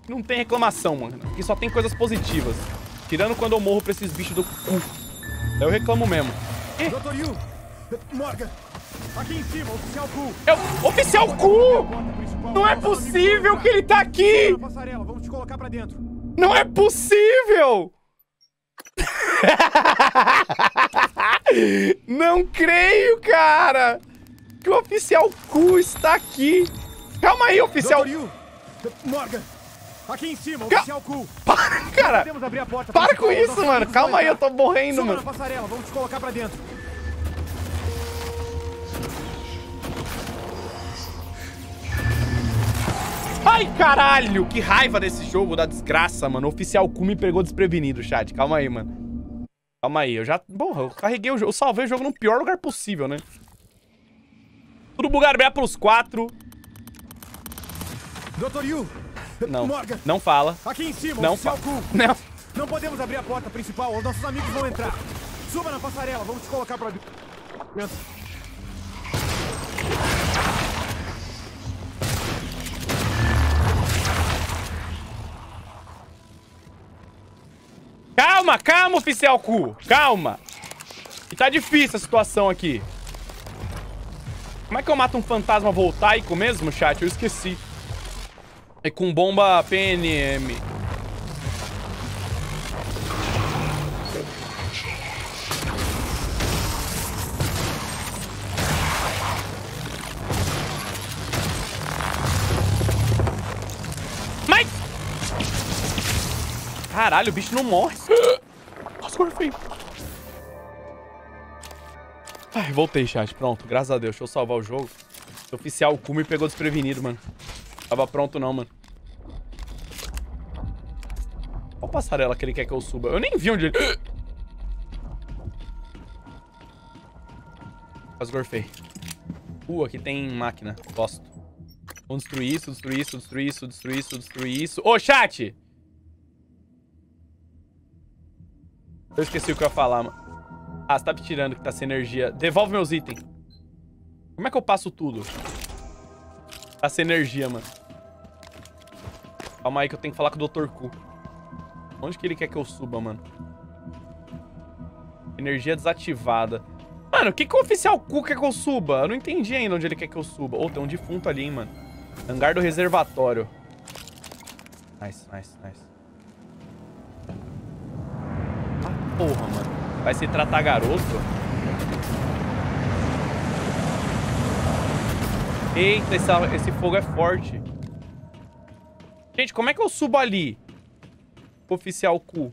não tem reclamação, mano. Aqui só tem coisas positivas. Tirando quando eu morro pra esses bichos do cu. Daí eu reclamo mesmo. Dr. Yu! Morgan! Aqui em cima, Oficial Q! Oficial Q! Não é possível que ele tá aqui! Passarela, vamos te colocar pra dentro. Não é possível! Não creio, cara! Que o Oficial Q está aqui! Calma aí, Oficial... Dr. Yu! Morgan! Aqui em cima, Oficial Q! Para, cara! Podemos abrir a porta Para com principal, isso, mano! Calma aí, eu tô morrendo, Suba mano! na passarela, vamos te colocar pra dentro. Ai, caralho! Que raiva desse jogo, da desgraça, mano. O Oficial Q me pegou desprevenido, chat. Calma aí, mano. Calma aí, eu já... Porra, eu carreguei o jogo. Eu salvei o jogo no pior lugar possível, né? Tudo bugado, BA plus 4. Dr. Yu! Não, Morgan! não fala. Aqui em cima, Não Oficial fala. Q! Não. Não podemos abrir a porta principal, os nossos amigos vão entrar. Suba na passarela, vamos te colocar pra dentro. Calma, calma, Oficial Q. Calma. E tá difícil a situação aqui. Como é que eu mato um fantasma voltaico mesmo, chat? Eu esqueci. É com bomba PNM. Mas... Caralho, o bicho não morre. Nossa, gorfei. Ai, voltei, chat. Pronto, graças a Deus. Deixa eu salvar o jogo. Esse Oficial Q me pegou desprevenido, mano. Tava pronto não, mano. Qual passarela que ele quer que eu suba? Eu nem vi onde ele... Quase gorfei. Aqui tem máquina. Gosto. Vamos destruir isso, destruir isso, destruir isso, destruir isso, destruir isso. Ô, chat! Eu esqueci o que eu ia falar, mano. Ah, você tá me tirando que tá sem energia. Devolve meus itens. Como é que eu passo tudo? Tá sem energia, mano. Calma aí que eu tenho que falar com o Dr. Q. Onde que ele quer que eu suba, mano? Energia desativada. Mano, o que que o Oficial Q quer que eu suba? Eu não entendi ainda onde ele quer que eu suba. Ô, tem um defunto ali, hein, mano. Hangar do reservatório. Nice, nice, nice. Ah, porra, mano. Vai se tratar garoto? Eita, esse fogo é forte. Gente, como é que eu subo ali? Oficial Q.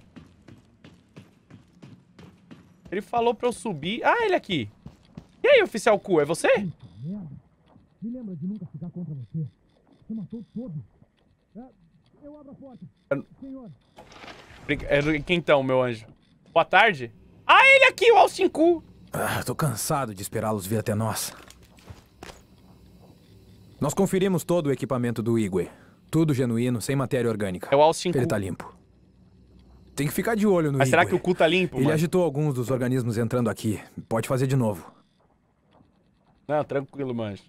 Ele falou pra eu subir. Ah, ele aqui. E aí, Oficial Q, é você? Me lembra de nunca ficar contra você. Você matou todos. Eu abro a porta. Senhor. Quem então, meu anjo? Boa tarde. Ah, ele aqui, o Austin Q. Tô cansado de esperá-los vir até nós. Nós conferimos todo o equipamento do Igwe. Tudo genuíno, sem matéria orgânica. É o Austin Q. Ele tá limpo. Tem que ficar de olho no Mas Igwe. será que o cu tá limpo, Ele mano? agitou alguns dos organismos entrando aqui. Pode fazer de novo. Não, tranquilo, manjo.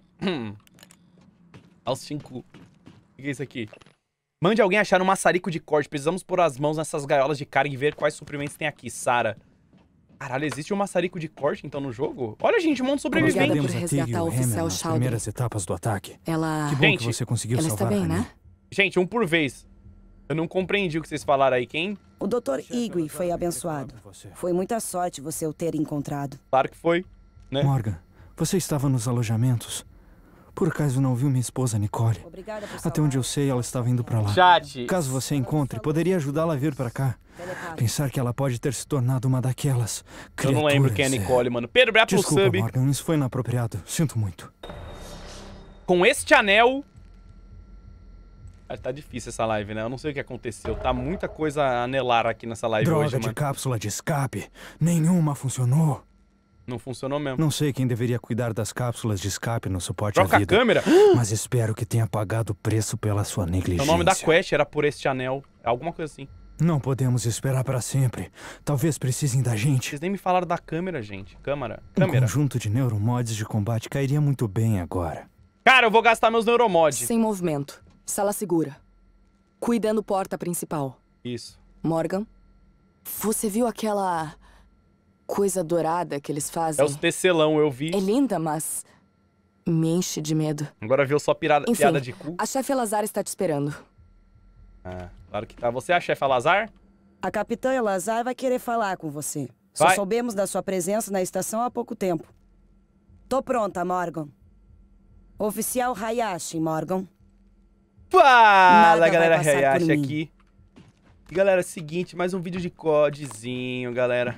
Austin Q. O que é isso aqui? Mande alguém achar um maçarico de corte. Precisamos pôr as mãos nessas gaiolas de carga e ver quais suprimentos tem aqui, Sarah. Caralho, existe um maçarico de corte, então, no jogo? Olha, gente, um monte de sobrevivente. Obrigada por resgatar o oficial nas Shadow. primeiras etapas do ataque. Ela... Que bom Gente, que você conseguiu ela está salvar bem, a né? Annie. Gente, um por vez. Eu não compreendi o que vocês falaram aí. Quem? O Dr. Igwe foi abençoado. Foi muita sorte você o ter encontrado. Claro que foi, né? Morgan, você estava nos alojamentos? Por acaso não viu minha esposa, Nicole? Obrigada por Até onde eu sei, ela estava indo pra lá. Chat. Caso você encontre, poderia ajudá-la a vir pra cá. Pensar que ela pode ter se tornado uma daquelas Eu criaturas. não lembro quem é Nicole, mano. Pedro, obrigado pelo Desculpa, sub. Morgan, isso foi inapropriado. Sinto muito. Com este anel... Ah, tá difícil essa live, né? Eu não sei o que aconteceu. Tá muita coisa a anelar aqui nessa live Droga hoje, de mano. cápsula de escape. Nenhuma funcionou. Não funcionou mesmo. Não sei quem deveria cuidar das cápsulas de escape no suporte Troca à a vida. câmera. Mas espero que tenha pagado o preço pela sua negligência. O nome da quest era Por Este Anel. Alguma coisa assim. Não podemos esperar para sempre. Talvez precisem da gente. Vocês nem me falaram da câmera, gente. Câmera. Um Câmera. conjunto de neuromods de combate cairia muito bem agora. Cara, eu vou gastar meus neuromods. Sem movimento. Sala segura. Cuidando porta principal. Isso. Morgan, você viu aquela coisa dourada que eles fazem? É os tecelão, eu vi. É linda, mas me enche de medo. Agora viu só Enfim, piada de cu? A chefe Elazar está te esperando. Ah, claro que tá. Você é a chefe Elazar? A capitã Elazar vai querer falar com você. Só Vai. soubemos da sua presença na estação há pouco tempo. Tô pronta, Morgan. Oficial Hayashi, Morgan. Fala, Nada galera, vai passar Hayashi por mim. aqui. E, galera, é o seguinte, mais um vídeo de CODzinho, galera.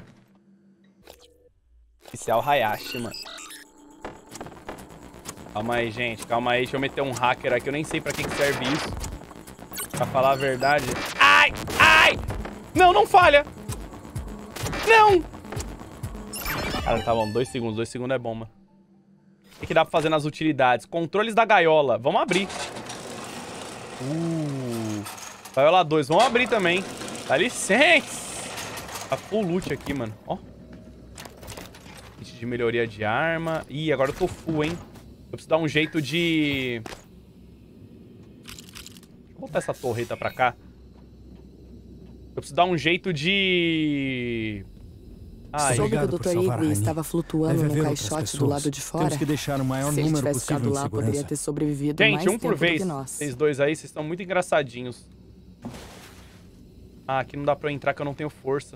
Oficial Hayashi, mano. Calma aí, gente, calma aí. Deixa eu meter um hacker aqui, eu nem sei pra que serve isso. Pra falar a verdade. Ai, ai! Não, não falha! Não! Cara, tá bom, 2 segundos é bom, mano. O que dá pra fazer nas utilidades? Controles da gaiola, vamos abrir. Gaiola 2, vamos abrir também. Dá licença. Tá full loot aqui, mano. Ó. Kit de melhoria de arma. Ih, agora eu tô full, hein. Eu preciso dar um jeito de... Deixa eu botar essa torreta pra cá. Eu preciso dar um jeito de... Ai, Soube que o obrigado por Dr. salvar a Igwe Rani. estava flutuando Deve no haver outras caixote do pessoas. lado de fora. Temos que deixar o maior Se ele número tivesse possível ficado em lá, poderia segurança. ter sobrevivido mais gente, um tempo por do vez. que nós. Vocês dois aí, vocês estão muito engraçadinhos. Ah, aqui não dá pra eu entrar que eu não tenho força.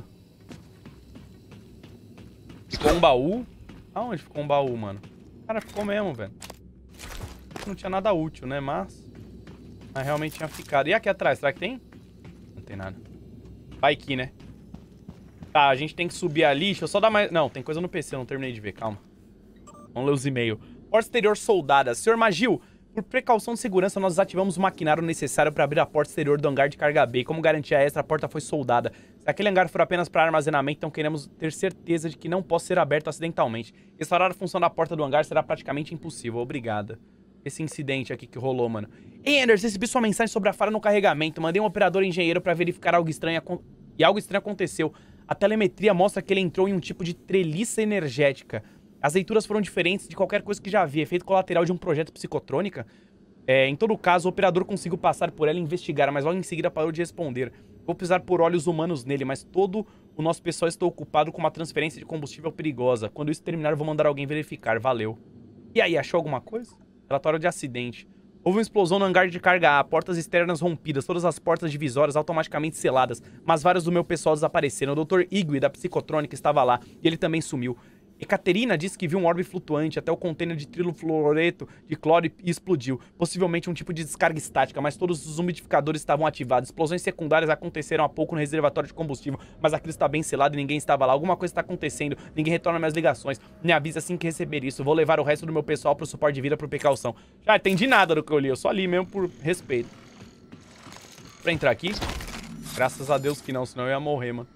Ficou um baú? Aonde ficou um baú, mano? Cara, ficou mesmo, velho. Não tinha nada útil, né? Mas realmente tinha ficado. E aqui atrás, será que tem? Não tem nada. Vai aqui, né? Tá, a gente tem que subir ali. Deixa eu só dar mais... Não, tem coisa no PC, eu não terminei de ver, calma. Vamos ler os e-mails. Porta exterior soldada. Senhor Magil, por precaução de segurança, nós desativamos o maquinário necessário para abrir a porta exterior do hangar de carga B. Como garantia extra, a porta foi soldada. Se aquele hangar for apenas para armazenamento, então queremos ter certeza de que não possa ser aberto acidentalmente. Restaurar a função da porta do hangar será praticamente impossível. Obrigada. Esse incidente aqui que rolou, mano. Ei, Anderson, recebi sua mensagem sobre a falha no carregamento. Mandei um operador engenheiro para verificar algo estranho e algo estranho aconteceu. A telemetria mostra que ele entrou em um tipo de treliça energética. As leituras foram diferentes de qualquer coisa que já havia. Efeito colateral de um projeto psicotrônica. Em todo caso, o operador conseguiu passar por ela e investigar, mas logo em seguida parou de responder. Vou precisar por olhos humanos nele, mas todo o nosso pessoal está ocupado com uma transferência de combustível perigosa. Quando isso terminar, vou mandar alguém verificar. Valeu. E aí, achou alguma coisa? Relatório de acidente. Houve uma explosão no hangar de carga A, portas externas rompidas, todas as portas divisórias automaticamente seladas, mas vários do meu pessoal desapareceram. O Dr. Igwe, da psicotrônica, estava lá, e ele também sumiu. Ekaterina disse que viu um orbe flutuante até o container de trilofluoreto de cloro e explodiu. Possivelmente um tipo de descarga estática, mas todos os umidificadores estavam ativados. Explosões secundárias aconteceram há pouco no reservatório de combustível, mas aquilo está bem selado e ninguém estava lá. Alguma coisa está acontecendo, ninguém retorna minhas ligações. Me avisa assim que receber isso. Vou levar o resto do meu pessoal pro suporte de vida por precaução. Já entendi nada do que eu li, eu só li mesmo por respeito. Pra entrar aqui? Graças a Deus que não, senão eu ia morrer, mano.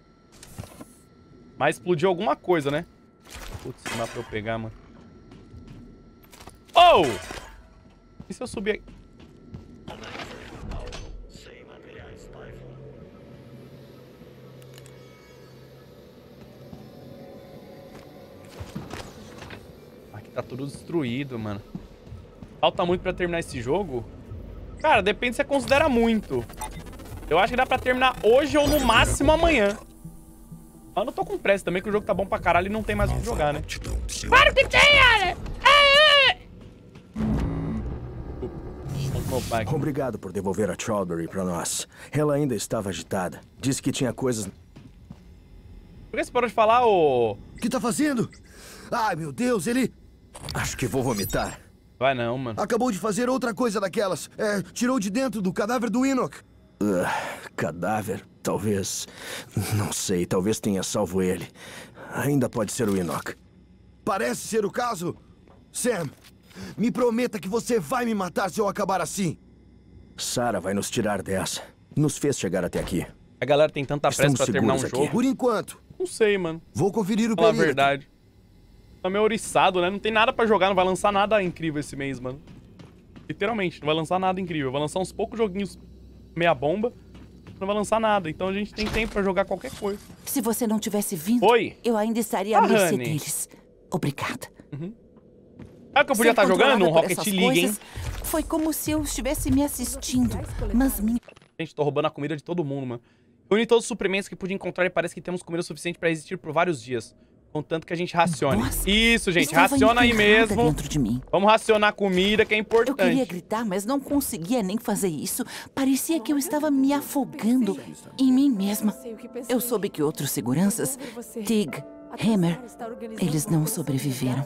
Mas explodiu alguma coisa, né? Putz, não dá pra eu pegar, mano. Oh! E se eu subir aqui? Aqui tá tudo destruído, mano. Falta muito pra terminar esse jogo? Cara, depende se você considera muito. Eu acho que dá pra terminar hoje ou no máximo amanhã. Eu não tô com pressa também, que o jogo tá bom pra caralho e não tem mais o que jogar, né? Claro que tem, cara! Obrigado por devolver a Chowdhury pra nós. Ela ainda estava agitada. Disse que tinha coisas... Por que você parou de falar, ô... O que tá fazendo? Ai, meu Deus, ele... Acho que vou vomitar. Vai não, mano. Acabou de fazer outra coisa daquelas. Tirou de dentro do cadáver do Enoch. Cadáver? Talvez... Não sei, talvez tenha salvo ele. Ainda pode ser o Enoch. Parece ser o caso. Sam, me prometa que você vai me matar se eu acabar assim. Sarah vai nos tirar dessa. Nos fez chegar até aqui. A galera tem tanta pressa pra terminar um jogo. Aqui. Por enquanto. Não sei, mano. Vou conferir o período. Na verdade. Tá meio ouriçado, né? Não tem nada pra jogar, não vai lançar nada incrível esse mês, mano. Literalmente, não vai lançar nada incrível. Vai lançar uns poucos joguinhos meia bomba. Não vai lançar nada, então a gente tem tempo pra jogar qualquer coisa. Se você não tivesse vindo, Oi? Eu ainda estaria à mercê deles. Obrigada. Sabe que eu podia estar jogando um Rocket League, hein? Foi como se eu estivesse me assistindo, mas minha... Gente, tô roubando a comida de todo mundo, mano. Reuni todos os suprimentos que pude encontrar e parece que temos comida suficiente pra resistir por vários dias. Contanto que a gente racione. Nossa, isso, gente. estava Raciona aí mesmo. dentro de mim. Vamos racionar comida, que é Eu importante. queria gritar, mas não conseguia nem fazer isso. Parecia que eu estava me afogando em mim mesma. Eu soube que outros seguranças, Tig, Hammer, eles não sobreviveram.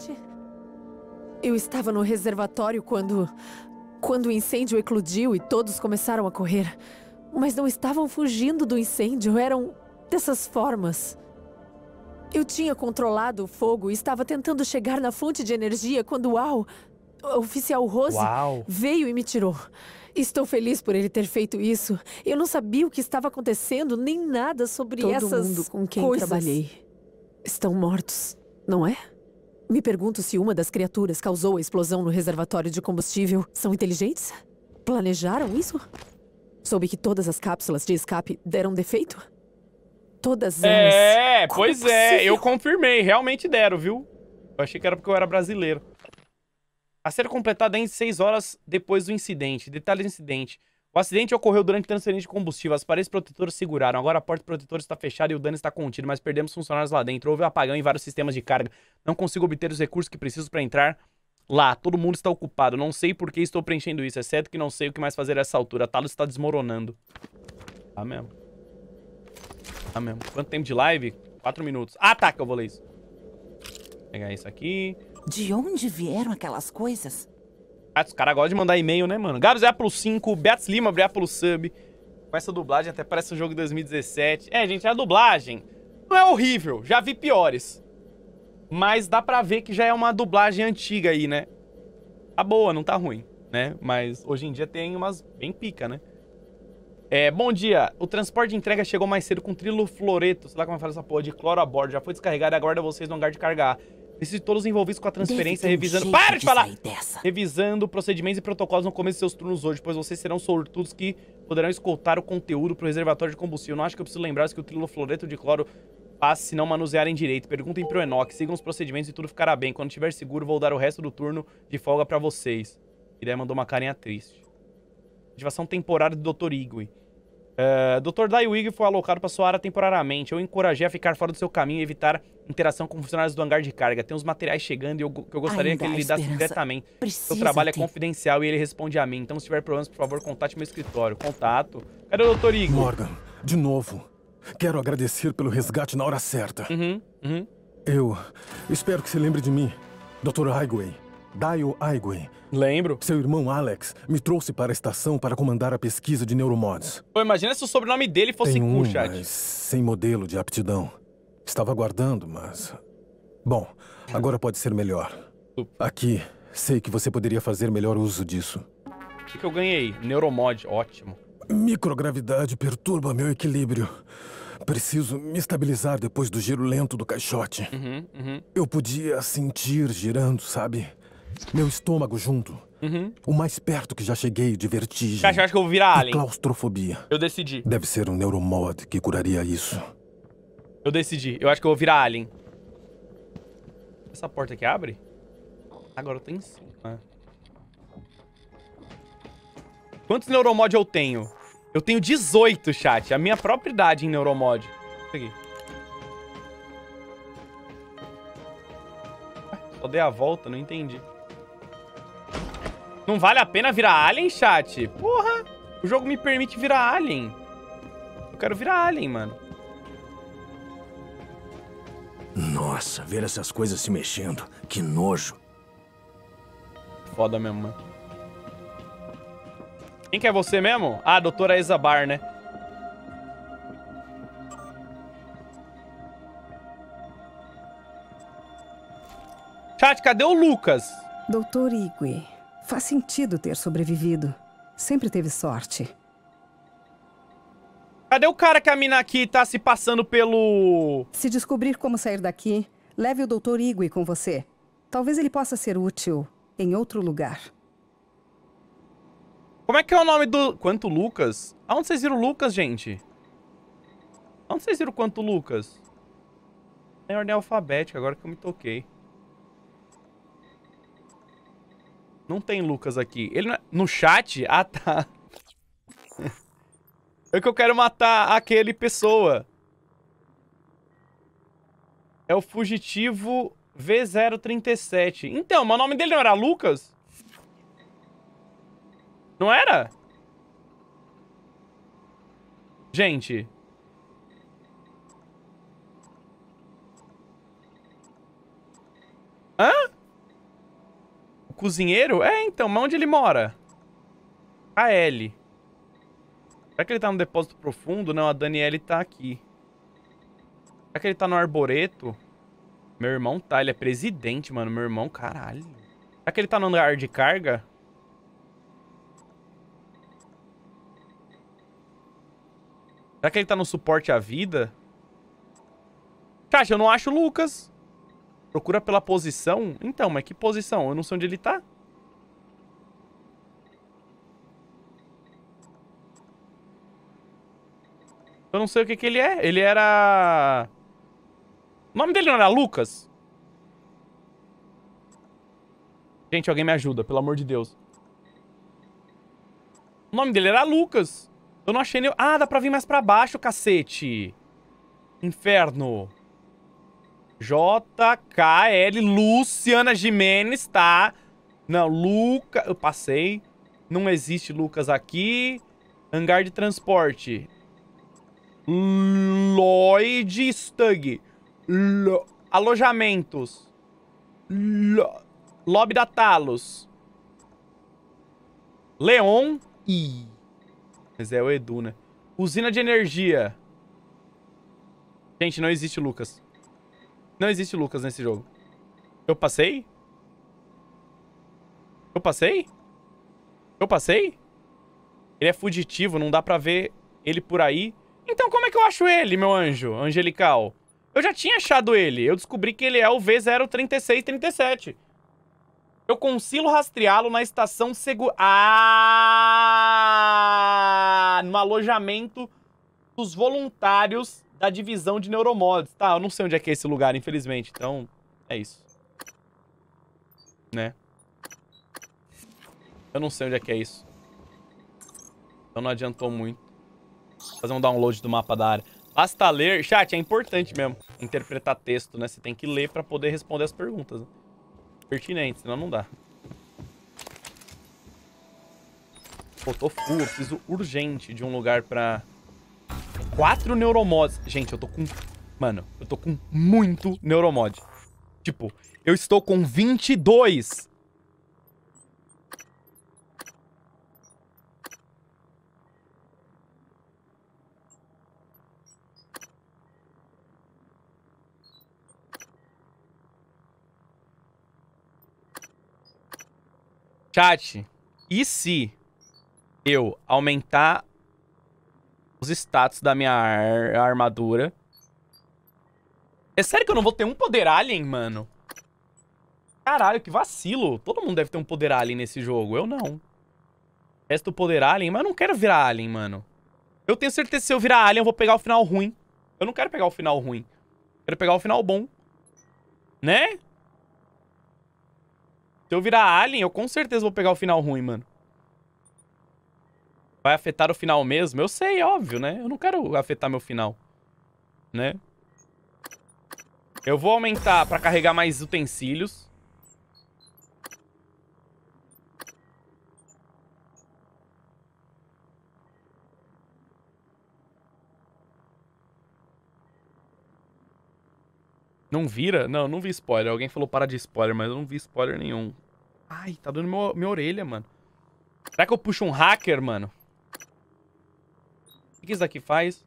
Eu estava no reservatório quando o incêndio eclodiu e todos começaram a correr. Mas não estavam fugindo do incêndio, eram dessas formas. Eu tinha controlado o fogo e estava tentando chegar na fonte de energia quando o oficial Rose veio e me tirou. Estou feliz por ele ter feito isso. Eu não sabia o que estava acontecendo, nem nada sobre essas mundo com quem trabalhei. Estão mortos, não é? Me pergunto se uma das criaturas causou a explosão no reservatório de combustível. São inteligentes? Planejaram isso? Soube que todas as cápsulas de escape deram defeito? Todas elas. É, Como pois é. Eu confirmei. Realmente deram, viu? Eu achei que era porque eu era brasileiro. A ser completada em 6 horas depois do incidente. Detalhe do incidente. O acidente ocorreu durante transferência de combustível. As paredes protetoras seguraram. Agora a porta protetora está fechada e o dano está contido, mas perdemos funcionários lá dentro. Houve um apagão em vários sistemas de carga. Não consigo obter os recursos que preciso para entrar lá. Todo mundo está ocupado. Não sei por que estou preenchendo isso, exceto que não sei o que mais fazer a essa altura. A Talos está desmoronando. Tá mesmo. Tá mesmo. Quanto tempo de live? 4 minutos. Ah, tá, que eu vou ler isso. Vou pegar isso aqui. De onde vieram aquelas coisas? Os caras gostam de mandar e-mail, né, mano? Gabs é pelo 5, Beatriz Lima é pelo sub. Com essa dublagem até parece um jogo de 2017. É, gente, a dublagem não é horrível. Já vi piores. Mas dá pra ver que já é uma dublagem antiga aí, né? Tá boa, não tá ruim, né? Mas hoje em dia tem umas bem pica, né? Bom dia. O transporte de entrega chegou mais cedo com trilofloreto. Sei lá como fala essa porra de cloro a bordo. Já foi descarregado e aguarda vocês no hangar de carregar. Preciso de todos os envolvidos com a transferência, revisando... Para de falar! Revisando procedimentos e protocolos no começo de seus turnos hoje, pois vocês serão sortudos que poderão escoltar o conteúdo pro reservatório de combustível. Não acho que eu preciso lembrar que o trilofloreto de cloro faz se não manusearem direito. Perguntem pro Enoch, sigam os procedimentos e tudo ficará bem. Quando estiver seguro, vou dar o resto do turno de folga pra vocês. E daí mandou uma carinha triste. Ativação temporária do Dr. Igwe. Dr. Dai Wig foi alocado para sua área temporariamente. Eu encorajei a ficar fora do seu caminho e evitar interação com funcionários do hangar de carga. Tem uns materiais chegando e eu gostaria que ele lidasse diretamente. Seu trabalho é confidencial e ele responde a mim. Então, se tiver problemas, por favor, contate meu escritório. Contato. Cadê o Dr. Igor? Morgan, de novo. Quero agradecer pelo resgate na hora certa. Eu espero que se lembre de mim, Dr. Igwe. Dale Igwe. Lembro. Seu irmão Alex me trouxe para a estação para comandar a pesquisa de neuromods. Pô, imagina se o sobrenome dele fosse Ku, chat. Mas sem modelo de aptidão. Estava aguardando, mas... Bom, agora pode ser melhor. Aqui, sei que você poderia fazer melhor uso disso. O que eu ganhei? Neuromod, ótimo. Microgravidade perturba meu equilíbrio. Preciso me estabilizar depois do giro lento do caixote. Eu podia sentir girando, sabe? Meu estômago junto. O mais perto que já cheguei de vertigem. Cara, eu acho que eu vou virar Alien. Claustrofobia. Eu decidi. Deve ser um neuromod que curaria isso. Eu decidi. Eu acho que eu vou virar Alien. Essa porta aqui abre? Agora eu tô em cima. Quantos neuromod eu tenho? Eu tenho 18, chat. A minha própria idade em neuromod. Isso aqui. Só dei a volta, não entendi. Não vale a pena virar Alien, chat? Porra! O jogo me permite virar Alien. Eu quero virar Alien, mano. Nossa, ver essas coisas se mexendo. Que nojo. Foda mesmo, mano. Quem que é você mesmo? Ah, a doutora Isabar, né? Chat, cadê o Lucas? Doutor Igwe, faz sentido ter sobrevivido. Sempre teve sorte. Cadê o cara que a mina aqui tá se passando pelo... Se descobrir como sair daqui, leve o Dr. Igwe com você. Talvez ele possa ser útil em outro lugar. Como é que é o nome do... Quanto Lucas? Aonde vocês viram o Lucas, gente? Aonde vocês viram quanto Lucas? Em ordem alfabética, agora que eu me toquei. Não tem Lucas aqui. Ele não é... No chat? Ah, tá. É que eu quero matar aquele pessoa. É o fugitivo V037. Então, mas o nome dele não era Lucas? Não era? Gente. Hã? O cozinheiro? É, então, mas onde ele mora? KL. Será que ele tá no depósito profundo? Não, a Daniele tá aqui. Será que ele tá no arboreto? Meu irmão tá, ele é presidente, mano. Meu irmão, caralho. Será que ele tá no hangar de carga? Será que ele tá no suporte à vida? Chat, eu não acho o Lucas. Procura pela posição? Então, mas que posição? Eu não sei onde ele tá. Eu não sei o que que ele é. Ele era... O nome dele não era Lucas? Gente, alguém me ajuda, pelo amor de Deus. O nome dele era Lucas. Eu não achei nem... Ah, dá pra vir mais pra baixo, cacete. Inferno. JKL Luciana Gimenez, tá? Não, Lucas... Eu passei. Não existe Lucas aqui. Hangar de transporte. Lloyd Stug. Alojamentos. Lobby da Talos. Leon. Mas é o Edu, né? Usina de energia. Gente, não existe Lucas. Não existe Lucas nesse jogo. Eu passei? Eu passei? Eu passei? Ele é fugitivo, não dá pra ver ele por aí. Então como é que eu acho ele, meu anjo angelical? Eu já tinha achado ele. Eu descobri que ele é o V03637. Eu consigo rastreá-lo na estação segura... Ah! No alojamento dos voluntários da divisão de neuromods. Tá, eu não sei onde é que é esse lugar, infelizmente. Então, é isso. Né? Eu não sei onde é que é isso. Então não adiantou muito. Fazer um download do mapa da área. Basta ler. Chat, é importante mesmo interpretar texto, né? Você tem que ler pra poder responder as perguntas, né? Pertinentes, senão não dá. Pô, tô full. Eu preciso urgente de um lugar pra... 4 neuromods. Gente, eu tô com... Mano, eu tô com muito neuromod. Tipo, eu estou com 22. Chat, e se eu aumentar os status da minha armadura? É sério que eu não vou ter um poder alien, mano? Caralho, que vacilo. Todo mundo deve ter um poder alien nesse jogo. Eu não. Resto do poder alien, mas eu não quero virar alien, mano. Eu tenho certeza que se eu virar alien, eu vou pegar o final ruim. Eu não quero pegar o final ruim. Eu quero pegar o final bom. Né? Se eu virar alien, eu com certeza vou pegar o final ruim, mano. Vai afetar o final mesmo? Eu sei, óbvio, né? Eu não quero afetar meu final. Né? Eu vou aumentar pra carregar mais utensílios. Não vira? Não, não vi spoiler. Alguém falou para de spoiler, mas eu não vi spoiler nenhum. Ai, tá doendo minha orelha, mano. Será que eu puxo um hacker, mano? O que isso daqui faz?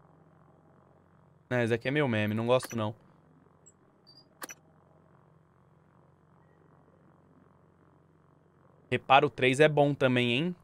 Esse aqui é meu meme, não gosto não. Reparo 3 é bom também, hein?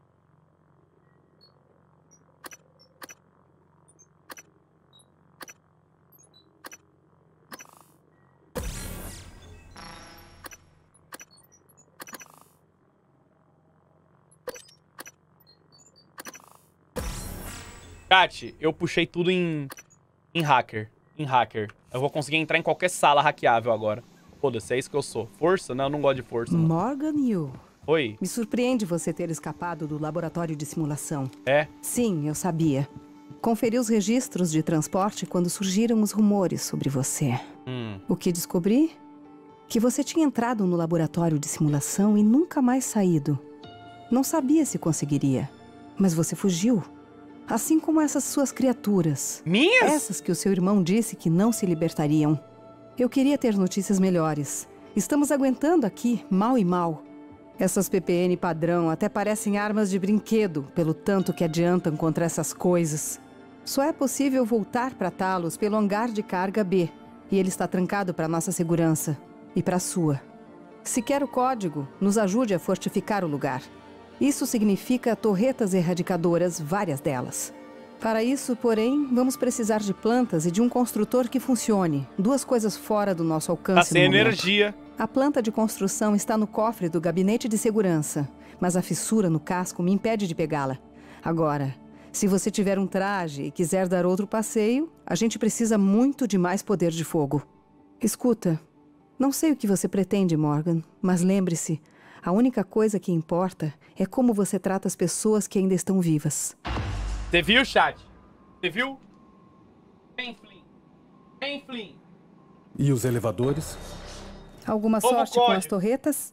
Chat, eu puxei tudo em hacker. Em hacker. Eu vou conseguir entrar em qualquer sala hackeável agora. Foda-se, é isso que eu sou. Força? Não, eu não gosto de força. Não. Morgan Yu. Oi. Me surpreende você ter escapado do laboratório de simulação. É? Sim, eu sabia. Conferi os registros de transporte quando surgiram os rumores sobre você. O que descobri? Que você tinha entrado no laboratório de simulação e nunca mais saído. Não sabia se conseguiria, mas você fugiu. Assim como essas suas criaturas. Minhas? Essas que o seu irmão disse que não se libertariam. Eu queria ter notícias melhores. Estamos aguentando aqui, mal e mal. Essas PPN padrão até parecem armas de brinquedo, pelo tanto que adiantam contra essas coisas. Só é possível voltar para Talos pelo hangar de carga B. E ele está trancado para nossa segurança. E para a sua. Se quer o código, nos ajude a fortificar o lugar. Isso significa torretas erradicadoras, várias delas. Para isso, porém, vamos precisar de plantas e de um construtor que funcione. Duas coisas fora do nosso alcance. Tá sem energia. A planta de construção está no cofre do gabinete de segurança, mas a fissura no casco me impede de pegá-la. Agora, se você tiver um traje e quiser dar outro passeio, a gente precisa muito de mais poder de fogo. Escuta, não sei o que você pretende, Morgan, mas lembre-se, a única coisa que importa é como você trata as pessoas que ainda estão vivas. Você viu, chat? Você viu? Vem, Flynn. Vem, Flynn. E os elevadores? Alguma sorte com as torretas?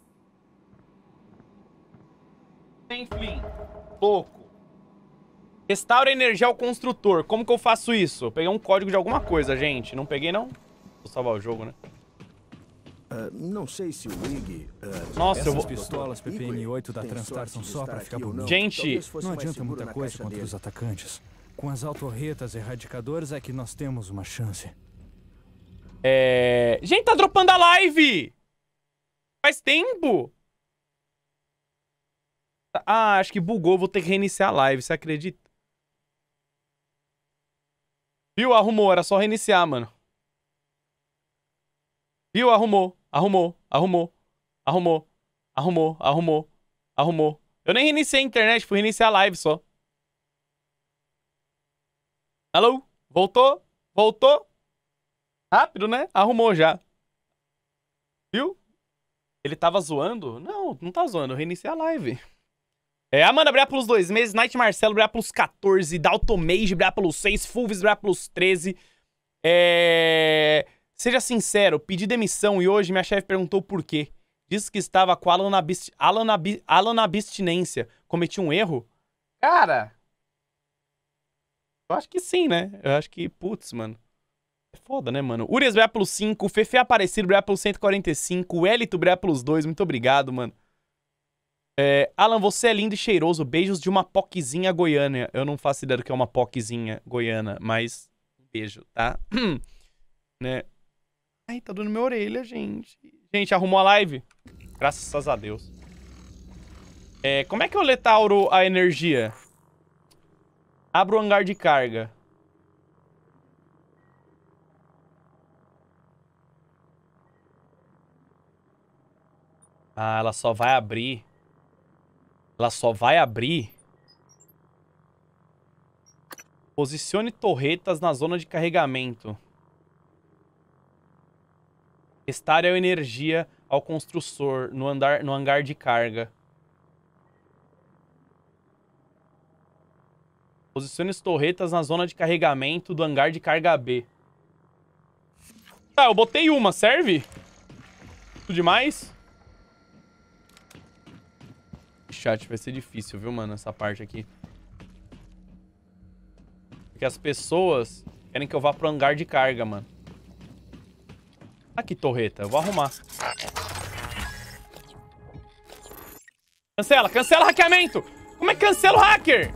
Vem, Flynn. Louco. Restaura energia ao construtor. Como que eu faço isso? Eu peguei um código de alguma coisa, gente. Não peguei, não? Vou salvar o jogo, né? Não sei se o Ig... Nossa, eu vou... Essas pistolas PPN-8 da Transtar são só pra ficar bonito. Gente... Não adianta muita coisa contra os atacantes. Com as autorretas erradicadoras é que nós temos uma chance. Gente, tá dropando a live! Faz tempo! Ah, acho que bugou. Vou ter que reiniciar a live, você acredita? Viu? Arrumou. Era só reiniciar, mano. Viu? Arrumou. Arrumou. Eu nem reiniciei a internet, fui reiniciar a live só. Alô? Voltou? Voltou? Rápido, né? Arrumou já. Viu? Ele tava zoando? Não, não tá zoando. Eu reiniciei a live. Amanda brilhar pelos 2 meses. Night Marcelo brilhar pelos 14. Dalton Mage brilhar pelos 6. Fulvis brilhar pelos 13. Seja sincero, pedi demissão e hoje minha chefe perguntou por quê. Disse que estava com Alan na abstinência. Cometi um erro? Cara... Eu acho que sim, né? Eu acho que... Putz, mano. É foda, né, mano? Urias brilhar pelos 5. Fefe Aparecido brilhar pelos 145. Elito brilhar pelos 2. Muito obrigado, mano. Alan, você é lindo e cheiroso. Beijos de uma poquezinha goiana. Eu não faço ideia do que é uma poquezinha goiana, mas... Um beijo, tá? Né? Ai, tá doendo minha orelha, gente. Gente, arrumou a live? Graças a Deus. Como é que eu letauro a energia? Abro o hangar de carga. Ah, ela só vai abrir. Ela só vai abrir. Posicione torretas na zona de carregamento. Restare a energia ao construtor no hangar de carga. Posicione as torretas na zona de carregamento do hangar de carga B. Tá, eu botei uma, serve? Tudo demais? Chat, vai ser difícil, viu, mano, essa parte aqui. Porque as pessoas querem que eu vá pro hangar de carga, mano. Aqui, torreta, eu vou arrumar. Cancela, cancela o hackeamento! Como é que cancela o hacker?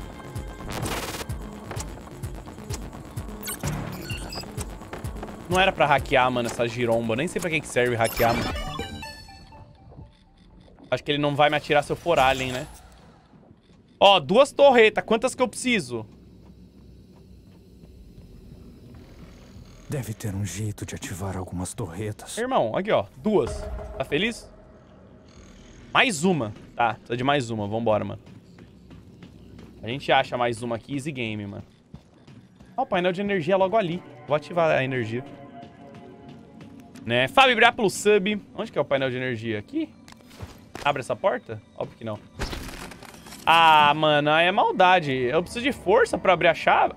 Não era pra hackear, mano, essa giromba. Nem sei pra que serve hackear, mano. Acho que ele não vai me atirar se eu for alien, né? Ó, 2 torretas. Quantas que eu preciso? Deve ter um jeito de ativar algumas torretas. Irmão, aqui, ó. 2. Tá feliz? Mais uma. Tá, precisa de mais uma. Vambora, mano. A gente acha mais uma aqui. Easy game, mano. Ó, o painel de energia logo ali. Vou ativar a energia. Né? Fábio brilhar pelo sub. Onde que é o painel de energia? Aqui? Abre essa porta? Óbvio que não. Ah, mano, aí é maldade. Eu preciso de força pra abrir a chave.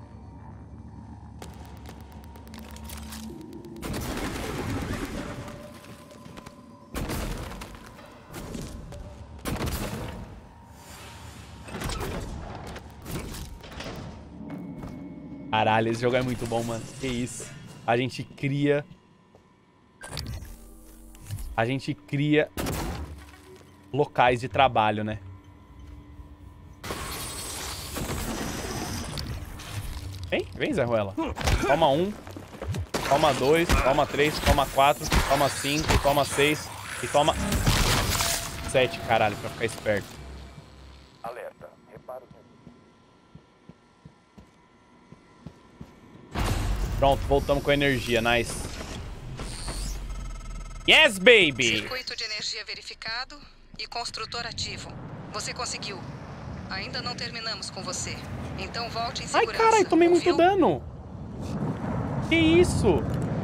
Caralho, esse jogo é muito bom, mano. Que isso. A gente cria locais de trabalho, né? Vem, Zé Ruela. Toma 1, toma 2, toma 3, toma 4, toma 5, toma 6 e toma 7, caralho, pra ficar esperto. Alerta, reparo. Pronto, voltamos com a energia, nice. Yes, baby! Circuito de energia verificado e construtor ativo. Você conseguiu. Ainda não terminamos com você. Então volte em segurança. Ai, caralho, tomei muito dano. Que isso?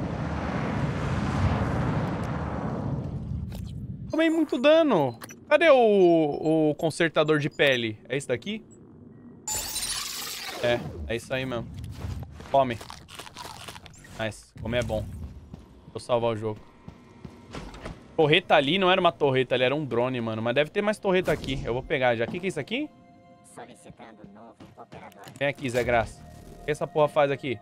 Tomei muito dano. Cadê o consertador de pele? É esse daqui? É isso aí mesmo. Come. Nice, comer é bom. Vou salvar o jogo. Torreta ali, não era uma torreta ali, era um drone, mano. Mas deve ter mais torreta aqui. Eu vou pegar já. O que é isso aqui? Solicitando novo operador. Vem aqui, Zé Graça. O que essa porra faz aqui?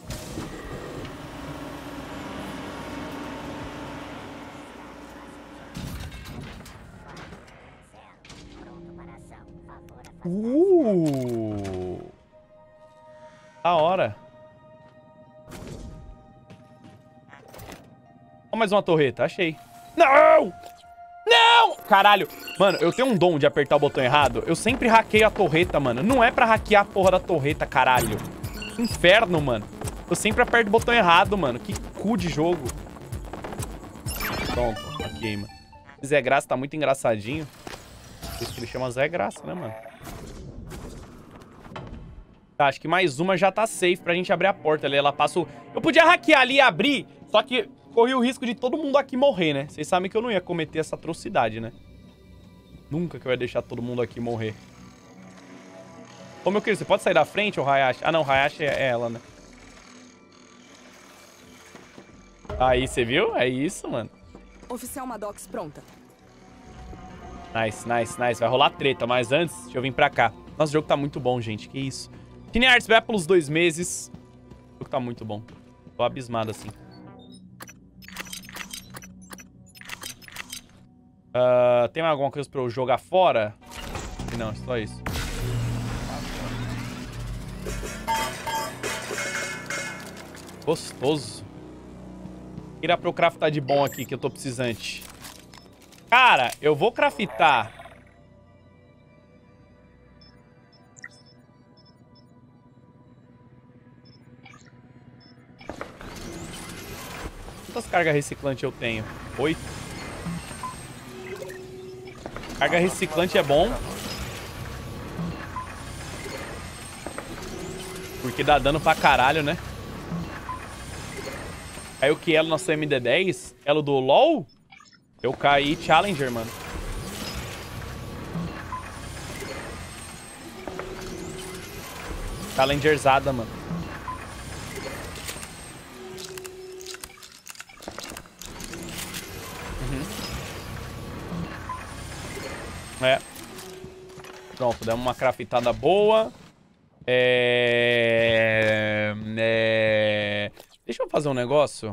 Da hora. Ó, mais uma torreta, achei. Não! Não! Caralho. Mano, eu tenho um dom de apertar o botão errado. Eu sempre hackeio a torreta, mano. Não é pra hackear a porra da torreta, caralho. Inferno, mano. Eu sempre aperto o botão errado, mano. Que cu de jogo. Pronto, hackeei, mano. Zé Graça tá muito engraçadinho. Por isso que ele chama Zé Graça, né, mano? Tá, acho que mais uma já tá safe pra gente abrir a porta ali. Ela passa o... Eu podia hackear ali e abrir, só que corri o risco de todo mundo aqui morrer, né? Vocês sabem que eu não ia cometer essa atrocidade, né? Nunca que eu ia deixar todo mundo aqui morrer. Ô, meu querido, você pode sair da frente, ô Hayashi? Ah, não, Hayashi é ela, né? Aí, você viu? É isso, mano. Oficial Maddox pronta. Nice, nice, nice. Vai rolar treta, mas antes, deixa eu vir pra cá. Nossa, o jogo tá muito bom, gente. Que isso. Cinearts vai pelos 2 meses. O jogo tá muito bom. Tô abismado, assim. Tem mais alguma coisa pra eu jogar fora? Não, só isso. Gostoso. O que irá pra eu craftar de bom aqui que eu tô precisante? Cara, eu vou craftar. Quantas cargas reciclantes eu tenho? 8. Carga reciclante é bom. Porque dá dano pra caralho, né? Caiu que elo nosso MD10? Elo do LoL? Eu caí Challenger, mano. Challengerzada, mano. É. Pronto, demos uma craftada boa. Deixa eu fazer um negócio.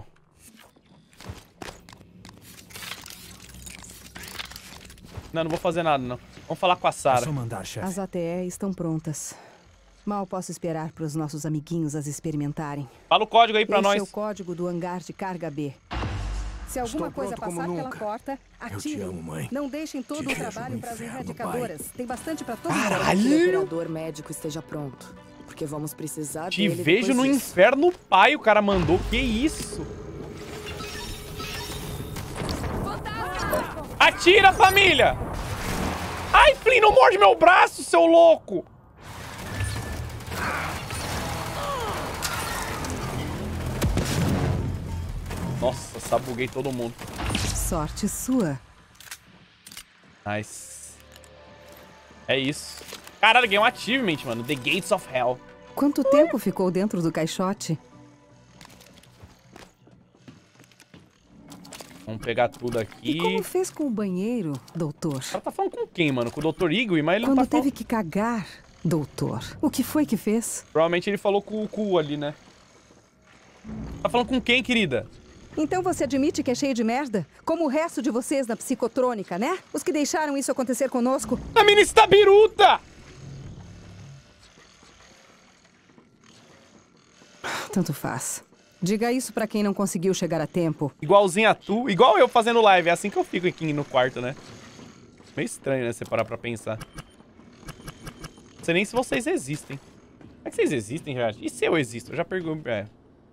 Não vou fazer nada, não. Vamos falar com a Sarah. As ATE estão prontas. Mal posso esperar para os nossos amiguinhos as experimentarem. Fala o código aí pra nós. Esse é o código do hangar de carga B. Se alguma coisa passar pela porta, atirem. mãe. Não deixem todo o trabalho para as erradicadoras. Tem bastante para todo mundo. Que o operador médico esteja pronto. Porque vamos precisar Te dele vejo no disso. inferno, pai. O cara mandou. Que isso? Atira, família! Ai, Flynn, não morde meu braço, seu louco! Nossa, sabuguei todo mundo. Sorte sua. Nice. É isso. Caralho, ganhei um achievement, mano. The Gates of Hell. Quanto tempo ficou dentro do caixote? Vamos pegar tudo aqui. E como fez com o banheiro, doutor? Ela tá falando com quem, mano? Com o Dr. Igor? Mas ele Quando não tá teve que cagar, doutor, o que foi que fez? Provavelmente ele falou com o cu ali, né? Tá falando com quem, querida? Então você admite que é cheio de merda? Como o resto de vocês na psicotrônica, né? Os que deixaram isso acontecer conosco? A mina está biruta! Tanto faz. Diga isso pra quem não conseguiu chegar a tempo. Igualzinho a tu. Igual eu fazendo live. É assim que eu fico aqui no quarto, né? Meio estranho, né? Você parar pra pensar. Não sei nem se vocês existem. Como é que vocês existem, já? E se eu existo? Eu já pergunto. É.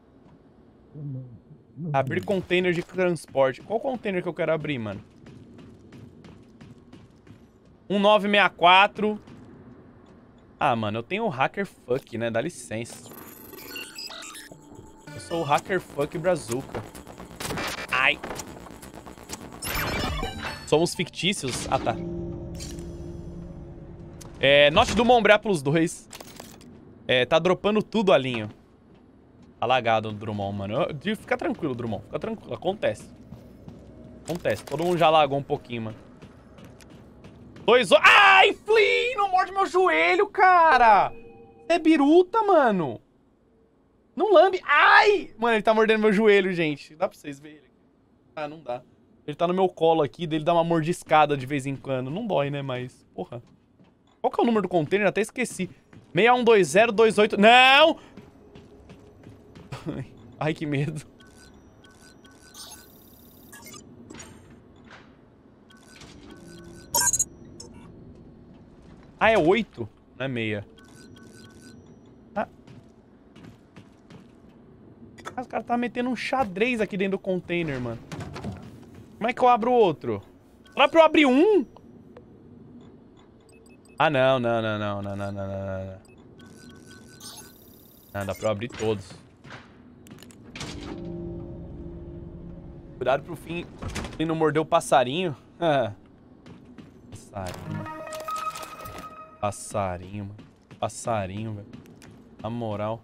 Abrir container de transporte. Qual container que eu quero abrir, mano? 1964. Ah, mano, eu tenho o hacker fuck, né? Dá licença. Eu sou o hacker fuck brazuca. Ai. Somos fictícios? Ah, tá. Note do Montbré plus 2. Tá dropando tudo, Alinho. Tá lagado o Drummond, mano. Fica tranquilo, Drummond. Fica tranquilo. Acontece. Acontece. Todo mundo já lagou um pouquinho, mano. Ai, Flea! Não morde meu joelho, cara! É biruta, mano. Não lambe. Ai! Mano, ele tá mordendo meu joelho, gente. Dá pra vocês verem ele aqui? Ah, não dá. Ele tá no meu colo aqui, dele dá uma mordiscada de vez em quando. Não dói, né? Mas, porra. Qual que é o número do container? Até esqueci. 612028... Não! Ai, que medo. Ah, é 8? Não é 6. Ah. Os caras tá metendo um xadrez aqui dentro do container, mano. Como é que eu abro o outro? Dá pra eu abrir um? Ah, não. Não, dá pra eu abrir todos. Cuidado pro fim ele não morder o passarinho. Passarinho, mano. Passarinho, velho. Na moral.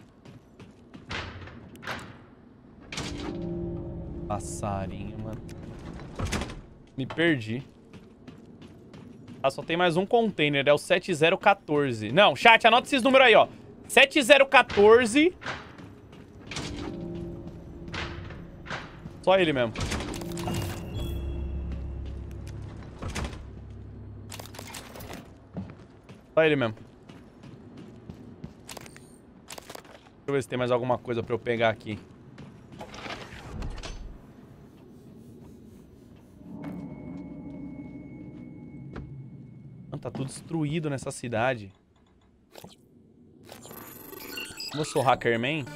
Passarinho, mano. Me perdi. Ah, só tem mais um container. É o 7014. Não, chat, anota esses números aí, ó. 7014... Só ele mesmo. Só ele mesmo. Deixa eu ver se tem mais alguma coisa pra eu pegar aqui. Mano, tá tudo destruído nessa cidade. Como eu sou hackerman...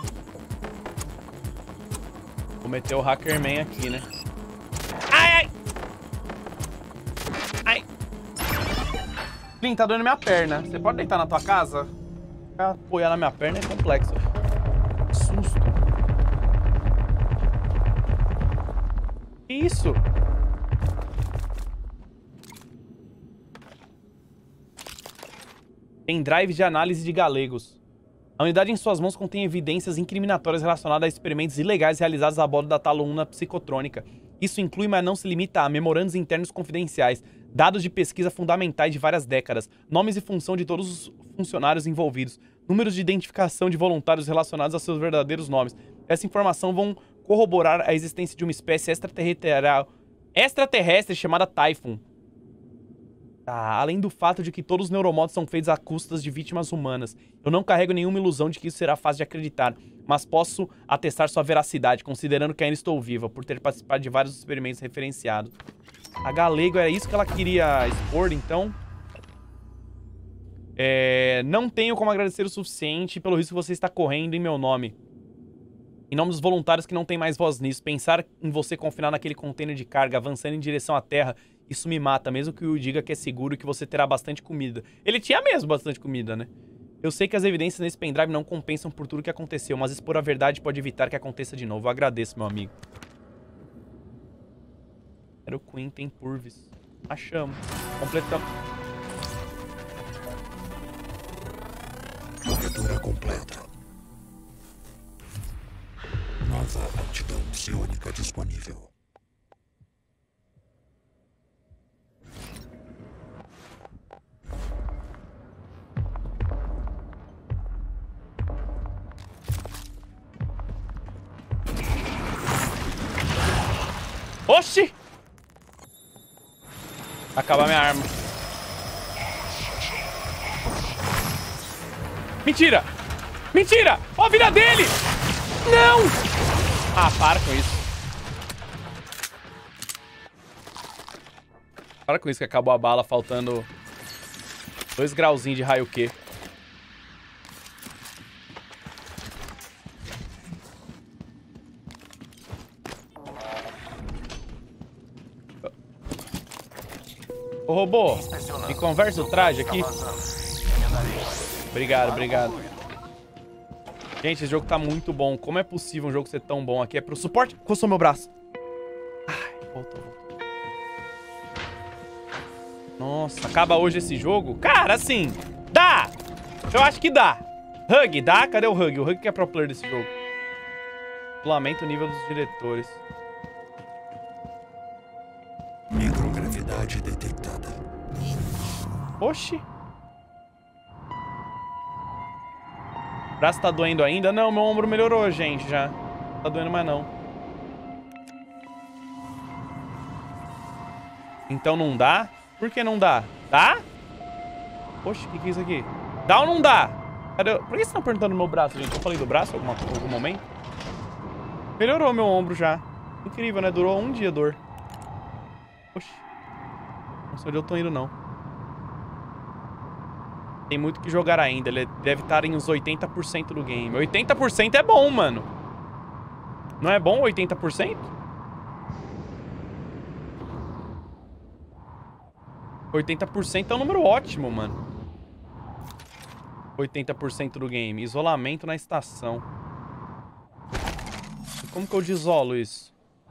Vou meter o hackerman aqui, né? Ai, ai! Ai! Flynn, tá doendo minha perna. Você pode deitar na tua casa? Apoiar na minha perna é complexo. Que susto. Que isso? Pendrive de análise de galegos. A unidade em suas mãos contém evidências incriminatórias relacionadas a experimentos ilegais realizados a bordo da Talo 1 na psicotrônica. Isso inclui, mas não se limita a memorandos internos confidenciais, dados de pesquisa fundamentais de várias décadas, nomes e função de todos os funcionários envolvidos, números de identificação de voluntários relacionados a seus verdadeiros nomes. Essa informação vão corroborar a existência de uma espécie extraterrestre chamada Typhon. Além do fato de que todos os neuromods são feitos a custas de vítimas humanas. Eu não carrego nenhuma ilusão de que isso será fácil de acreditar, mas posso atestar sua veracidade, considerando que ainda estou viva, por ter participado de vários experimentos referenciados. A Galego, era isso que ela queria expor, então? Não tenho como agradecer o suficiente pelo risco que você está correndo em meu nome. Em nome dos voluntários que não tem mais voz nisso, pensar em você confinar naquele container de carga, avançando em direção à Terra, isso me mata, mesmo que eu diga que é seguro e que você terá bastante comida. Ele tinha mesmo bastante comida, né? Eu sei que as evidências nesse pendrive não compensam por tudo que aconteceu, mas expor a verdade pode evitar que aconteça de novo. Eu agradeço, meu amigo. Era o Quentin Purvis. Achamos. Completamos. Cobertura completa. Nova aptidão psiônica disponível. Oxi! Acabar minha arma. Mentira! Mentira! Ó a vida dele! Não! Ah, para com isso. Para com isso que acabou a bala, faltando 2 grauzinhos de raio Q. Ô, robô, me conversa o traje aqui. Obrigado, obrigado. Gente, esse jogo tá muito bom. Como é possível um jogo ser tão bom aqui? É pro suporte. Coçou meu braço. Ai, voltou. Nossa, acaba hoje esse jogo? Cara, assim, dá! Eu acho que dá. Hug, dá? Cadê o Hug? O Hug que é pro player desse jogo. Lamento o nível dos diretores. Microgravidade detectada. Oxi. O braço tá doendo ainda? Não, meu ombro melhorou, gente, já. Não tá doendo mais, não. Então não dá? Por que não dá? Dá? Oxi, o que é isso aqui? Dá ou não dá? Cadê? Por que vocês estão perguntando no meu braço, gente? Eu falei do braço em algum momento? Melhorou meu ombro já. Incrível, né? Durou 1 dia a dor. Oxi. Não sei onde eu tô indo, não. Tem muito que jogar ainda. Ele deve estar em uns 80% do game. 80% é bom, mano. Não é bom 80%? 80% é um número ótimo, mano. 80% do game. Isolamento na estação. E como que eu desolo isso?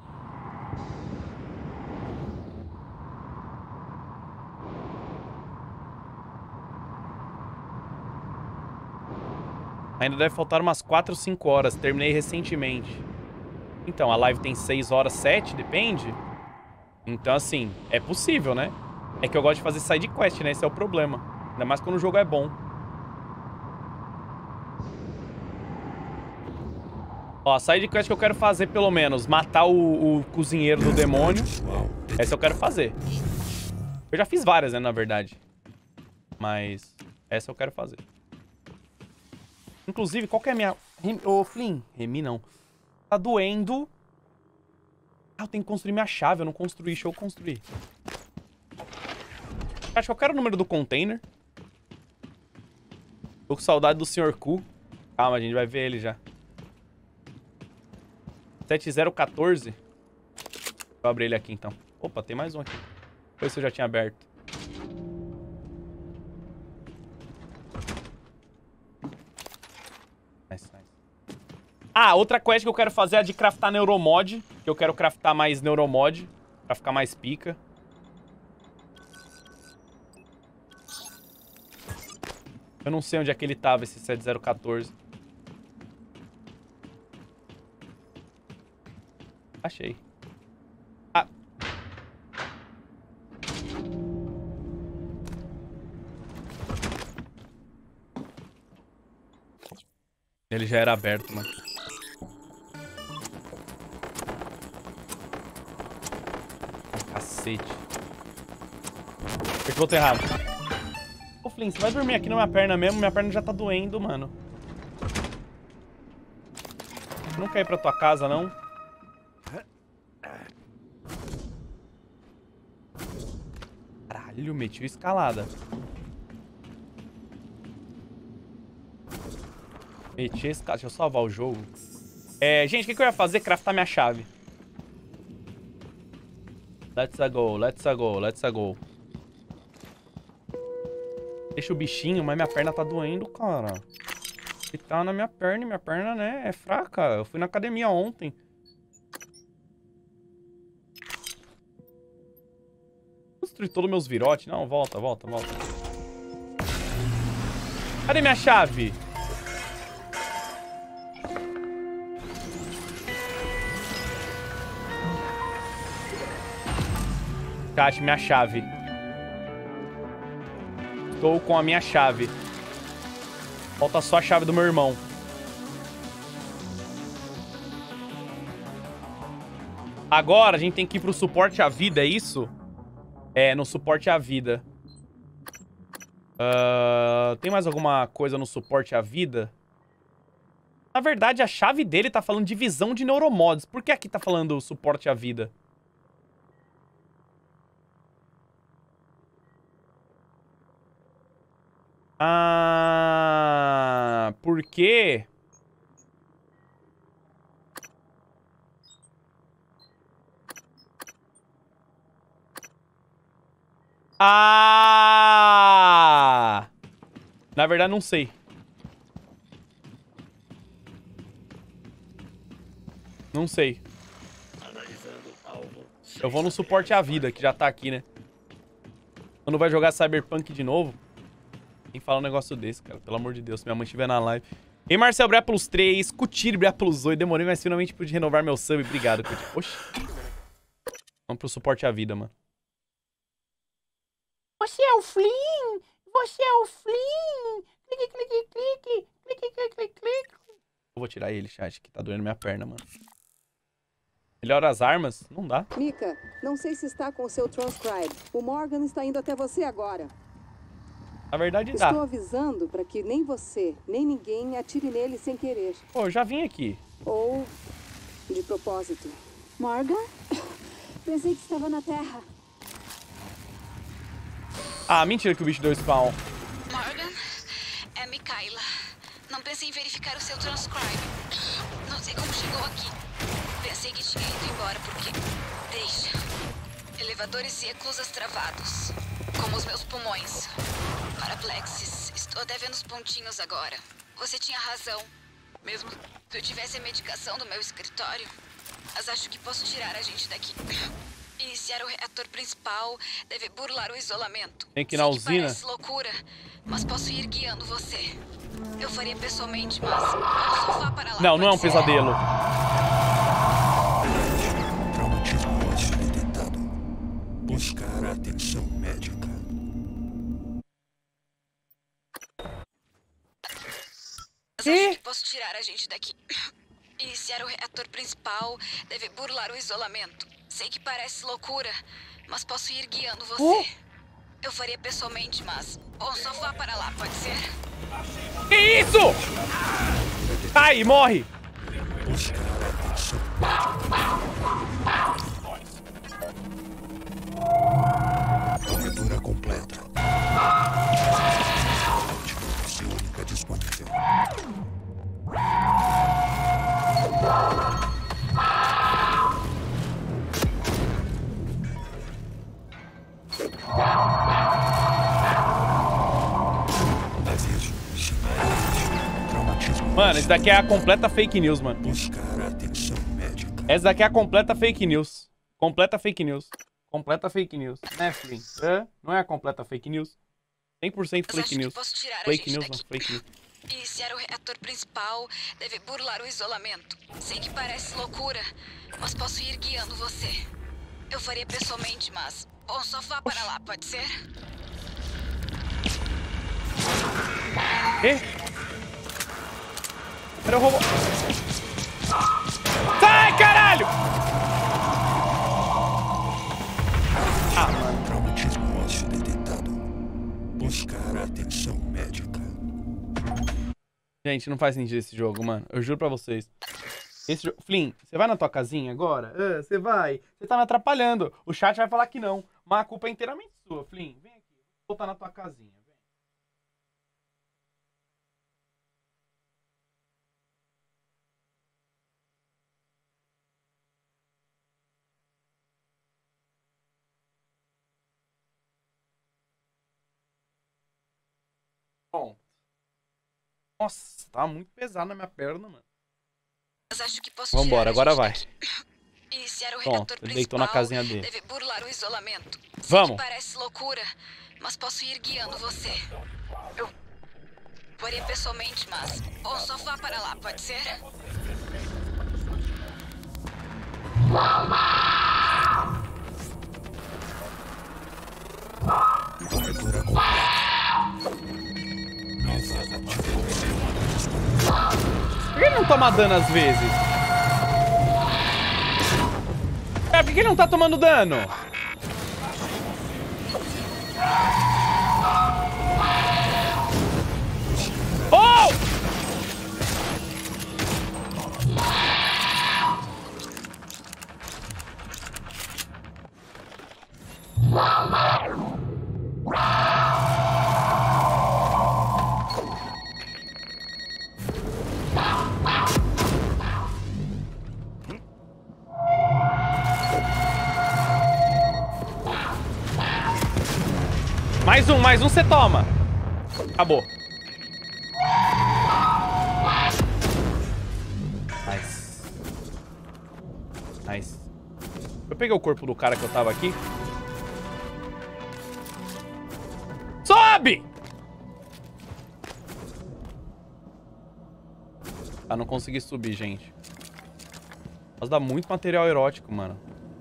Ainda deve faltar umas 4 ou 5 horas. Terminei recentemente. Então, a live tem 6 horas, 7, depende. Então, assim, é possível, né? É que eu gosto de fazer side quest, né? Esse é o problema. Ainda mais quando o jogo é bom. Ó, a side quest que eu quero fazer, pelo menos, matar o cozinheiro do demônio. Essa eu quero fazer. Eu já fiz várias, né, na verdade. Mas essa eu quero fazer. Inclusive, qual que é a minha... Ô, Flynn, Remi não. Tá doendo. Ah, eu tenho que construir minha chave. Eu não construí. Deixa eu construir. Acho que eu quero o número do container. Tô com saudade do Sr. Q. Calma, a gente vai ver ele já. 7014. Deixa eu abrir ele aqui, então. Opa, tem mais um aqui. Foi se eu já tinha aberto. Nice. Ah, outra quest que eu quero fazer é a de craftar neuromod. Que eu quero craftar mais neuromod. Pra ficar mais pica. Eu não sei onde é que ele tava, esse 7014. Achei. Ah. Ele já era aberto, mano. Cacete. Apertou o botão errado. Ô, Flynn, você vai dormir aqui na minha perna mesmo? Minha perna já tá doendo, mano. Você não quer ir pra tua casa, não? Caralho, meti escalada. Meti escalada. Deixa eu salvar o jogo. Gente, o que eu ia fazer? Craftar minha chave. Let's go, let's go, let's go. Deixa o bichinho, mas minha perna tá doendo, cara. E tá na minha perna, né, é fraca. Eu fui na academia ontem. destruir todos os meus virotes. Não, volta. Cadê minha chave? Chat, minha chave. Estou com a minha chave. Falta só a chave do meu irmão. Agora a gente tem que ir pro suporte à vida, é isso? É, no suporte à vida. Tem mais alguma coisa no suporte à vida? Na verdade, a chave dele tá falando de visão de neuromods. Por que aqui tá falando suporte à vida? Por quê? Na verdade, não sei. Não sei. Eu vou no suporte à vida, que já tá aqui, né? Quando vai jogar Cyberpunk de novo, quem fala um negócio desse, cara? Pelo amor de Deus, se minha mãe estiver na live. E Marcel, obrigado pelos 3. Cutir, obrigado pelos 8. Demorei, mas finalmente pude renovar meu sub. Obrigado, Cutir. Oxi. Vamos pro suporte à vida, mano. Você é o Flynn! Você é o Flynn! Clique, clique, clique! Clique, clique, clique, clique! Eu vou tirar ele, chat, que tá doendo minha perna, mano. Melhora as armas? Não dá. Mika, não sei se está com o seu transcribe. O Morgan está indo até você agora. Na verdade, dá. Estou avisando para que nem você, nem ninguém atire nele sem querer. Pô, eu já vim aqui. Ou de propósito. Morgan? Pensei que estava na Terra. Ah, mentira que o bicho deu spawn. Morgan, é Mikaela. Não pensei em verificar o seu transcribe. Não sei como chegou aqui. Pensei que tinha ido embora porque... Deixa. Elevadores e eclusas travados. Como os meus pulmões. Paraplexis. Estou devendo os pontinhos agora. Você tinha razão. Mesmo se eu tivesse a medicação no meu escritório. Mas acho que posso tirar a gente daqui. Iniciar o reator principal deve burlar o isolamento. Tem que ir na usina. Parece loucura, mas posso ir guiando você. Eu faria pessoalmente, mas o sofá para lá. Não, não é um pesadelo. Traumatismo ósseo detectado. Buscar atenção médica. Mas acho que posso tirar a gente daqui. Iniciar o reator principal deve burlar o isolamento. Sei que parece loucura, mas posso ir guiando você. Eu faria pessoalmente, mas... Ou só vá para lá, pode ser? Que isso? Ai, morre! Cobertura completa. Única disponível. Mano, isso daqui é a completa fake news, mano. Buscar atenção médica. Essa daqui é a completa fake news. Completa fake news. Completa fake news. Né, Flynn? Não é a completa fake news? 100% fake news. Fake news, não, fake news. Iniciar o reator principal deve burlar o isolamento. Sei que parece loucura, mas posso ir guiando você. Eu faria pessoalmente, mas... Ou só vá para lá, pode ser? Quê? Era o robô. Sai, caralho! Ah, mano. Traumatismo ósseo detectado. Buscar atenção médica. Gente, não faz sentido esse jogo, mano. Eu juro pra vocês. Esse jogo... Flynn, você vai na tua casinha agora? Você vai. Você tá me atrapalhando. O chat vai falar que não. Mas a culpa é inteiramente sua, Flynn. Vem aqui. Vou voltar na tua casinha. Vem. Bom. Nossa, tá muito pesado na minha perna, mano. Mas acho que posso Vambora, agora vai. Iniciar o Pronto, reator ele deitou na principal casinha dele. deve burlar o isolamento. Vamos. Parece loucura, mas posso ir guiando você. Eu faria pessoalmente, mas... Ou só vá para lá, pode ser? Cobertura completa. Novas atividades. Por que ele não toma dano às vezes? Por que ele não tá tomando dano? Oh! Mais um você toma. Acabou. Nice. Nice. Eu peguei o corpo do cara que eu tava aqui. Sobe! Ah, não consegui subir, gente. Mas dá muito material erótico, mano.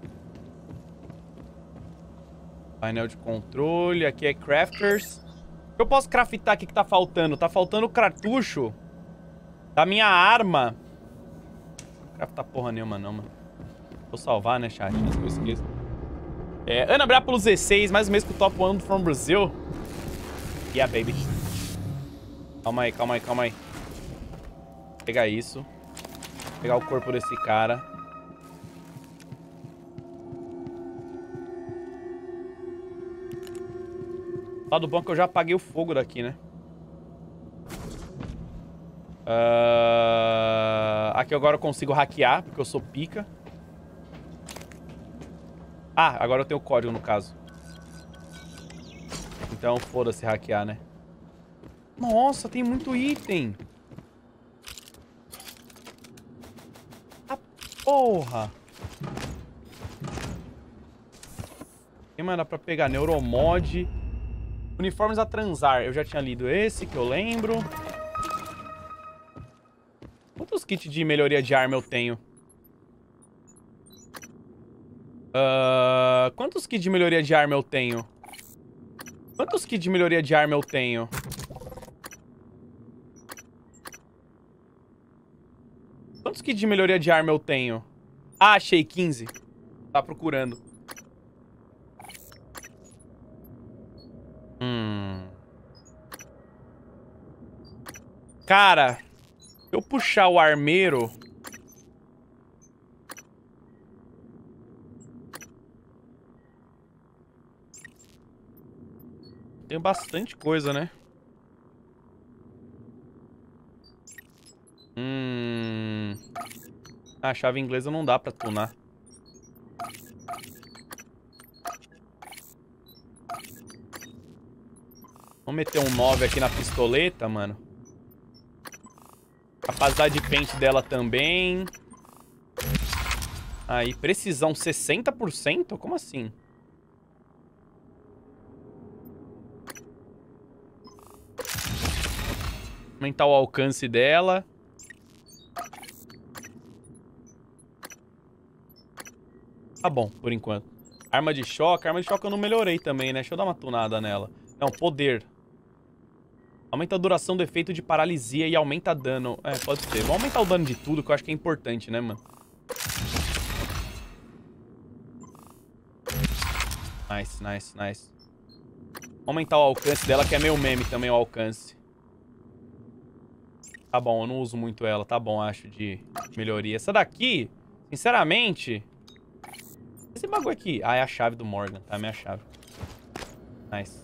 Painel de controle. Aqui é crafters. O que eu posso craftar aqui que tá faltando? Tá faltando o cartucho da minha arma. Não craftar porra nenhuma não, mano. Vou salvar, né, chat? Antes que eu esqueça. Ana Brápulo 16, mais um mês com o Top 1 from Brazil. Yeah, baby. Calma aí, calma aí, calma aí. Vou pegar isso. Vou pegar o corpo desse cara. Lado bom é que eu já apaguei o fogo daqui, né? Aqui agora eu consigo hackear, porque eu sou pica. Ah, agora eu tenho o código, no caso. Então, foda-se hackear, né? Nossa, tem muito item. Ah, porra. Tem mais dá pra pegar? Neuromod. Uniformes a transar. Eu já tinha lido esse, que eu lembro. Quantos kits de melhoria de arma eu tenho? Quantos kits de melhoria de arma eu tenho? Quantos kits de melhoria de arma eu tenho? Quantos kits de melhoria de arma eu tenho? Ah, achei 15. Tá procurando. Cara, se eu puxar o armeiro... Tem bastante coisa, né? A chave inglesa não dá pra tunar. Vamos meter um 9 aqui na pistoleta, mano. Capacidade de pente dela também. Aí, precisão 60%? Como assim? Aumentar o alcance dela. Tá bom, por enquanto. Arma de choque. Arma de choque eu não melhorei também, né? Deixa eu dar uma tunada nela. Não, poder. Aumenta a duração do efeito de paralisia e aumenta dano. É, pode ser. Vamos aumentar o dano de tudo, que eu acho que é importante, né, mano? Nice, nice, nice. Aumentar o alcance dela, que é meio meme também o alcance. Tá bom, eu não uso muito ela. Tá bom, acho, de melhoria. Essa daqui, sinceramente... Esse bagulho aqui... Ah, é a chave do Morgan. Tá, a minha chave. Nice.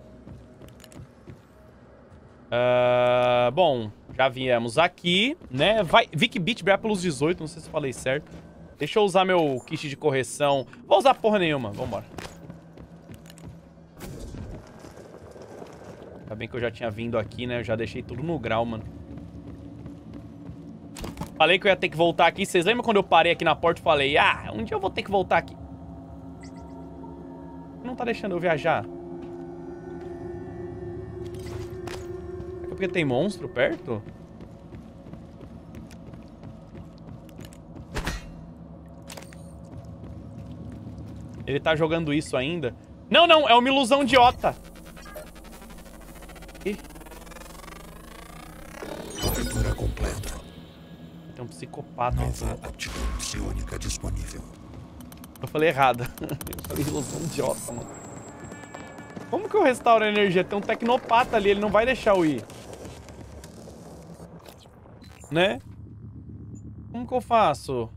Bom, já viemos aqui, né? Vic Beat Brápulos 18, não sei se eu falei certo. Deixa eu usar meu kit de correção. Vou usar porra nenhuma, vambora. Ainda bem que eu já tinha vindo aqui, né? Eu já deixei tudo no grau, mano. Falei que eu ia ter que voltar aqui. Vocês lembram quando eu parei aqui na porta e falei... Ah, um dia eu vou ter que voltar aqui. não tá deixando eu viajar? É porque tem monstro perto? Ele tá jogando isso ainda? Não, não, é uma ilusão idiota. Ih. Cobertura completa. Tem um psicopata. Nova óptica psiônica disponível. Eu falei errado. Eu falei ilusão idiota, mano. Como que eu restauro a energia? Tem um tecnopata ali, ele não vai deixar eu ir. Né? Como que eu faço?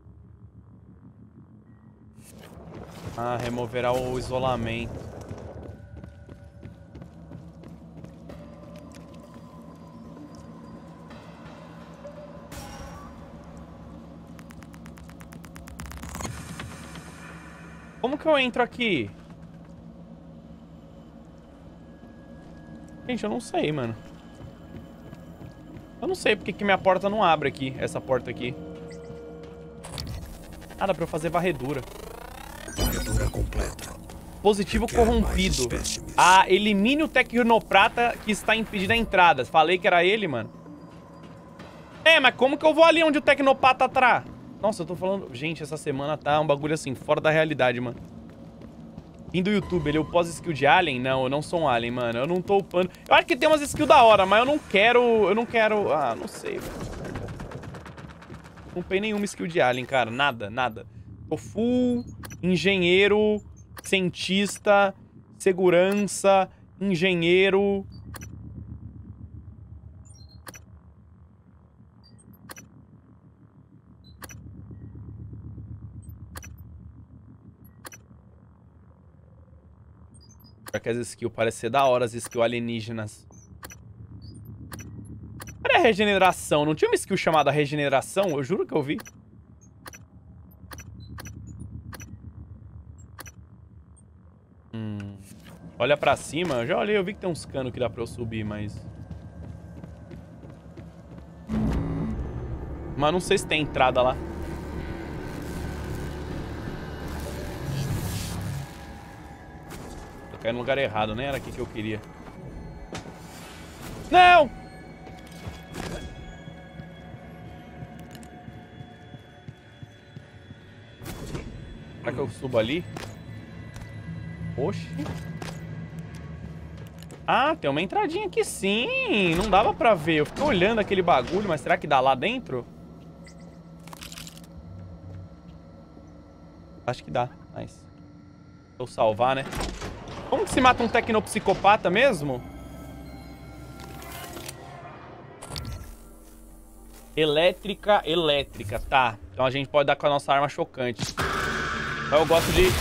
Ah, removerá o isolamento. Como que eu entro aqui? Gente, eu não sei, mano. Eu não sei porque que minha porta não abre aqui, essa porta aqui. Ah, dá pra eu fazer varredura. Varredura completa. Positivo corrompido. Ah, elimine o tecnoprata que está impedindo a entrada. Falei que era ele, mano. É, mas como que eu vou ali onde o tecnopata tá? Nossa, eu tô falando... Gente, essa semana tá um bagulho assim, fora da realidade, mano. Fim do YouTube, ele upou as skills de alien? Não, eu não sou um alien, mano. Eu não tô upando... Eu acho que tem umas skills da hora, mas eu não quero... Eu não quero... Ah, não sei, velho. Não upei nenhuma skill de alien, cara. Nada, nada. Tô full engenheiro, cientista, segurança, engenheiro... Porque as skills parecem ser da hora, as skills alienígenas. Cadê a regeneração? Não tinha uma skill chamada regeneração? Eu juro que eu vi. Olha pra cima. Eu já olhei, eu vi que tem uns canos que dá pra eu subir, mas... Mas não sei se tem entrada lá. Caí no lugar errado, nem era aqui que eu queria. Não! Será que eu subo ali? Oxi. Ah, tem uma entradinha aqui sim. Não dava pra ver. Eu fiquei olhando aquele bagulho, mas será que dá lá dentro? Acho que dá. Nice. Vou salvar, né? Como que se mata um tecnopsicopata mesmo? Elétrica, elétrica. Tá. Então a gente pode dar com a nossa arma chocante. Então eu gosto de...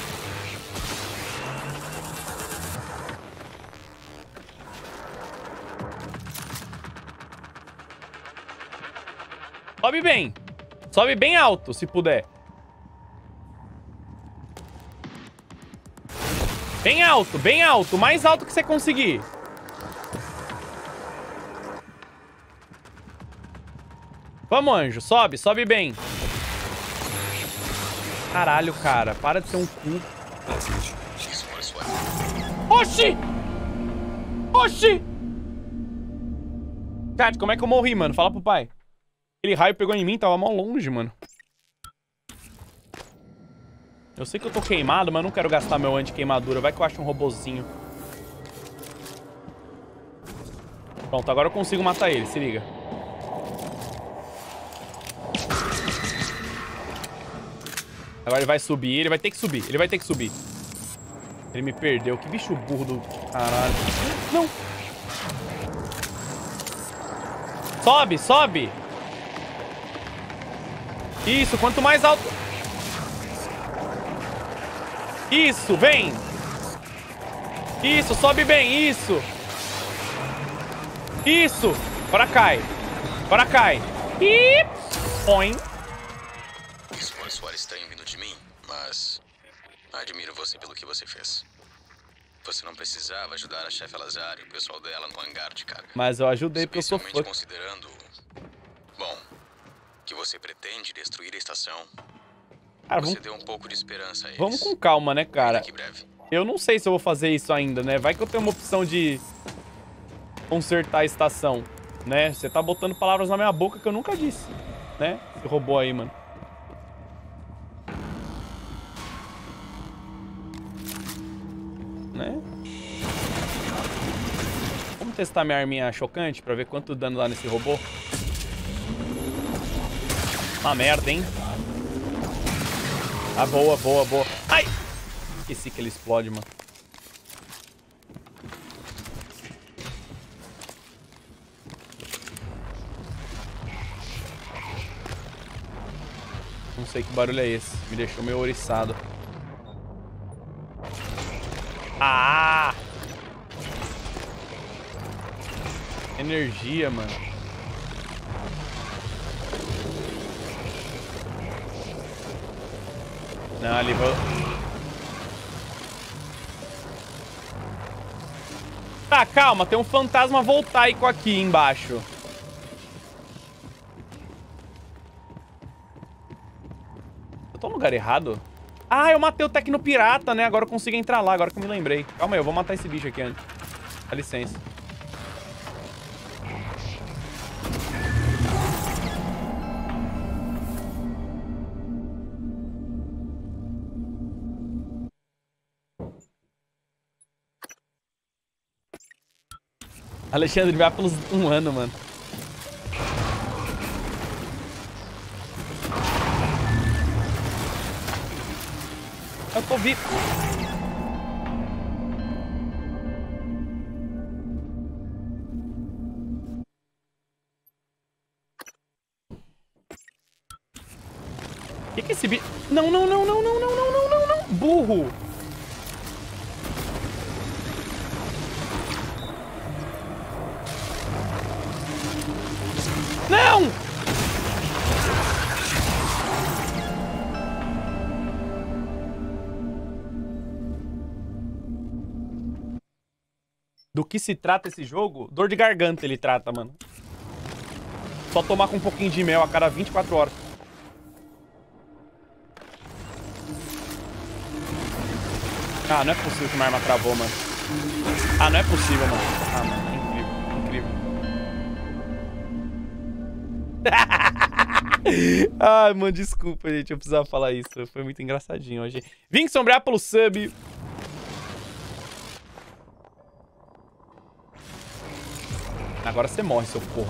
Sobe bem. Sobe bem alto, se puder. Bem alto. O mais alto que você conseguir. Vamos, anjo. Sobe, sobe bem. Caralho, cara. Para de ser um cu. Oxi! Oxi! Chat, como é que eu morri, mano? Fala pro pai. Aquele raio pegou em mim, tava mó longe, mano. Eu sei que eu tô queimado, mas eu não quero gastar meu anti-queimadura. Vai que eu acho um robozinho. Pronto, agora eu consigo matar ele, se liga. Agora ele vai subir, ele vai ter que subir, ele vai ter que subir. Ele me perdeu, que bicho burro do caralho. Não! Sobe, sobe! Isso, quanto mais alto... Isso, vem! Isso, sobe bem, isso! Isso! Agora cai! Agora cai! E... Põe! Isso pode soar estranho vindo de mim, mas... admiro você pelo que você fez. Você não precisava ajudar a chefe Lazar e o pessoal dela no hangar de carga. Mas eu ajudei porque eu sou fã. Considerando... Bom, que você pretende destruir a estação... Cara, você deu um pouco de esperança a eles. Vamos com calma, né, cara? Eu não sei se eu vou fazer isso ainda, né? Vai que eu tenho uma opção de consertar a estação, né? Você tá botando palavras na minha boca que eu nunca disse, né? Esse robô aí, mano. Né? Vamos testar minha arminha chocante pra ver quanto dano dá nesse robô. Uma merda, hein? Ah, boa, boa, boa. Ai! Esqueci que ele explode, mano. Não sei que barulho é esse. Me deixou meio ouriçado. Ah! Energia, mano. Não, ali vou... Tá, calma. Tem um fantasma voltaico aqui embaixo. Eu tô no lugar errado? Ah, eu matei o Tecnopirata, né? Agora eu consigo entrar lá, agora que eu me lembrei. Calma aí, eu vou matar esse bicho aqui antes. Dá licença. Alexandre, vai pelos 1 ano, mano. Eu tô vivo. Que esse bicho... Não, não, não, não, não, não, não, não, não, não. Burro. Não! Do que se trata esse jogo? Dor de garganta ele trata, mano. Só tomar com um pouquinho de mel a cada 24 horas. Ah, não é possível que minha arma travou, mano. Ah, não é possível, mano. Ah, mano, incrível, incrível. Ai, mano, desculpa, gente. Eu precisava falar isso. Foi muito engraçadinho hoje. Vim sombrear pelo sub. Agora você morre, seu porra.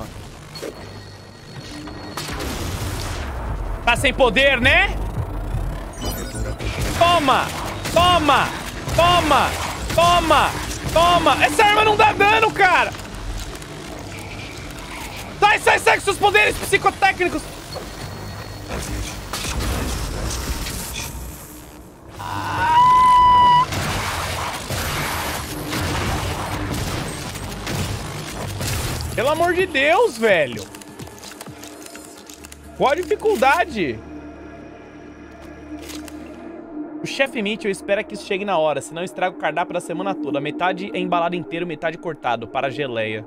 Tá sem poder, né? Toma! Toma! Toma! Toma! Toma! Essa arma não dá dano, cara! Sai, sai, sai com seus poderes psicotécnicos! Pelo amor de Deus, velho! Qual a dificuldade? O chefe Mitchell espera que isso chegue na hora, senão estraga o cardápio da semana toda. Metade é embalado inteiro, metade cortado, para a geleia.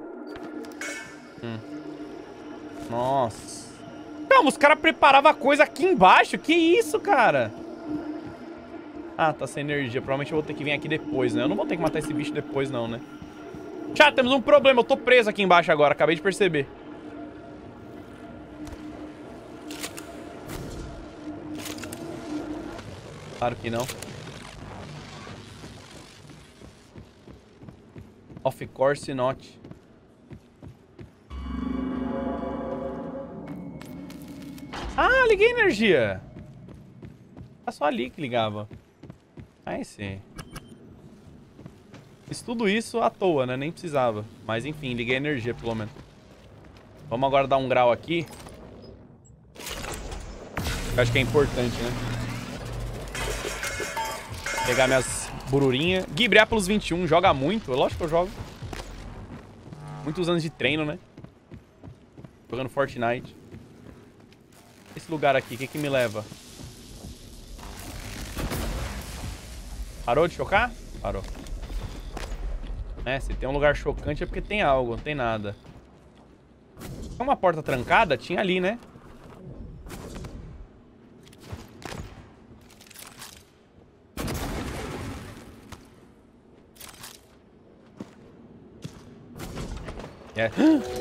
Nossa. Calma, os caras preparavam a coisa aqui embaixo. Que isso, cara? Ah, tá sem energia. Provavelmente eu vou ter que vir aqui depois, né? Eu não vou ter que matar esse bicho depois, não, né? Já temos um problema. Eu tô preso aqui embaixo agora. Acabei de perceber. Claro que não. Of course not. Ah, liguei a energia. Tá só ali que ligava. Aí sim. Fiz tudo isso à toa, né? Nem precisava. Mas enfim, liguei a energia pelo menos. Vamos agora dar um grau aqui. Eu acho que é importante, né? Pegar minhas bururinhas. Gui, Briápolis 21, joga muito? Lógico que eu jogo. Muitos anos de treino, né? Jogando Fortnite. Esse lugar aqui, o que me leva? Parou de chocar? Parou. É, se tem um lugar chocante é porque tem algo, não tem nada. Tem uma porta trancada? Tinha ali, né? É.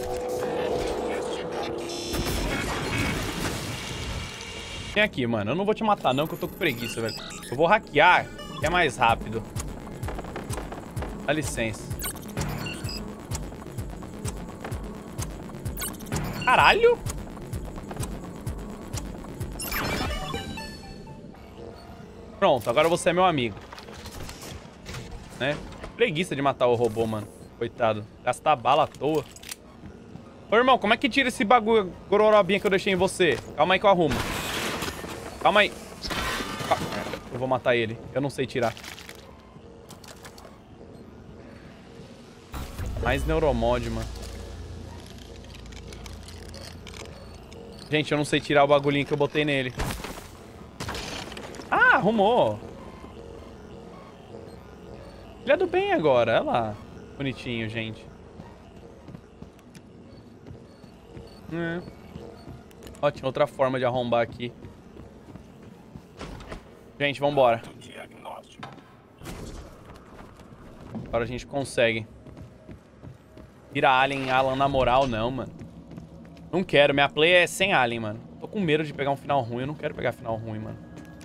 Vem aqui, mano. Eu não vou te matar, não, que eu tô com preguiça, velho. Eu vou hackear, que é mais rápido. Dá licença. Caralho! Pronto, agora você é meu amigo. Né? Preguiça de matar o robô, mano. Coitado. Gastar bala à toa. Ô, irmão, como é que tira esse bagulho gororobinha que eu deixei em você? Calma aí que eu arrumo. Calma aí. Eu vou matar ele. Eu não sei tirar. Mais neuromod, mano. Gente, eu não sei tirar o bagulhinho que eu botei nele. Ah, arrumou. Ele é do bem agora. Olha lá. Bonitinho, gente. Ó, tinha outra forma de arrombar aqui. Gente, vambora. Agora a gente consegue. Vira Alien, Alan na moral, não, mano. Não quero. Minha play é sem Alien, mano. Tô com medo de pegar um final ruim. Eu não quero pegar final ruim, mano.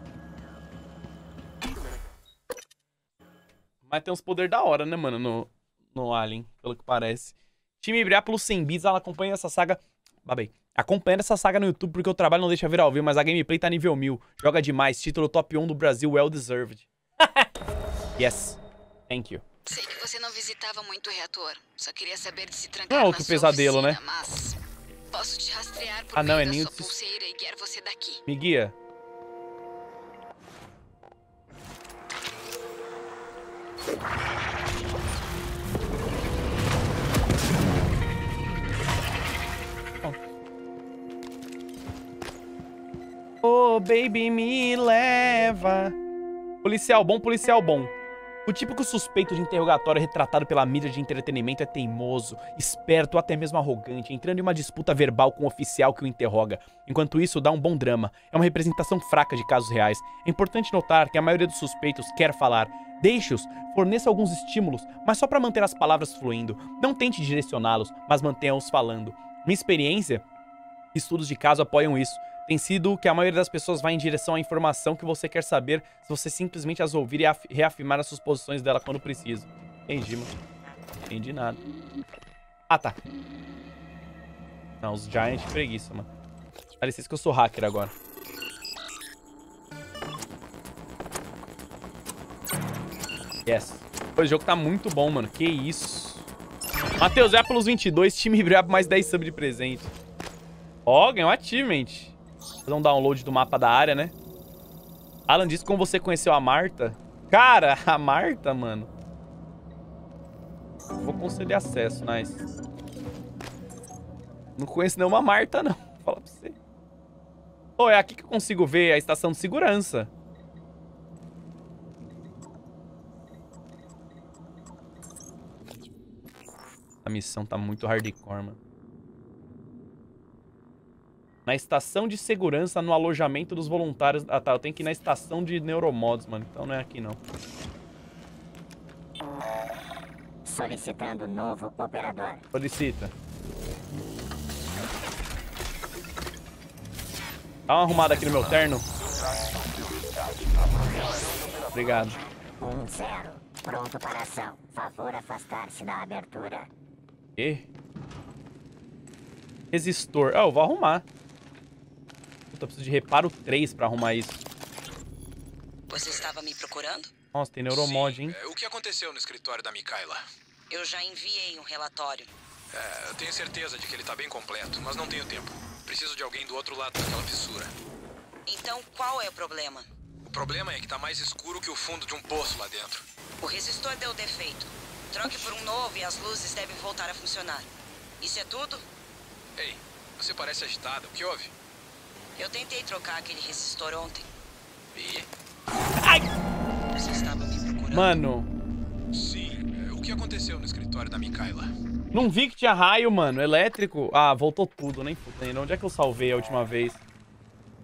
Mas tem uns poderes da hora, né, mano, no Alien, pelo que parece. Time Briápolis sem bis, ela acompanha essa saga... Babei. Acompanha essa saga no YouTube porque o trabalho não deixa vir ao vivo, mas a gameplay tá nível 1000. Joga demais. Título top 1 do Brasil, well deserved. Yes. Thank you. Sei que você não visitava muito o reator. Só queria saber de se trancar não é outro pesadelo, oficina, né? Mas posso te rastrear por não, meio é da ninho sua de... pulseira e guiar você daqui. Me guia. Oh, baby, me leva. Policial bom, policial bom. O típico suspeito de interrogatório retratado pela mídia de entretenimento é teimoso, esperto ou até mesmo arrogante, entrando em uma disputa verbal com o oficial que o interroga. Enquanto isso, dá um bom drama. É uma representação fraca de casos reais. É importante notar que a maioria dos suspeitos quer falar. Deixe-os, forneça alguns estímulos, mas só para manter as palavras fluindo. Não tente direcioná-los, mas mantenha-os falando. Minha experiência, estudos de caso apoiam isso. Tem sido que a maioria das pessoas vai em direção à informação que você quer saber se você simplesmente as ouvir e reafirmar as suas posições dela quando precisa. Entendi, mano. Entendi nada. Ah, tá. Não, os Giants preguiça, mano. Dá licença que eu sou hacker agora. Yes. O jogo tá muito bom, mano. Que isso. Matheus, é pelos 22, time Briab mais 10 sub de presente. Ó, ganhou achievement. Vou fazer um download do mapa da área, né? Alan disse como você conheceu a Marta. Cara, a Marta, mano. Vou conceder acesso, nice. Não conheço nenhuma Marta, não. Vou falar pra você. Oh, é aqui que eu consigo ver a estação de segurança. A missão tá muito hardcore, mano. Na estação de segurança, no alojamento dos voluntários... Ah, tá. Eu tenho que ir na estação de neuromods, mano. Então não é aqui, não. Solicitando novo operador. Solicita. Dá uma arrumada aqui no meu terno. Obrigado. 1-0. Pronto para ação. Favor afastar-se da abertura. E? Resistor. Ah, eu vou arrumar. Eu preciso de reparo 3 pra arrumar isso. Você estava me procurando? Nossa, tem neuromod, hein? O que aconteceu no escritório da Mikaela? Eu já enviei um relatório. Eu tenho certeza de que ele tá bem completo, mas não tenho tempo. Preciso de alguém do outro lado daquela fissura. Então, qual é o problema? O problema é que tá mais escuro que o fundo de um poço lá dentro. O resistor deu defeito. Troque por um novo e as luzes devem voltar a funcionar. Isso é tudo? Ei, você parece agitada. O que houve? Eu tentei trocar aquele resistor ontem. E? Ai! Você estava me procurando? Mano. Sim. O que aconteceu no escritório da Mikaela? Não vi que tinha raio, mano. Elétrico. Ah, voltou tudo, nem fudendo. Onde é que eu salvei a última vez?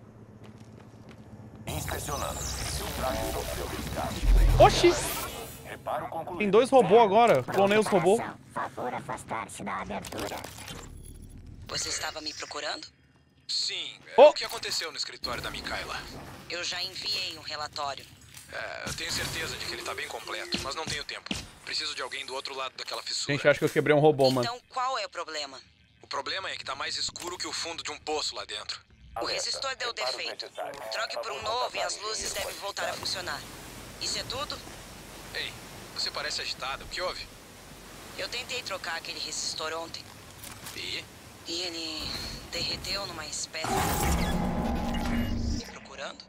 Inspecionando. Seu traje sofreu resgate. Oxi! Tem 2 robôs agora. Clonei os robôs. Favor afastar-se da abertura. Você estava me procurando? Sim. Oh. O que aconteceu no escritório da Mikaela? Eu já enviei um relatório. Eu tenho certeza de que ele tá bem completo, mas não tenho tempo. Preciso de alguém do outro lado daquela fissura. Gente, eu acho que eu quebrei um robô, mano. Então, qual é o problema? O problema é que tá mais escuro que o fundo de um poço lá dentro. O resistor deu defeito. Troque por um novo e as luzes devem voltar a funcionar. Isso é tudo? Ei, você parece agitada. O que houve? Eu tentei trocar aquele resistor ontem. E? E ele derreteu numa espécie... Me procurando?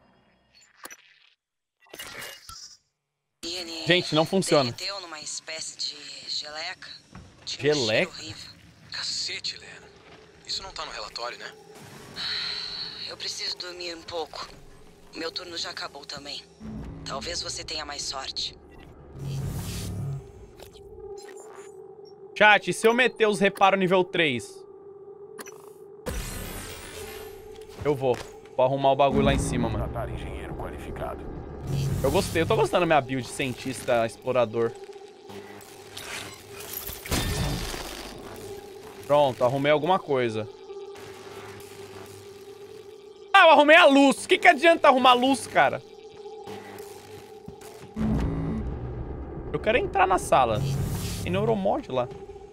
E ele... Gente, não funciona. Derreteu numa espécie de geleca. Geleca? Horrível. Cacete, Lena. Isso não tá no relatório, né? Eu preciso dormir um pouco. Meu turno já acabou também. Talvez você tenha mais sorte. Chat, se eu meter os reparos nível 3... Eu vou arrumar o bagulho lá em cima, mano. Engenheiro qualificado. Eu tô gostando da minha build de cientista explorador. Pronto, arrumei alguma coisa. Ah, eu arrumei a luz. O que adianta arrumar a luz, cara? Eu quero entrar na sala. Tem neuromod lá.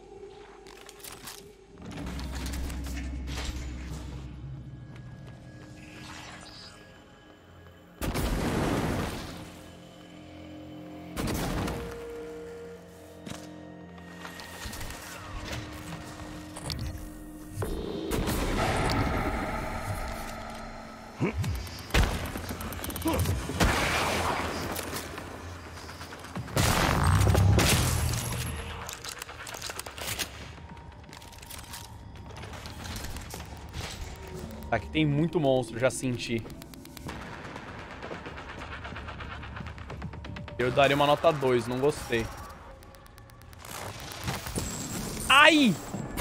Aqui tem muito monstro, já senti. Eu daria uma nota 2, não gostei. Ai!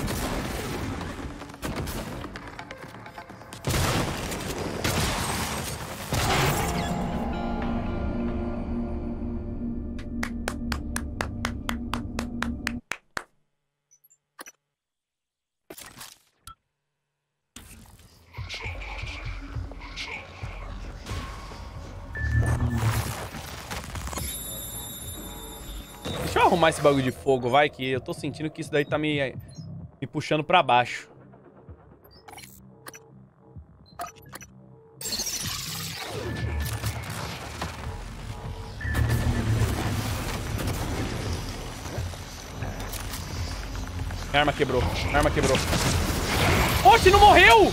Deixa eu arrumar esse bagulho de fogo, vai, que eu tô sentindo que isso daí tá me puxando pra baixo. Minha arma quebrou, minha arma quebrou. Oxe, não morreu!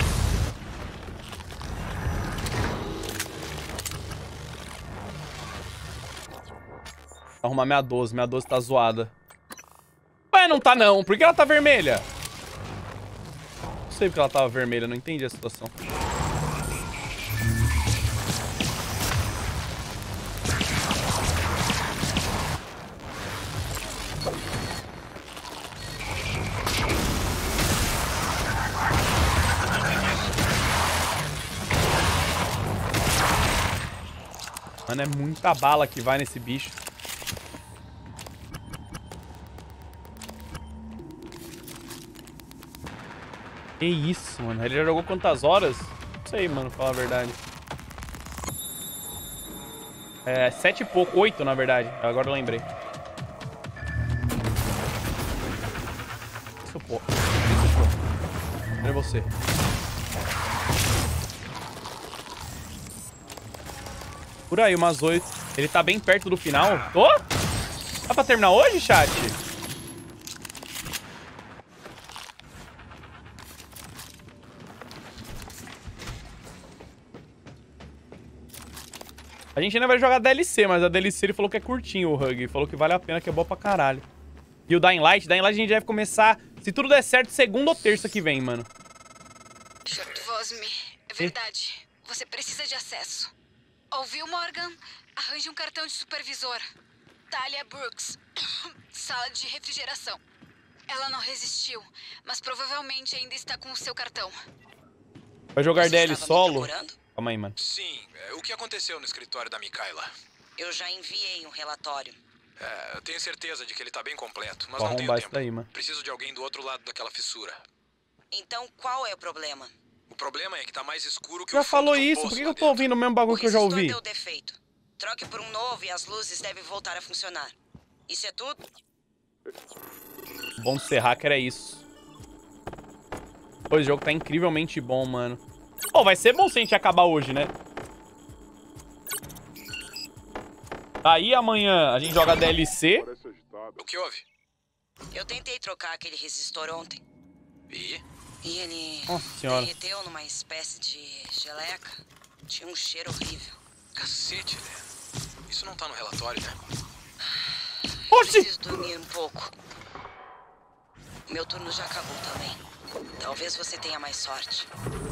Arrumar minha 12. Minha 12 tá zoada. Ué, não tá não. Por que ela tá vermelha? Não sei porque ela tava vermelha. Não entendi a situação. Mano, é muita bala que vai nesse bicho. Que isso, mano. Ele já jogou quantas horas? Não sei, mano, pra falar a verdade. É, 7 e pouco. 8, na verdade. Agora eu lembrei. Isso, pô. Cadê você? Por aí, umas 8. Ele tá bem perto do final. Tô? Dá pra terminar hoje, chat? A gente ainda vai jogar DLC, mas a DLC ele falou que é curtinho o Hug. Ele falou que vale a pena, que é boa pra caralho. E o Dying Light a gente deve começar, se tudo der certo, segunda ou terça que vem, mano. Vosme, é verdade. Você precisa de acesso. Ouviu, Morgan? Arranje um cartão de supervisor. Talia Brooks. Sala de refrigeração. Ela não resistiu, mas provavelmente ainda está com o seu cartão. Vai jogar DL solo? Calma aí, mano. Sim, o que aconteceu no escritório da Mikaela? Eu já enviei um relatório. É, eu tenho certeza de que ele tá bem completo, mas Vou não tenho arrombar tempo. isso daí, mano. Preciso de alguém do outro lado daquela fissura. Então, qual é o problema? O problema é que tá mais escuro que Já o fundo falou de um isso? poço Por que lá eu tô ouvindo o mesmo bagulho que eu já resistor ouvi? deu defeito. Troque por um novo e as luzes devem voltar a funcionar. Isso é tudo? Bom de ser hacker é isso. Pô, esse jogo tá incrivelmente bom, mano. Pô, vai ser bom se a gente acabar hoje, né? Aí amanhã a gente joga DLC. O que houve? Eu tentei trocar aquele resistor ontem. E? E ele Nossa senhora. derreteu numa espécie de geleca. Tinha um cheiro horrível. Cacete, né? Isso não tá no relatório, né? Oxi! Preciso dormir um pouco. Meu turno já acabou também. Talvez você tenha mais sorte.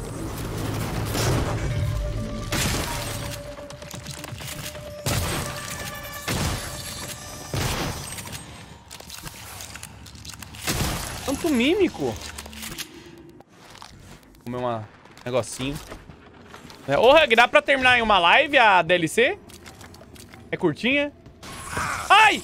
Tanto mímico. Comer um negocinho. Ô, Hug, dá pra terminar em uma live a DLC? É curtinha? Ai!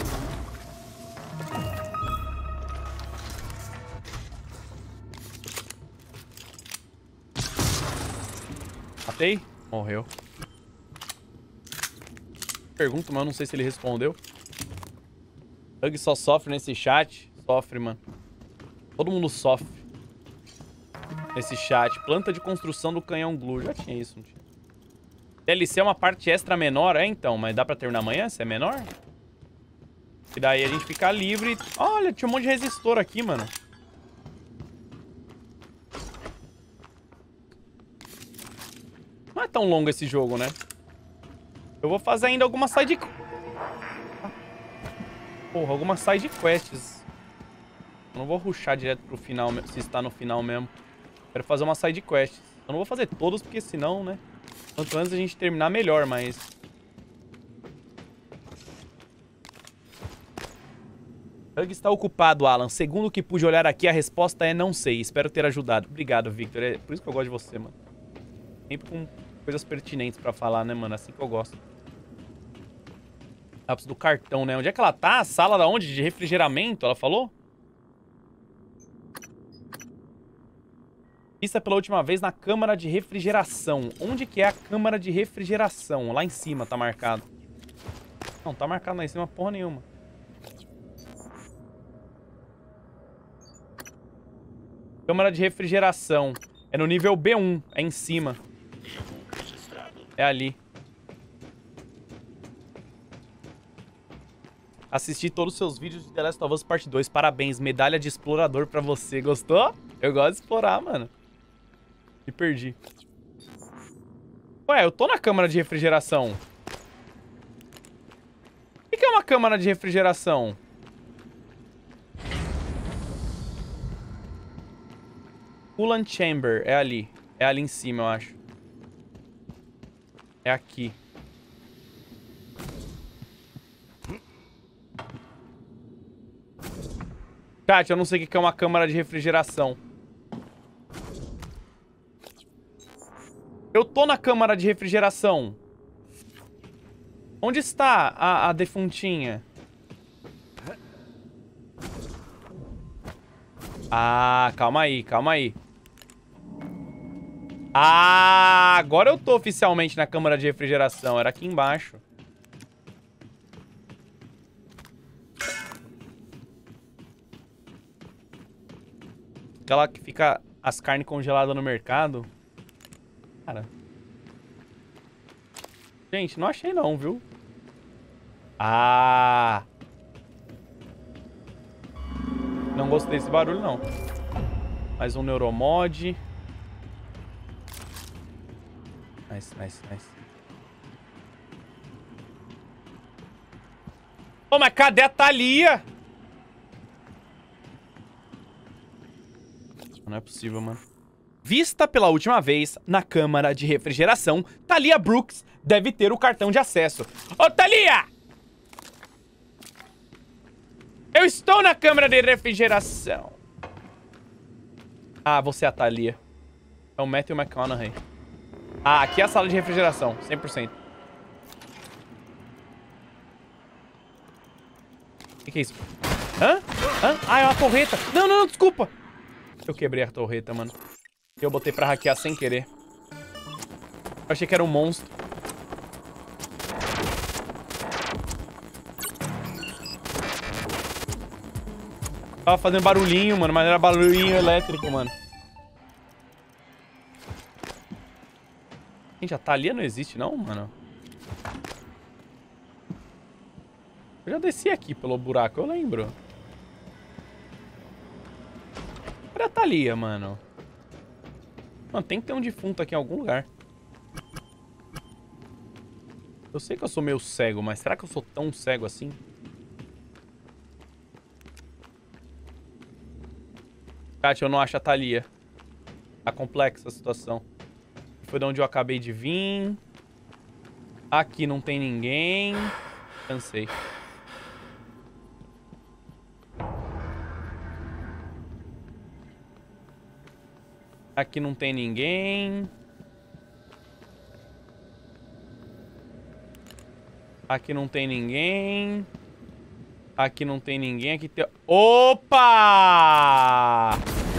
Matei? Morreu. Pergunto, mas eu não sei se ele respondeu. Hug só sofre nesse chat. Sofre, mano. Todo mundo sofre. Nesse chat. Planta de construção do canhão glue. Já tinha isso, não tinha? DLC é uma parte extra menor, é então. Mas dá pra terminar amanhã, se é menor? E daí a gente fica livre. Olha, tinha um monte de resistor aqui, mano. Não é tão longo esse jogo, né? Eu vou fazer ainda algumas side... Porra, algumas side quests. Eu não vou rushar direto pro final, se está no final mesmo. Quero fazer uma side quest. Eu não vou fazer todas, porque senão, né? Quanto antes a gente terminar, melhor, mas... Hug está ocupado, Alan. Segundo o que pude olhar aqui, a resposta é não sei. Espero ter ajudado. Obrigado, Victor. É por isso que eu gosto de você, mano. Sempre com coisas pertinentes pra falar, né, mano? Assim que eu gosto. Ela precisa do cartão, né? Onde é que ela tá? A sala da onde? De refrigeramento, ela falou? Vista pela última vez na câmara de refrigeração. Onde que é a câmara de refrigeração? Lá em cima tá marcado. Não, tá marcado lá em cima porra nenhuma. Câmara de refrigeração. É no nível B1. É em cima. É ali. Assisti todos os seus vídeos de The Last of Us Part 2. Parabéns. Medalha de explorador pra você. Gostou? Eu gosto de explorar, mano. Me perdi. Ué, eu tô na câmara de refrigeração. O que é uma câmara de refrigeração? Coolant Chamber. É ali. É ali em cima, eu acho. É aqui. Chat, eu não sei o que é uma câmara de refrigeração. Eu tô na câmara de refrigeração. Onde está a defuntinha? Ah, calma aí, calma aí. Ah, agora eu tô oficialmente na câmara de refrigeração. Era aqui embaixo. Aquela que fica as carnes congeladas no mercado. Cara. Gente, não achei não, viu? Ah. Não gostei desse barulho, não. Mais um neuromod. Nice, nice, nice. Pô, mas cadê a Thalia? Não é possível, mano. Vista pela última vez na câmara de refrigeração, Thalia Brooks deve ter o cartão de acesso. Ô, Thalia! Eu estou na câmara de refrigeração. Ah, você é a Thalia. É o Matthew McConaughey. Ah, aqui é a sala de refrigeração, 100%. Que é isso? Hã? Hã? Ah, é uma torreta. Não, não, não, desculpa. Eu quebrei a torreta, mano. Eu botei pra hackear sem querer. Eu achei que era um monstro. Tava fazendo barulhinho, mano, mas era barulhinho elétrico, mano. Gente, a Thalia não existe, não, mano? Eu já desci aqui pelo buraco, eu lembro. Cadê a Thalia, mano? Mano, tem que ter um defunto aqui em algum lugar. Eu sei que eu sou meio cego, mas será que eu sou tão cego assim? Chat, eu não acho a Thalia. Tá complexa a situação. Foi de onde eu acabei de vir. Aqui não tem ninguém. Cansei. Aqui não tem ninguém. Aqui não tem ninguém. Aqui não tem ninguém. Aqui tem... Opa!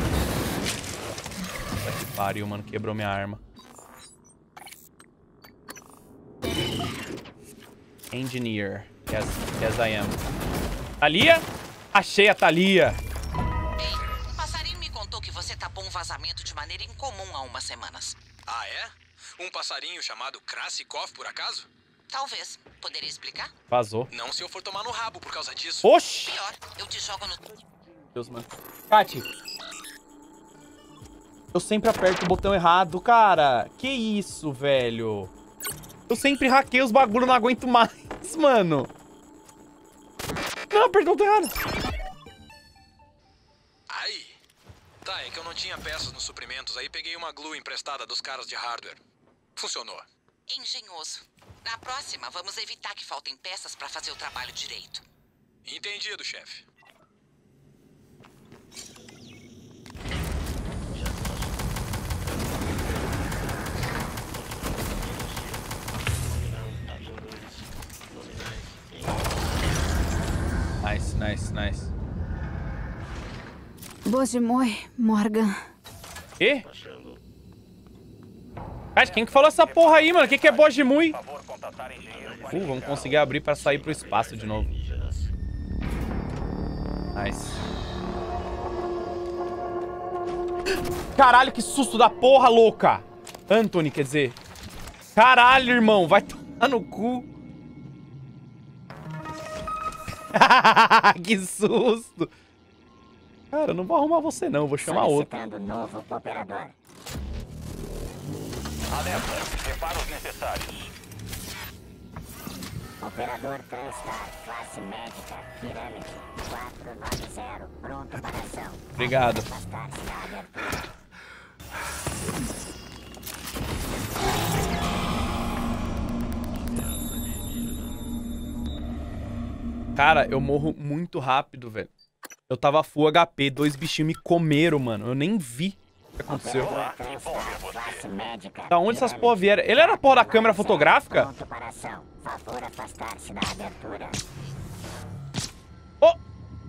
Puta que pariu, mano. Quebrou minha arma. Engineer. Yes I am. Thalia? Achei a Thalia. Ei, o passarinho me contou que você tapou um vazamento de maneira incomum há umas semanas. Ah, é? Um passarinho chamado Krasikov, por acaso? Talvez. Poderia explicar? Vazou. Não se eu for tomar no rabo por causa disso. Oxi! Pior, eu te jogo no... Deus, mano. Kat. Eu sempre aperto o botão errado, cara. Que isso, velho? Eu sempre hackeio os bagulho, não aguento mais, mano. Não, apertei o botão errado. Ai. Tá, é que eu não tinha peças nos suprimentos, aí peguei uma glue emprestada dos caras de hardware. Funcionou. Engenhoso. Na próxima, vamos evitar que faltem peças pra fazer o trabalho direito. Entendido, chefe. Nice, nice, nice. Bojimoi, Morgan. Quê? Cara, quem que falou essa porra aí, mano? O que é Bojimui? Vamos conseguir abrir pra sair pro espaço de novo. Nice. Caralho, que susto da porra, louca! Anthony, quer dizer. Caralho, irmão, vai tomar no cu. Que susto. Cara, eu não vou arrumar você não, eu vou chamar outro. Novo operador. Alerta, reparos necessários. Operador Transtar, classe médica, pirâmide 490, pronto para ação. Obrigado. Afastar-se da abertura. Cara, eu morro muito rápido, velho. Eu tava full HP, 2 bichinhos me comeram, mano. Eu nem vi o que aconteceu. Da onde essas porra vieram? Ele era a porra da câmera fotográfica? Pronto para ação. Favor afastar-se da abertura. Oh!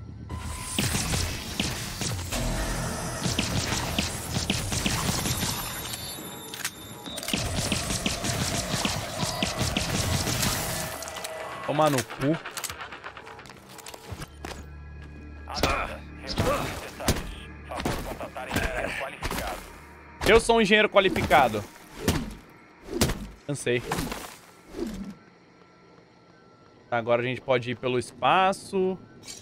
Toma no cu. Eu sou um engenheiro qualificado. Cansei. Agora a gente pode ir pelo espaço.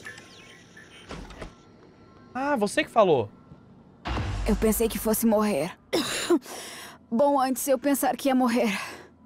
Ah, você que falou. Eu pensei que fosse morrer. Bom, antes eu pensar que ia morrer.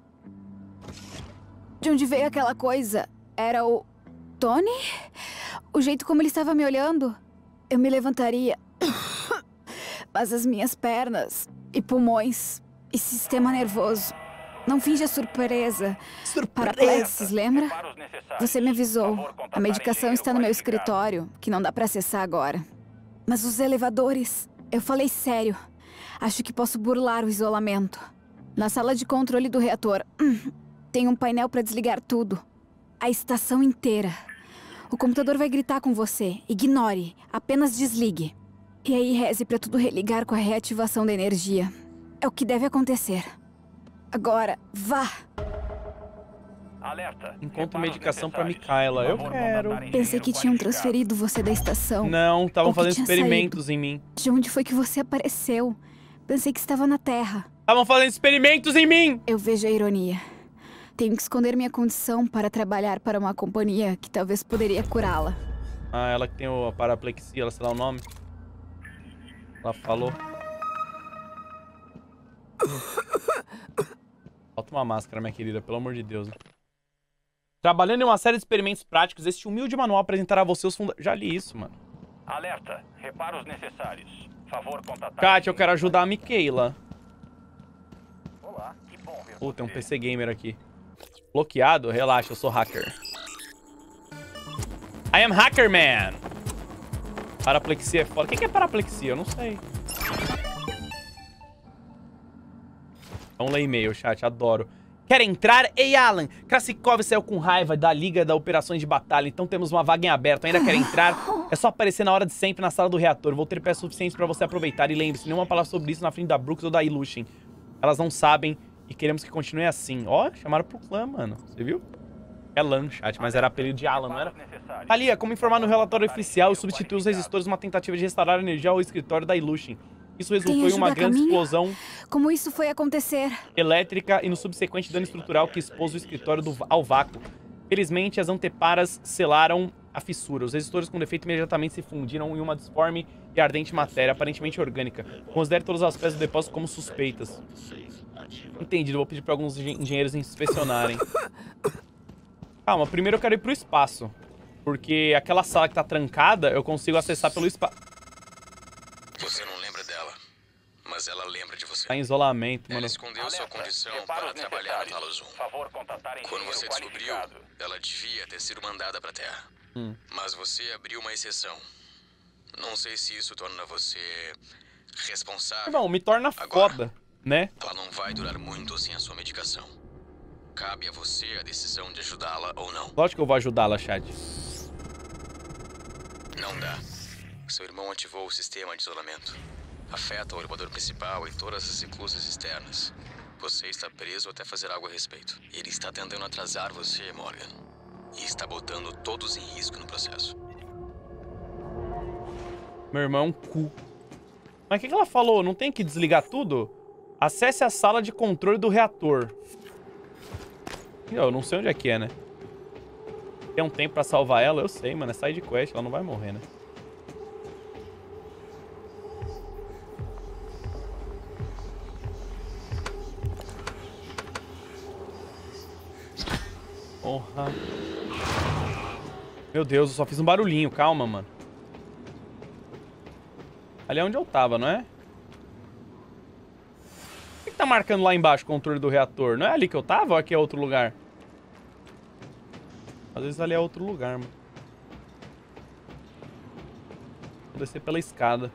De onde veio aquela coisa? Era o... Tony? O jeito como ele estava me olhando? Eu me levantaria. Mas as minhas pernas e pulmões e sistema nervoso. Não finja surpresa. Paraplexis, lembra? Você me avisou. A medicação está no meu escritório, que não dá para acessar agora. Mas os elevadores... Eu falei sério. Acho que posso burlar o isolamento. Na sala de controle do reator, tem um painel para desligar tudo. A estação inteira. O computador vai gritar com você. Ignore. Apenas desligue. E aí reze pra tudo religar com a reativação da energia. É o que deve acontecer. Agora, vá! Encontro medicação pra Mikaela. Eu quero. Pensei que tinham transferido você da estação. Não, estavam fazendo tinha experimentos saído. em mim. De onde foi que você apareceu? Pensei que estava na Terra. Estavam fazendo experimentos em mim! Eu vejo a ironia. Tenho que esconder minha condição para trabalhar para uma companhia que talvez poderia curá-la. Ah, ela que tem a paraplexia, ela sei lá o nome. Ela falou. Bota uma máscara, minha querida, pelo amor de Deus. Trabalhando em uma série de experimentos práticos, este humilde manual apresentará a você os fundamentos. Já li isso, mano. Alerta. Reparos necessários. Favor contatar. Kátia, eu quero ajudar a Mikaela. Olá, que bom ver Tem um PC gamer aqui. Bloqueado? Relaxa, eu sou hacker. I am hacker, man. Paraplexia é foda. O que é paraplexia? Eu não sei. Vamos ler e-mail, chat. Adoro. Quer entrar? Ei, Alan. Krasikov saiu com raiva da Liga da Operações de Batalha, então temos uma vaga em aberto. Ainda quer entrar? É só aparecer na hora de sempre na sala do reator. Vou ter peças suficientes pra você aproveitar. E lembre-se, nenhuma palavra sobre isso na frente da Brooks ou da Illusion. Elas não sabem e queremos que continue assim. Ó, chamaram pro clã, mano. Você viu? É LAN, chat, mas era apelido de Alan, não era? Ali, como informar no relatório oficial, substituiu os resistores numa tentativa de restaurar a energia ao escritório da Illusion. Isso resultou em uma grande explosão Como isso foi acontecer? elétrica e no subsequente dano estrutural que expôs o escritório ao vácuo. Felizmente, as anteparas selaram a fissura. Os resistores com defeito imediatamente se fundiram em uma disforme e ardente matéria, aparentemente orgânica. Considere todas as peças do depósito como suspeitas. Entendido, vou pedir para alguns engenheiros inspecionarem. Calma, primeiro eu quero ir pro espaço. Porque aquela sala que tá trancada, eu consigo acessar pelo espaço. Você não lembra dela, mas ela lembra de você. Tá em isolamento, mano. Ela escondeu sua condição para trabalhar na Talazun. Quando você descobriu, ela devia ter sido mandada pra Terra. Mas você abriu uma exceção. Não sei se isso torna você responsável. Irmão, me torna foda, né? Ela não vai durar muito sem a sua medicação. Cabe a você a decisão de ajudá-la ou não. Lógico que eu vou ajudá-la, chat. Não dá. Seu irmão ativou o sistema de isolamento. Afeta o elevador principal e todas as reclusas externas. Você está preso até fazer algo a respeito. Ele está tentando atrasar você, Morgan. E está botando todos em risco no processo. Meu irmão é um cu. Mas o que ela falou? Não tem que desligar tudo? Acesse a sala de controle do reator. Eu não sei onde é que é, né? Tem um tempo pra salvar ela? Eu sei, mano. É side quest, ela não vai morrer, né? Porra. Meu Deus, eu só fiz um barulhinho. Calma, mano. Ali é onde eu tava, não é? O que tá marcando lá embaixo o controle do reator? Não é ali que eu tava ou aqui é outro lugar? Às vezes ali é outro lugar, mano. Vou descer pela escada.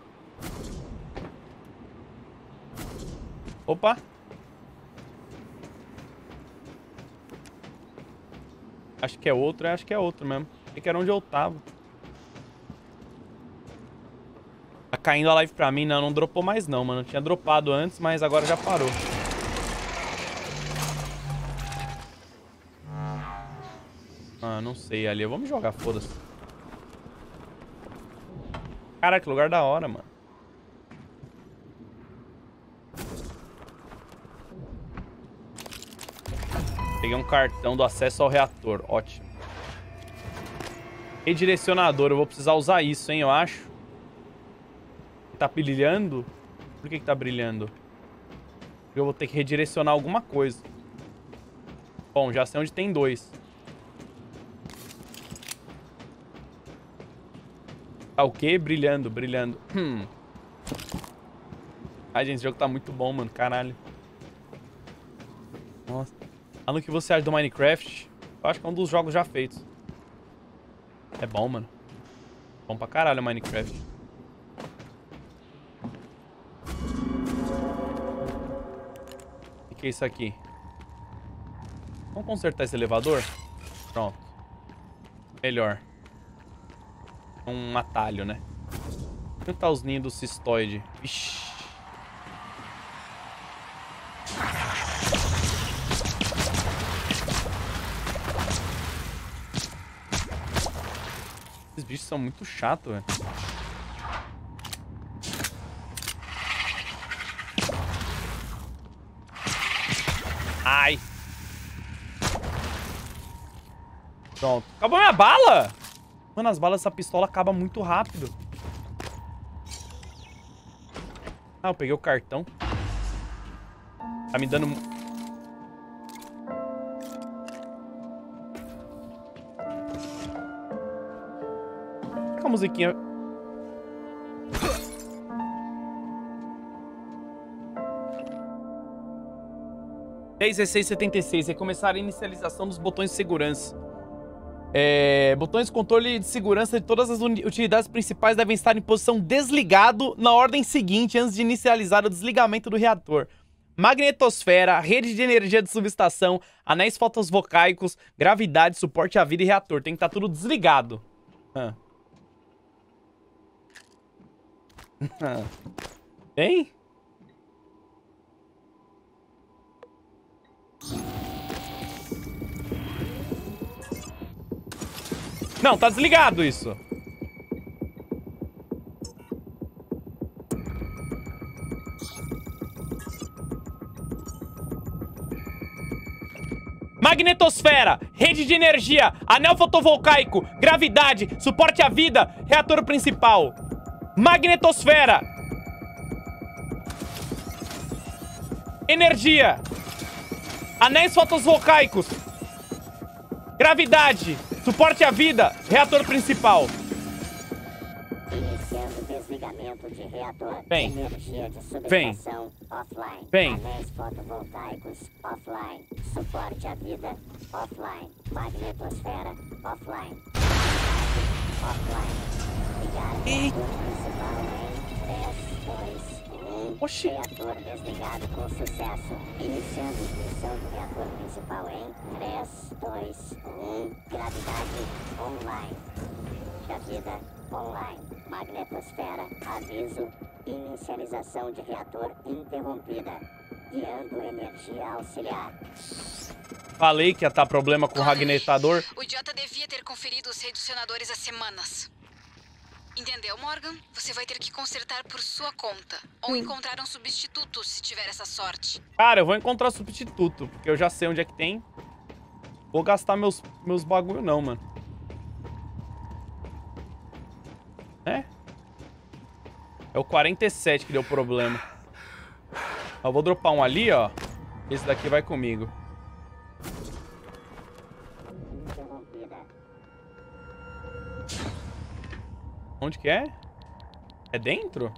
Opa! Acho que é outro mesmo. Achei que era onde eu tava. Tá caindo a live pra mim? Não dropou mais não, mano. Tinha dropado antes, mas agora já parou. Ah, não sei ali. Vamos jogar, foda-se. Caraca, que lugar da hora, mano. Peguei um cartão do acesso ao reator. Ótimo. Redirecionador. Eu vou precisar usar isso, hein, eu acho. Tá brilhando? Por que tá brilhando? Eu vou ter que redirecionar alguma coisa. Bom, já sei onde tem dois. Tá o quê? Brilhando, brilhando. Ai, gente, esse jogo tá muito bom, mano. Caralho. Nossa. Alan, o que você acha do Minecraft? Eu acho que é um dos jogos já feitos. É bom, mano. Bom pra caralho o Minecraft. O que é isso aqui? Vamos consertar esse elevador? Pronto. Melhor. Um atalho, né? Onde tá os ninhos do cistoide? Ixi. Esses bichos são muito chatos, velho. Ai. Pronto. Acabou minha bala? Mano, as balas dessa pistola acabam muito rápido. Ah, eu peguei o cartão. Tá me dando... Olha a musiquinha. $16,76. Recomeçar a inicialização dos botões de segurança. Botões de controle de segurança de todas as utilidades principais devem estar em posição desligado na ordem seguinte antes de inicializar o desligamento do reator. Magnetosfera, rede de energia de subestação, anéis fotovoltaicos, gravidade, suporte à vida e reator. Tem que estar tudo desligado. Hein? Não, tá desligado isso. Magnetosfera, rede de energia, anel fotovoltaico, gravidade, suporte à vida, reator principal. Magnetosfera. Energia. Anéis fotovoltaicos. Gravidade. Suporte à vida. Reator principal. Iniciando desligamento de reator. Vem. Energia de Vem. subestação offline. Vem. Anéis fotovoltaicos offline. Suporte à vida offline. Magnetosfera offline. Offline. Ligar reator principal em 3, 2, 1. Oxi. Reator desligado com sucesso. Iniciando ignição do reator principal em 3, 2, 1. Gravidade online. Vida online. Magnetosfera. Aviso. Inicialização de reator interrompida. Guiando energia auxiliar. Falei que ia estar problema com o magnetador. O idiota devia ter conferido os reducionadores há semanas. Entendeu, Morgan? Você vai ter que consertar por sua conta. Ou encontrar um substituto, se tiver essa sorte. Cara, eu vou encontrar substituto, porque eu já sei onde é que tem. Vou gastar meus bagulho não, mano. É o 47 que deu problema. Eu vou dropar um ali, ó. Esse daqui vai comigo. Onde que é? É dentro?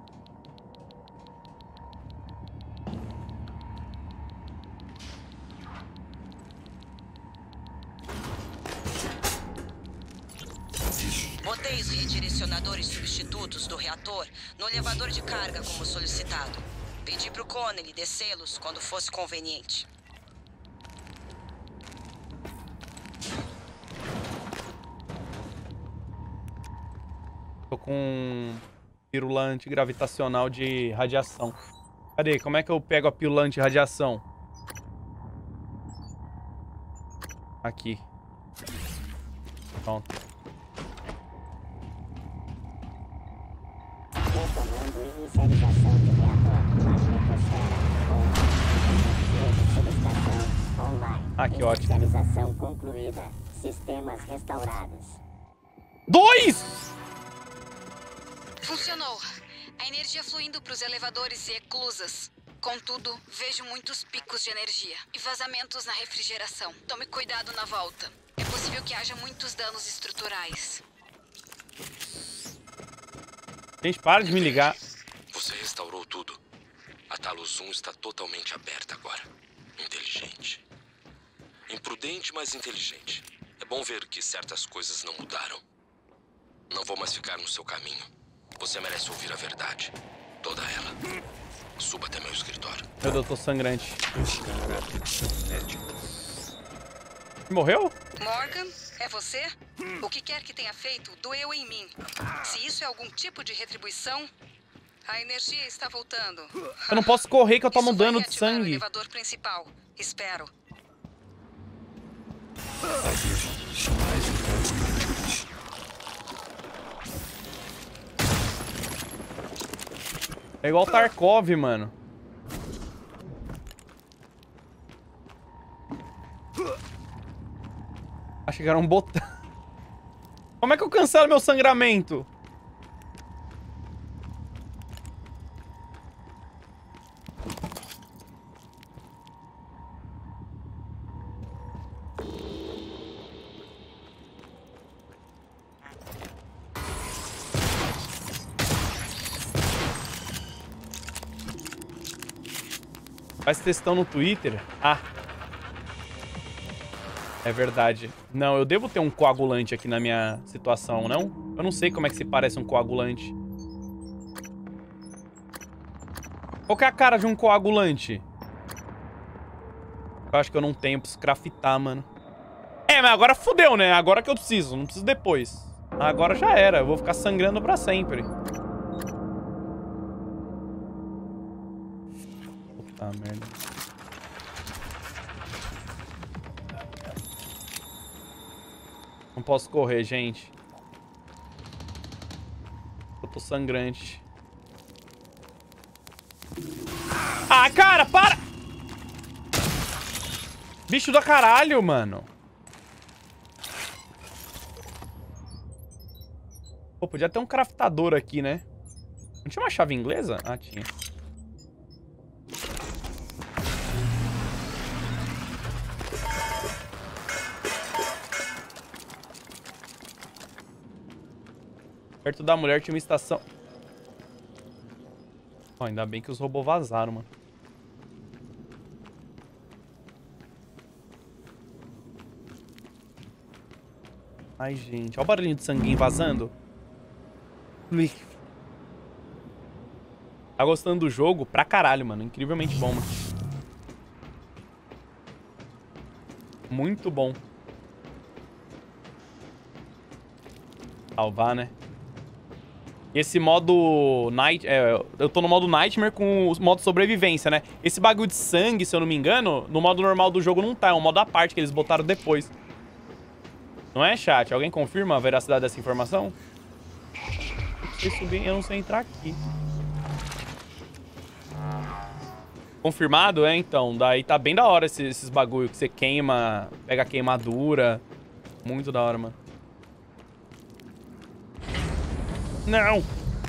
Botei os redirecionadores substitutos do reator no elevador de carga como solicitado. Pedi pro Connelly descê-los quando fosse conveniente. Tô com um pílula antigravitacional de radiação. Cadê? Como é que eu pego a pílula anti-radiação? Aqui. Pronto. Retomando inicialização de reator. Magnetosfera subestação online. Ah, que ótimo. Inicialização concluída. Sistemas restaurados. 2! Funcionou. A energia fluindo para os elevadores e eclusas. Contudo, vejo muitos picos de energia e vazamentos na refrigeração. Tome cuidado na volta. É possível que haja muitos danos estruturais. Gente, para de me ligar. Você restaurou tudo. A Talos 1 está totalmente aberta agora. Inteligente. Imprudente, mas inteligente. É bom ver que certas coisas não mudaram. Não vou mais ficar no seu caminho. Você merece ouvir a verdade. Toda ela. Suba até meu escritório. Meu Deus, eu tô sangrante. Morreu? Morgan, É você? O que quer que tenha feito doeu em mim. Se isso é algum tipo de retribuição, a energia está voltando. Eu não posso correr que eu tomo dano de O sangue. elevador principal. Espero. É igual Tarkov, mano. Acho que era um botão. Como é que eu cancelo meu sangramento? Faz textão no Twitter? Ah. É verdade. Não, eu devo ter um coagulante aqui na minha situação, não? Eu não sei como é que se parece um coagulante. Qual que é a cara de um coagulante? Eu acho que eu não tenho, preciso craftar, mano. É, mas agora fudeu, né? Agora que eu preciso, não preciso depois. Agora já era, eu vou ficar sangrando pra sempre. Puta merda. Não posso correr, gente. Eu tô sangrante. Ah, cara, para! Bicho do caralho, mano. Pô, podia ter um craftador aqui, né? Não tinha uma chave inglesa? Ah, tinha. Perto da mulher tinha uma estação. Oh, ainda bem que os robôs vazaram, mano. Ai, gente. Olha o barulhinho de sanguinho vazando. Ui. Tá gostando do jogo? Pra caralho, mano. Incrivelmente bom, mano. Muito bom. Salvar, né? E esse modo Night... eu tô no modo Nightmare com o modo sobrevivência, né? Esse bagulho de sangue, se eu não me engano, no modo normal do jogo não tá. É um modo à parte que eles botaram depois. Não é, chat? Alguém confirma a veracidade dessa informação? Não sei subir, eu não sei entrar aqui. Confirmado? É, então. Daí tá bem da hora esses bagulho que você queima, pega queimadura. Muito da hora, mano. Não!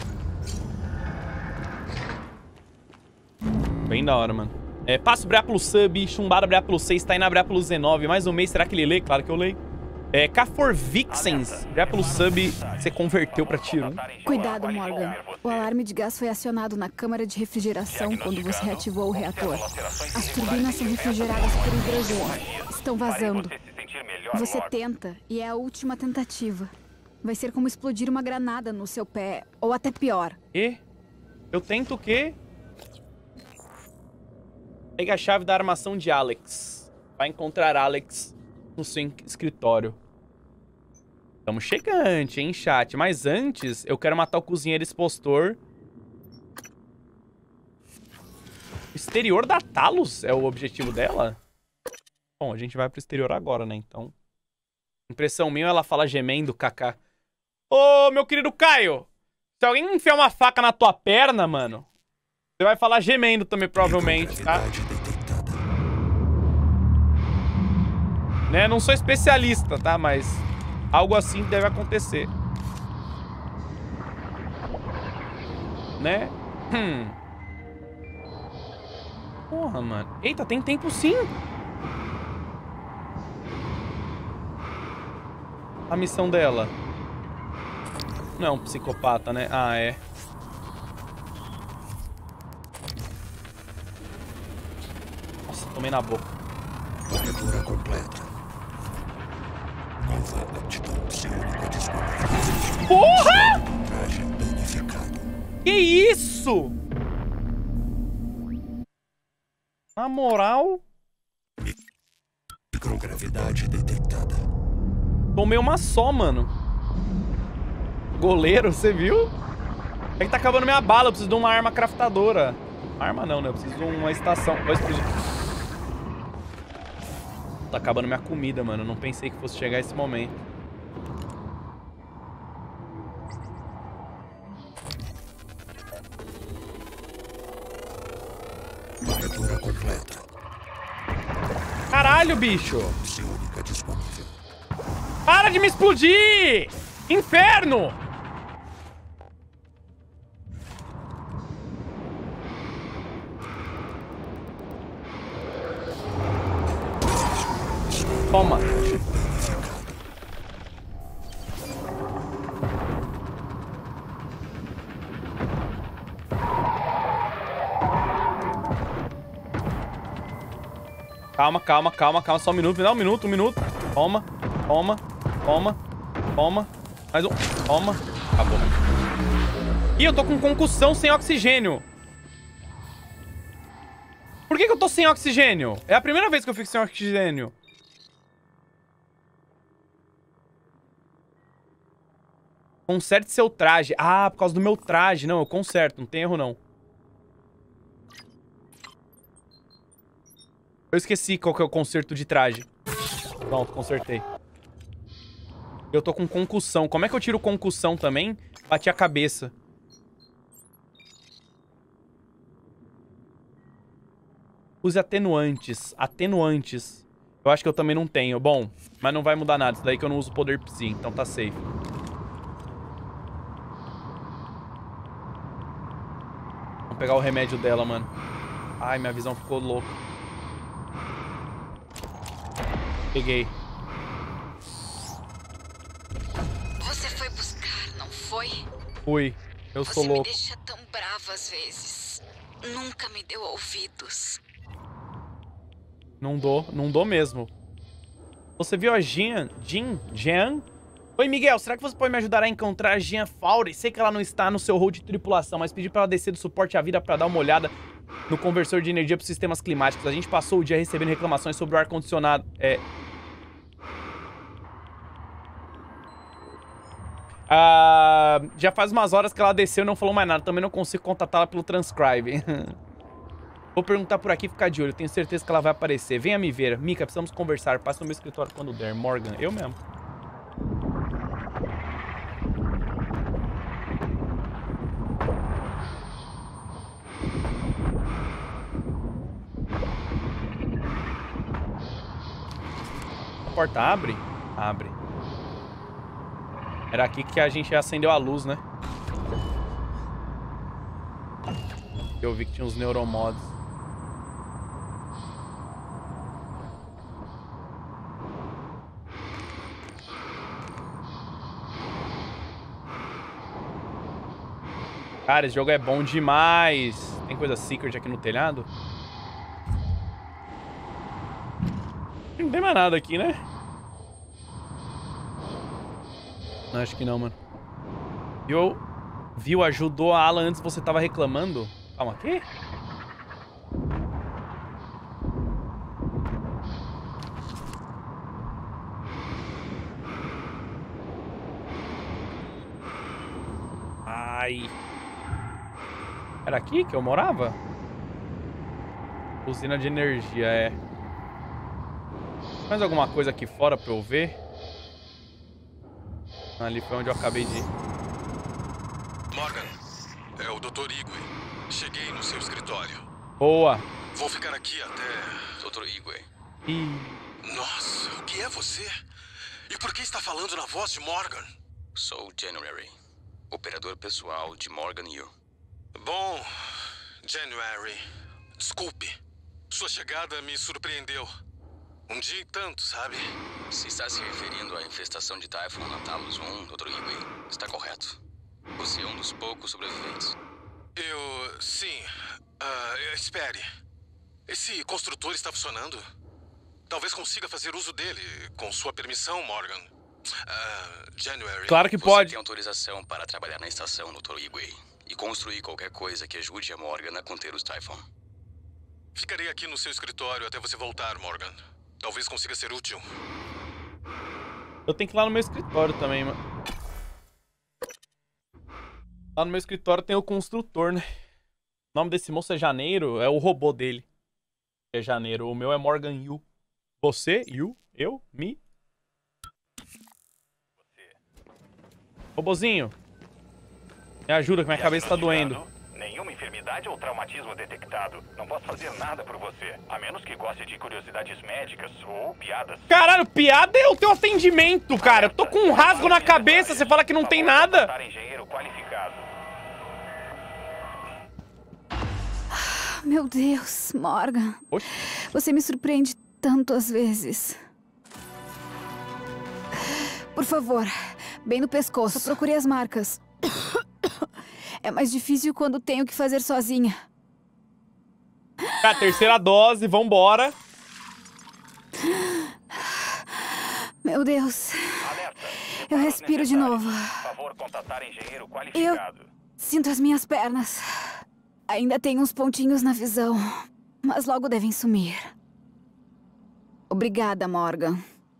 Bem da hora, mano. Passo Brea pelo sub, Chumbada Brea pelo 6, Tainá Brea pelo 19. Mais um mês, será que ele lê? Claro que eu leio. Cafor Vixens, Brea pelo sub, você converteu pra tiro. Cuidado, Morgan. O alarme de gás foi acionado na câmara de refrigeração quando você reativou o reator. As turbinas são refrigeradas por hidrogênio. Estão vazando. Você tenta, e é a última tentativa. Vai ser como explodir uma granada no seu pé, ou até pior. E? Eu tento o quê? Pega a chave da armação de Alex. Vai encontrar Alex no seu escritório. Estamos chegante, hein, chat? Mas antes, eu quero matar o cozinheiro expostor. Exterior da Talos é o objetivo dela? Bom, a gente vai pro exterior agora, né? Então... Impressão minha, ela fala gemendo, kaká. Ô, meu querido Caio, se alguém enfiar uma faca na tua perna, mano, você vai falar gemendo também, provavelmente, tá? Né? Não sou especialista, tá? Mas algo assim deve acontecer. Né? Porra, mano. Eita, tem tempo sim. A missão dela. Não é um psicopata, né? Ah, é. Nossa, tomei na boca. Varredura completa. Nova aptidão psiônica disponível. Porra! Traje danificado. Que isso? Na moral... Microgravidade detectada. Tomei uma só, mano. Goleiro, você viu? É que tá acabando minha bala, eu preciso de uma arma craftadora. Arma não, né? Eu preciso de uma estação. Tá acabando minha comida, mano. Eu não pensei que fosse chegar esse momento. Varredura completa. Caralho, bicho! Para de me explodir! Inferno! Toma. Calma, calma, calma, calma. Só um minuto. Me dá um minuto. Toma, toma, toma, toma. Mais um. Toma. Acabou. Ih, eu tô com concussão sem oxigênio. Por que eu tô sem oxigênio? É a primeira vez que eu fico sem oxigênio. Conserte seu traje. Ah, por causa do meu traje. Não, eu conserto. Não tem erro, não. Eu esqueci qual que é o conserto de traje. Pronto, consertei. Eu tô com concussão. Como é que eu tiro concussão também? Bati a cabeça. Use atenuantes. Atenuantes. Eu acho que eu também não tenho. Bom, mas não vai mudar nada. Isso daí que eu não uso poder psi, então tá safe. Vamos pegar o remédio dela, mano. Ai, minha visão ficou louca. Peguei. Você foi buscar, não foi? Fui. Eu sou louco. Você me deixa tão brava às vezes. Nunca me deu ouvidos. Não dou mesmo. Você viu a Jean? Oi, Miguel, será que você pode me ajudar a encontrar a Jean Fowler? Sei que ela não está no seu hall de tripulação, mas pedi para ela descer do suporte à vida para dar uma olhada no conversor de energia para os sistemas climáticos. A gente passou o dia recebendo reclamações sobre o ar-condicionado. Já faz umas horas que ela desceu e não falou mais nada. Também não consigo contatá-la pelo transcribe. Vou perguntar por aqui e ficar de olho. Tenho certeza que ela vai aparecer. Venha me ver. Mika, precisamos conversar. Passa no meu escritório quando der. Morgan, eu mesmo. A porta abre? Abre. Era aqui que a gente acendeu a luz, né? Eu vi que tinha uns neuromods. Cara, esse jogo é bom demais. Tem coisa secret aqui no telhado? Não tem mais nada aqui, né? Não, acho que não, mano. Viu? Ajudou a Alan antes você tava reclamando? Calma, aqui? Ai. Era aqui que eu morava? Usina de energia, é. Mais alguma coisa aqui fora pra eu ver? Ali foi onde eu acabei de ir. Morgan, é o Dr. Igwe. Cheguei no seu escritório. Boa. Vou ficar aqui até... Dr. Igwe. Nossa, o que é você? E por que está falando na voz de Morgan? Sou January, operador pessoal de Morgan Hill. Bom, January, desculpe. Sua chegada me surpreendeu. Um dia e tanto, sabe? Se está se referindo à infestação de Typhon na Talos 1, Dr. Igwe, está correto. Você é um dos poucos sobreviventes. Sim. Espere. Esse construtor está funcionando? Talvez consiga fazer uso dele, com sua permissão, Morgan. January... Claro que pode. Você tem autorização para trabalhar na estação, Dr. Igwe, e construir qualquer coisa que ajude a Morgan a conter os Typhon. Ficarei aqui no seu escritório até você voltar, Morgan. Talvez consiga ser útil. Eu tenho que ir lá no meu escritório também, mano. Lá no meu escritório tem o construtor, né? O nome desse moço é Janeiro, é o robô dele. É Janeiro. O meu é Morgan Yu. Você, Yu, eu, me. Robozinho. Me ajuda que minha cabeça tá doendo. Nenhuma enfermidade ou traumatismo detectado. Não posso fazer nada por você, a menos que goste de curiosidades médicas ou piadas. Caralho, piada é o teu atendimento, cara. Eu tô com um rasgo na cabeça, você fala que não tem nada. Engenheiro qualificado. Meu Deus, Morgan. Oxi. Você me surpreende tanto às vezes. Por favor, bem no pescoço. Procure as marcas. É mais difícil quando tenho que fazer sozinha. Tá, terceira dose, vambora. Meu Deus. Eu respiro de novo. Eu sinto as minhas pernas. Ainda tenho uns pontinhos na visão, mas logo devem sumir. Obrigada, Morgan.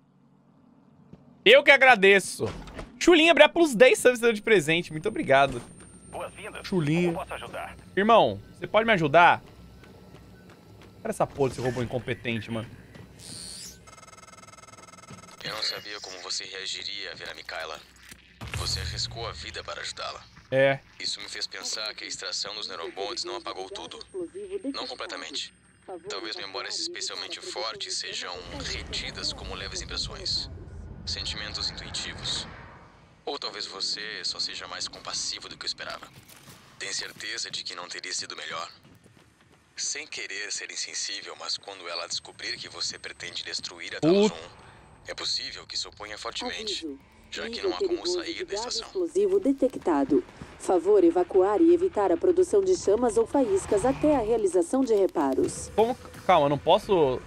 Eu que agradeço. Chulinha abriu plus 10 subs de presente. Muito obrigado. Boas-vindas. Chulinha. Como posso ajudar? Irmão, você pode me ajudar? Olha essa porra desse robô incompetente, mano. Eu não sabia como você reagiria a ver a Mikaela. Você arriscou a vida para ajudá-la. É. Isso me fez pensar que a extração dos neurobonds não apagou tudo. Não completamente. Talvez memórias especialmente fortes sejam retidas como leves impressões. Sentimentos intuitivos. Ou talvez você só seja mais compassivo do que eu esperava. Tem certeza de que não teria sido melhor? Sem querer ser insensível, mas quando ela descobrir que você pretende destruir a Talos 1, é possível que se oponha fortemente, já que não há como sair da estação. Explosivo detectado. Favor evacuar e evitar a produção de chamas ou faíscas até a realização de reparos. Como? Calma, eu não posso...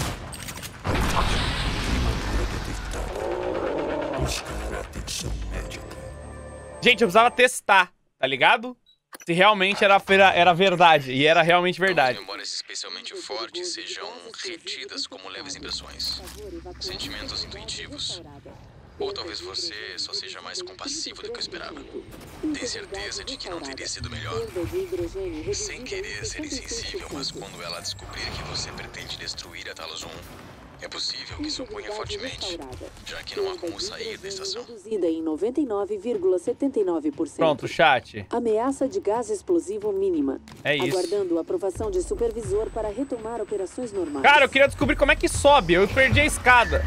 Gente, eu precisava testar, tá ligado? Se realmente era verdade. E era realmente verdade. Memórias especialmente fortes sejam retidas como leves impressões. Sentimentos intuitivos. Ou talvez você só seja mais compassivo do que eu esperava. Tem certeza de que não teria sido melhor? Sem querer ser insensível, mas quando ela descobrir que você pretende destruir a Talos 1, é possível que se oponha fortemente, já que não há como sair da estação. Reduzida em 99,79%. Pronto, chat. Ameaça de gás explosivo mínima. É isso. Aguardando a aprovação de supervisor para retomar operações normais. Cara, eu queria descobrir como é que sobe. Eu perdi a escada.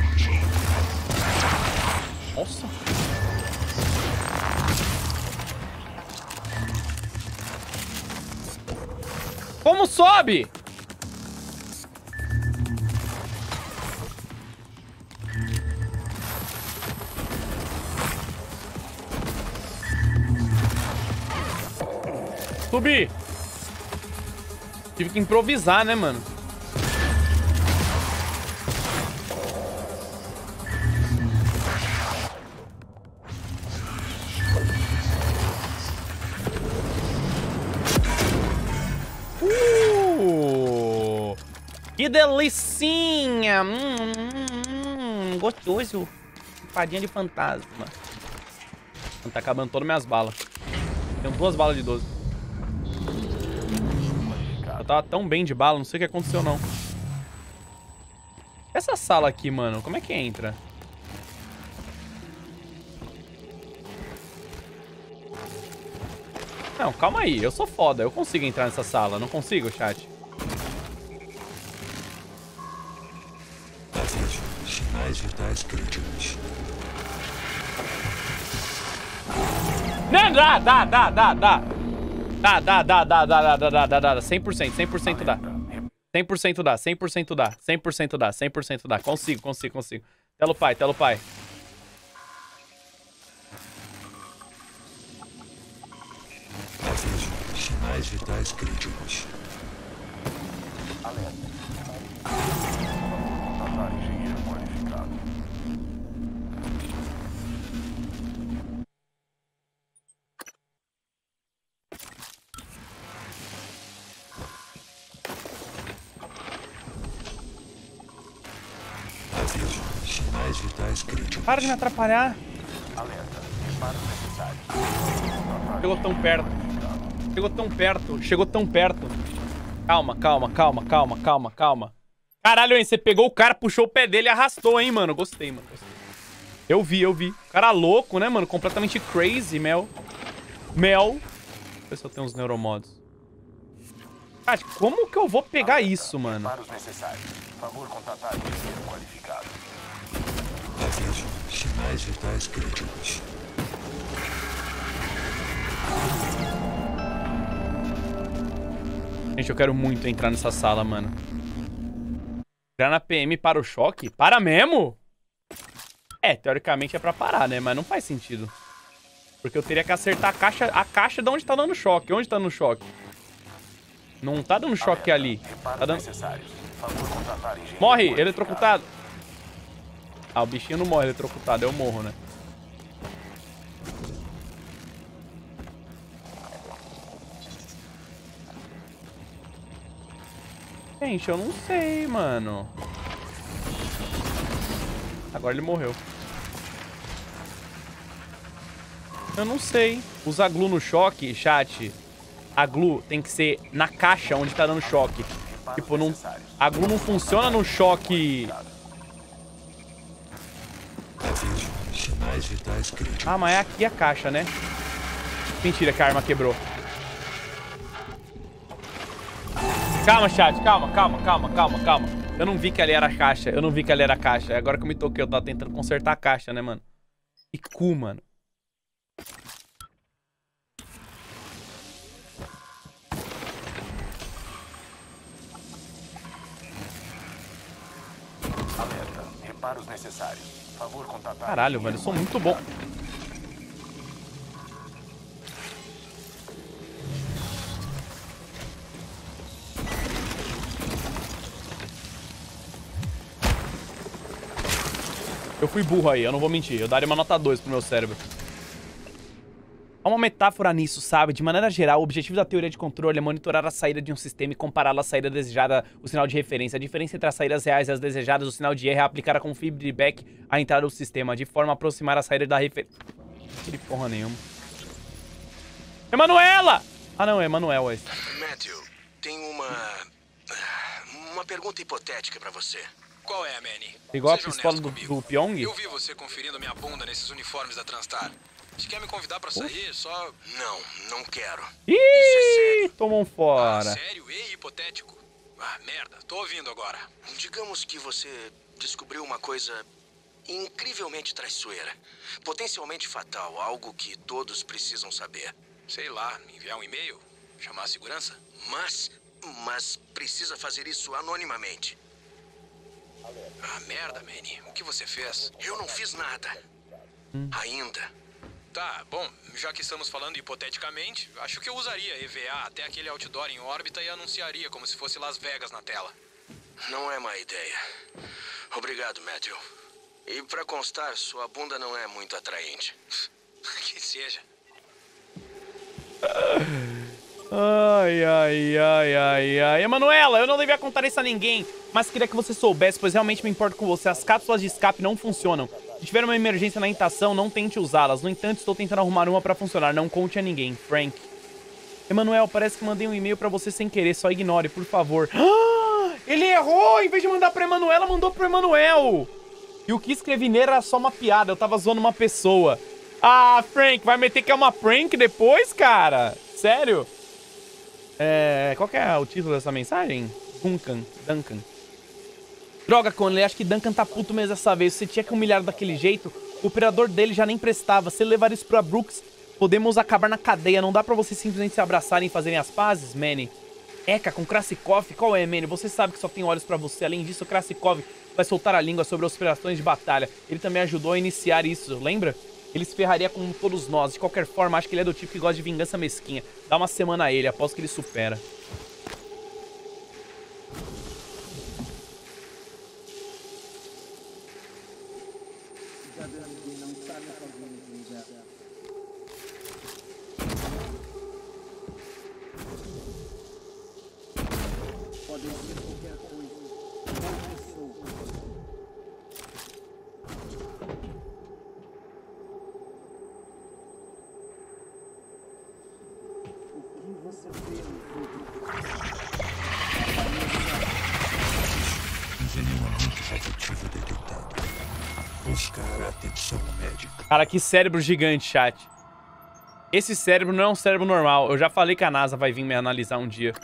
Nossa. Como sobe? Subi. Tive que improvisar, né, mano? Que delicinha! Gostoso. Empadinha de fantasma. Tá acabando todas minhas balas. Tenho 2 balas de 12. Eu tava tão bem de bala, não sei o que aconteceu, não. Essa sala aqui, mano, como é que entra? Não, calma aí, eu sou foda, eu consigo entrar nessa sala, não consigo, chat? Sinais vitais críticos. Não, dá. Dá. 100% dá. 100% dá, 100% dá, 100% dá, 100% dá. Consigo. Tela o pai. Aviso, sinais vitais críticos. Alerta. Engenheiro qualificado. Aviso, Sinais vitais críticos. Para de me atrapalhar. Alerta. Reparos necessários. Chegou tão perto. Chegou tão perto. Chegou tão perto. Calma, calma, calma, calma, calma, calma. Caralho, hein? Você pegou o cara, puxou o pé dele e arrastou, hein, mano? Gostei, mano. Gostei. Eu vi, eu vi. Cara louco, né, mano? Completamente crazy, Mel. Mel. Deixa eu ver se eu tenho uns neuromods. Cara, como que eu vou pegar isso, mano? Reparos necessários. Favor contratar engenheiro qualificado. Aviso. Sinais vitais críticos. Gente, eu quero muito entrar nessa sala, mano. Entrar na PM para o choque? Para mesmo? É, teoricamente é pra parar, né? Mas não faz sentido. Porque eu teria que acertar a caixa de onde tá dando choque. Onde tá dando choque? Não tá dando choque ali. Tá dando... Morre, eletrocutado. Ah, o bichinho não morre eletrocutado, eu morro, né? Gente, eu não sei, mano. Agora ele morreu. Eu não sei. Usa glue no choque, chat. A glue tem que ser na caixa onde tá dando choque. Tipo, não, a glue não funciona no choque. Sinais vitais críticos. Ah, mas é aqui a caixa, né? Mentira que a arma quebrou. Calma, chat. Calma, calma, calma, calma, calma. Eu não vi que ali era a caixa. Eu não vi que ali era a caixa. Agora que eu me toquei, eu tava tentando consertar a caixa, né, mano? Que cu, mano. Alerta. Reparos necessários. Favor contratar. Caralho, velho. Eu sou muito bom. Eu fui burro aí, eu não vou mentir. Eu daria uma nota 2 pro meu cérebro. Há uma metáfora nisso, sabe? De maneira geral, o objetivo da teoria de controle é monitorar a saída de um sistema e compará-la à saída desejada, o sinal de referência. A diferença entre as saídas reais e as desejadas, o sinal de erro é aplicar como feedback à entrada do sistema, de forma a aproximar a saída da referência. Não de porra nenhuma. Emanuela! Ah, não, é Emanuel esse. Matthew, tem uma pergunta hipotética pra você. Qual é, Manny? Igual a pistola do Pyong? Eu vi você conferindo minha bunda nesses uniformes da Transtar. Você quer me convidar pra sair? Só... Não quero. Ih, tomou um fora. Sério? E hipotético? Ah, merda. Tô ouvindo agora. Digamos que você descobriu uma coisa incrivelmente traiçoeira. Potencialmente fatal. Algo que todos precisam saber. Sei lá, enviar um e-mail? Chamar a segurança? Mas precisa fazer isso anonimamente. Ah, merda, Manny. O que você fez? Eu não fiz nada. Ainda. Tá, bom, já que estamos falando hipoteticamente, acho que eu usaria EVA até aquele outdoor em órbita e anunciaria como se fosse Las Vegas na tela. Não é má ideia. Obrigado, Matthew. E pra constar, sua bunda não é muito atraente. Que seja. Ai. Emanuela, eu não devia contar isso a ninguém, mas queria que você soubesse, pois realmente me importo com você. As cápsulas de escape não funcionam. Se tiver uma emergência na estação, não tente usá-las. No entanto, estou tentando arrumar uma pra funcionar. Não conte a ninguém. Frank. Emanuel, parece que mandei um e-mail pra você sem querer. Só ignore, por favor. Ah, ele errou! Em vez de mandar pra Emanuela, mandou pro Emanuel. E o que escrevi nele era só uma piada. Eu tava zoando uma pessoa. Ah, Frank, vai meter que é uma prank depois, cara? Sério? Qual que é o título dessa mensagem? Duncan. Droga, Conley, acho que Duncan tá puto mesmo dessa vez. Você tinha que humilhar daquele jeito. O operador dele já nem prestava. Se ele levar isso pra Brooks, podemos acabar na cadeia. Não dá pra vocês simplesmente se abraçarem e fazerem as pazes, Manny? Eka, com Krasikov? Qual é, Manny? Você sabe que só tem olhos pra você. Além disso, Krasikov vai soltar a língua sobre as operações de batalha. Ele também ajudou a iniciar isso, lembra? Ele se ferraria com todos nós. De qualquer forma, acho que ele é do tipo que gosta de vingança mesquinha. Dá uma semana a ele, aposto que ele supera. Envenenamento radioativo detectado. Buscar atenção médica. Cara, que cérebro gigante, chat. Esse cérebro não é um cérebro normal. Eu já falei que a NASA vai vir me analisar um dia.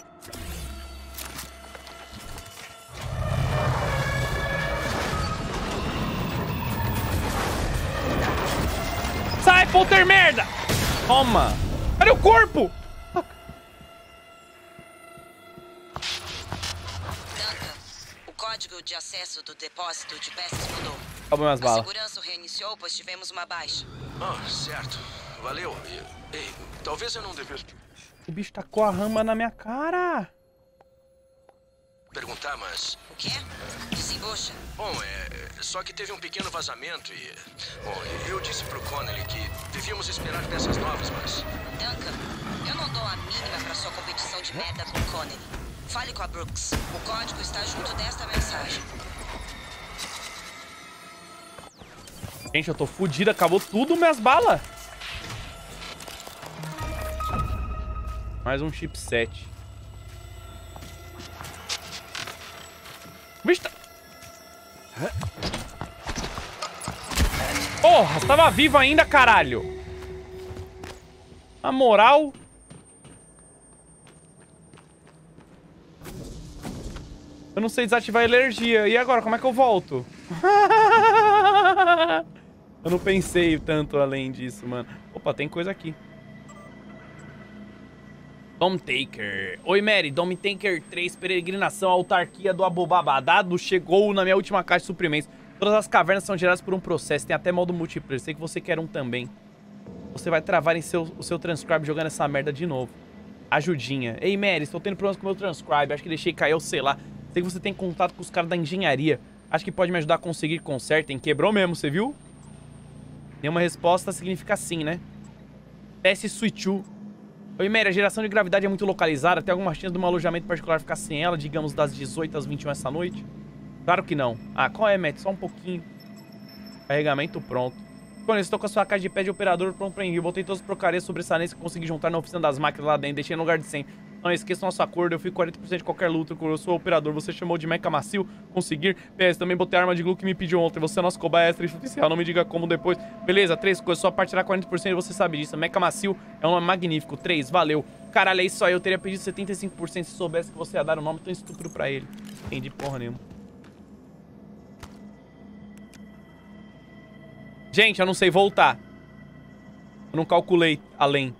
Sai, Polter merda! Toma! Cadê o corpo? O código de acesso do depósito de peças mudou. Acabou minhas balas. A segurança reiniciou, pois tivemos uma baixa. Ah, certo. Valeu. Ei, talvez eu não devesse O bicho tacou a rama na minha cara. perguntar, mas... O quê? Desembucha. Bom, só que teve um pequeno vazamento e... Bom, eu disse pro Connelly que devíamos esperar peças novas, mas... Duncan, eu não dou a mínima pra sua competição de merda com o Connelly. Fale com a Brooks. O código está junto desta mensagem. Gente, eu tô fudido. Acabou tudo minhas balas. Mais um chipset. O bicho tá... Porra, você tava vivo ainda, caralho. Na moral... Eu não sei desativar a energia. E agora, como é que eu volto? Eu não pensei tanto além disso, mano. Opa, tem coisa aqui. Dome Taker. Oi, Mary. Dome Taker 3, peregrinação, autarquia do Abobabadado. Chegou na minha última caixa de suprimentos. Todas as cavernas são geradas por um processo. Tem até modo multiplayer. Sei que você quer um também. Você vai travar em o seu transcribe jogando essa merda de novo. Ajudinha. Ei, Mary, estou tendo problemas com o meu transcribe. Acho que deixei cair, eu sei lá. Sei que você tem contato com os caras da engenharia. Acho que pode me ajudar a conseguir consertem. Quebrou mesmo, você viu? Nenhuma resposta significa sim, né? Teste Switchu. Oi, Mary, a geração de gravidade é muito localizada. Tem alguma chance de um alojamento particular ficar sem ela, digamos, das 18 às 21 essa noite? Claro que não. Ah, qual é, Matt? Só um pouquinho. Carregamento pronto. Quando eu estou com a sua caixa de pé de operador pronto pra envio. Botei todas as porcarias sobressalentes que consegui juntar na oficina das máquinas lá dentro. Deixei no lugar de 100. Não esqueça o nosso acordo. Eu fico 40% de qualquer luta. Eu sou o operador. Você chamou de meca macio. Conseguir. PS, também botei a arma de glue que me pediu ontem. Você é nosso cobaia extra oficial. Não me diga como depois. Beleza, 3 coisas. Só partirá 40% e você sabe disso. Meca macio é um nome magnífico. 3, valeu. Caralho, é isso aí. Eu teria pedido 75% se soubesse que você ia dar o nome tão estúpido pra ele. Entendi porra nenhuma. Gente, eu não sei voltar. Eu não calculei além.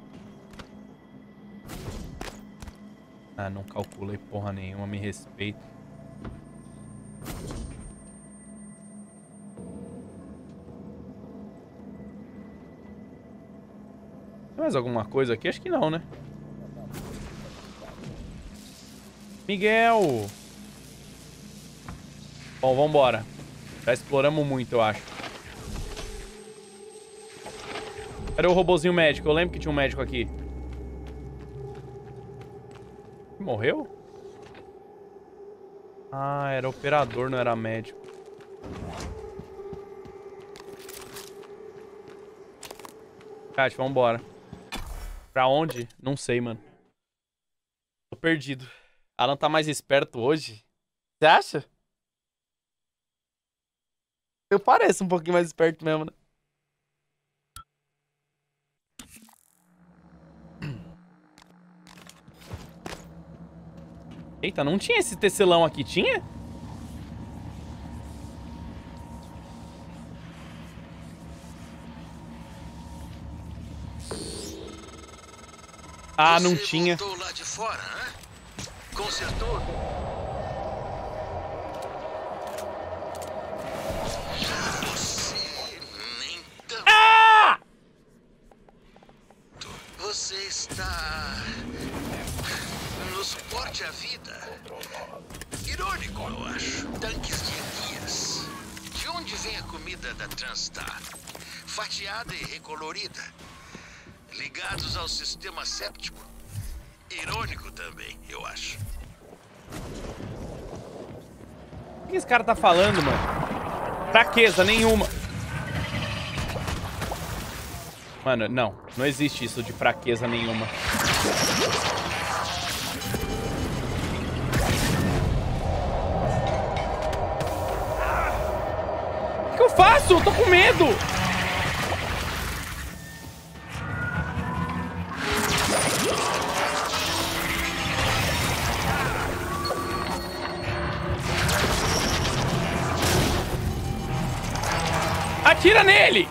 Ah, não calculei porra nenhuma, me respeita. Tem mais alguma coisa aqui? Acho que não, né? Miguel! Bom, vambora. Já exploramos muito, eu acho. Cadê o robozinho médico? Eu lembro que tinha um médico aqui. Morreu? Ah, era operador, não era médico. Kat, vambora. Pra onde? Não sei, mano. Tô perdido. Alan tá mais esperto hoje. Você acha? Eu pareço um pouquinho mais esperto mesmo, né? Eita, não tinha esse tecelão aqui, tinha? Ah, não tinha. Você voltou lá de fora, né? Consertou? Você nem tão... Ah! Você está... no suporte à vida. Irônico, eu acho. Tanques de guias. De onde vem a comida da Transstar? Fatiada e recolorida. Ligados ao sistema séptico. Irônico também, eu acho. O que esse cara tá falando, mano? Fraqueza nenhuma. Mano, não. Não existe isso de fraqueza nenhuma. isso? Eu tô com medo. Atira nele!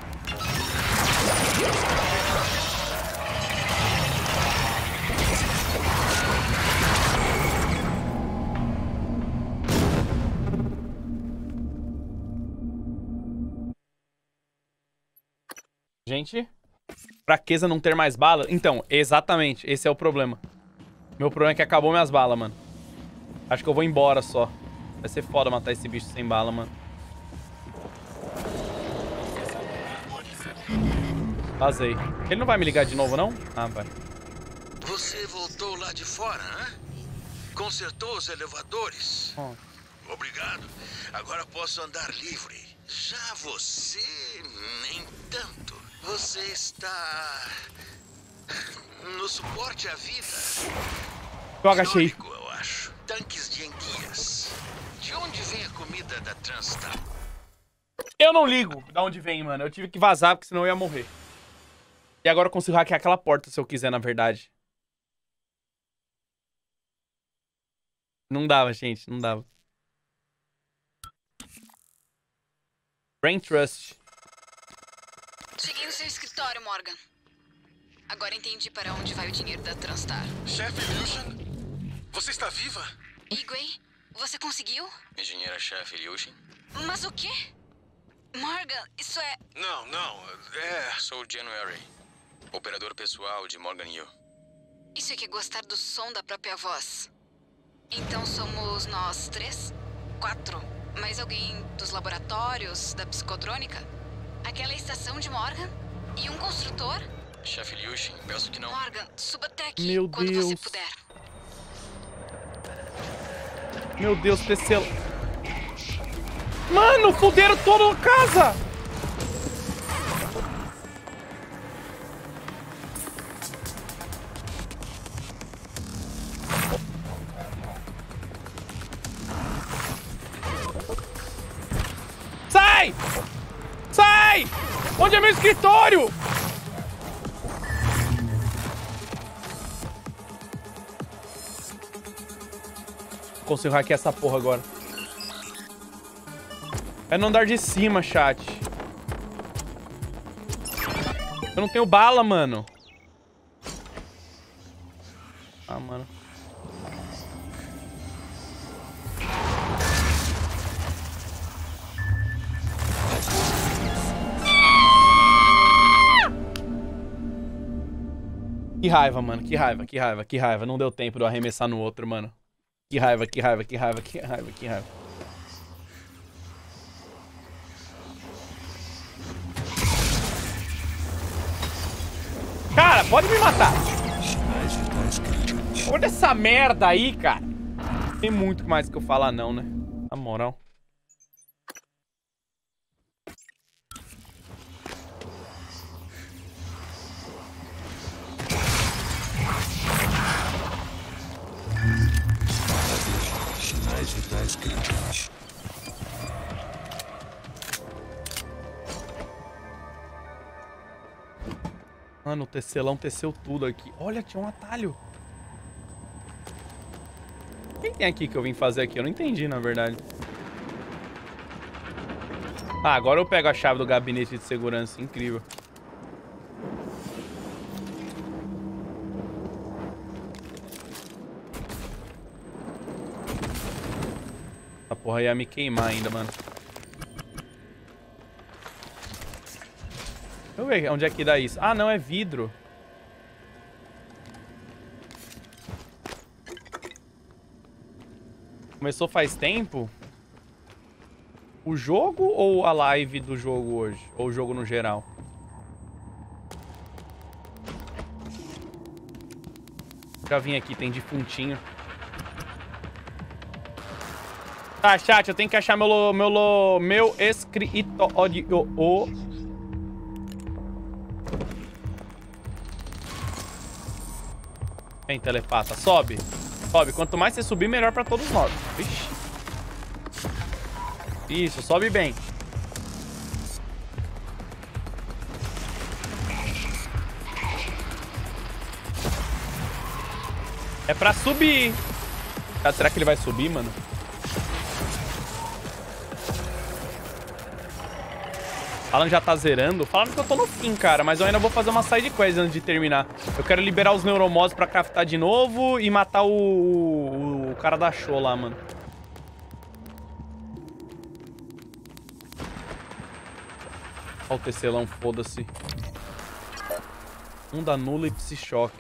Gente, fraqueza não ter mais bala? Então, exatamente, esse é o problema. Meu problema é que acabou minhas balas, mano. Acho que eu vou embora só. Vai ser foda matar esse bicho sem bala, mano. Vazei. Ele não vai me ligar de novo, não? Ah, vai. Você voltou lá de fora, né? Consertou os elevadores. Obrigado. Agora posso andar livre. Já você, nem tanto. Você está no suporte à vida. Eu agachei. Irônico, eu acho. Tanques de enguias. De onde vem a comida da Transtar? Eu não ligo de onde vem, mano. Eu tive que vazar, porque senão eu ia morrer. E agora eu consigo hackear aquela porta, se eu quiser, na verdade. Não dava, gente. Não dava. Brain Trust. Cheguei no seu escritório, Morgan. Agora entendi para onde vai o dinheiro da Transtar. Chefe Ilyushin, você está viva? Igwe, você conseguiu? Engenheira-chefe Ilyushin. Mas o quê? Morgan, isso é... Não, Sou January, operador pessoal de Morgan Hill. Isso é que gostar do som da própria voz. Então somos nós 3? 4? Mais alguém dos laboratórios, da psicodrônica? Aquela estação de Morgan? E um construtor? Chefe Ilyushin, peço que não... Morgan, suba até aqui Meu quando Deus. você puder. Meu Deus, desceu. Mano, fuderam toda a casa. Sai! Sai! Onde é meu escritório? Consigo hackear essa porra agora. É no andar de cima, chat. Eu não tenho bala, mano. Ah, mano. Que raiva, mano. Que raiva, que raiva, que raiva. Não deu tempo de eu arremessar no outro, mano. Que raiva, que raiva, que raiva, que raiva, que raiva. Cara, pode me matar. Olha essa merda aí, cara. Tem muito mais que eu falar não, né? Na moral. Sinais vitais críticos. Mano, o tecelão teceu tudo aqui. Olha, tinha um atalho. O que tem aqui que eu vim fazer aqui? Eu não entendi, na verdade. Ah, agora eu pego a chave do gabinete de segurança. Incrível. Essa porra ia me queimar ainda, mano. Deixa eu ver onde é que dá isso. Ah, não, é vidro. Começou faz tempo? O jogo ou a live do jogo hoje? Ou o jogo no geral? Já vim aqui, tem defuntinho. Tá, chat, eu tenho que achar meu escritório. Vem, telepata. Sobe. Sobe. Quanto mais você subir, melhor pra todos nós. Ixi. Isso, sobe bem. É pra subir. Ah, será que ele vai subir, mano? Alan já tá zerando. Falaram que eu tô no fim, cara. Mas eu ainda vou fazer uma side quest antes de terminar. Eu quero liberar os neuromós pra craftar de novo e matar o cara da show lá, mano. Olha o tecelão, foda-se. Onda nula e psichoque.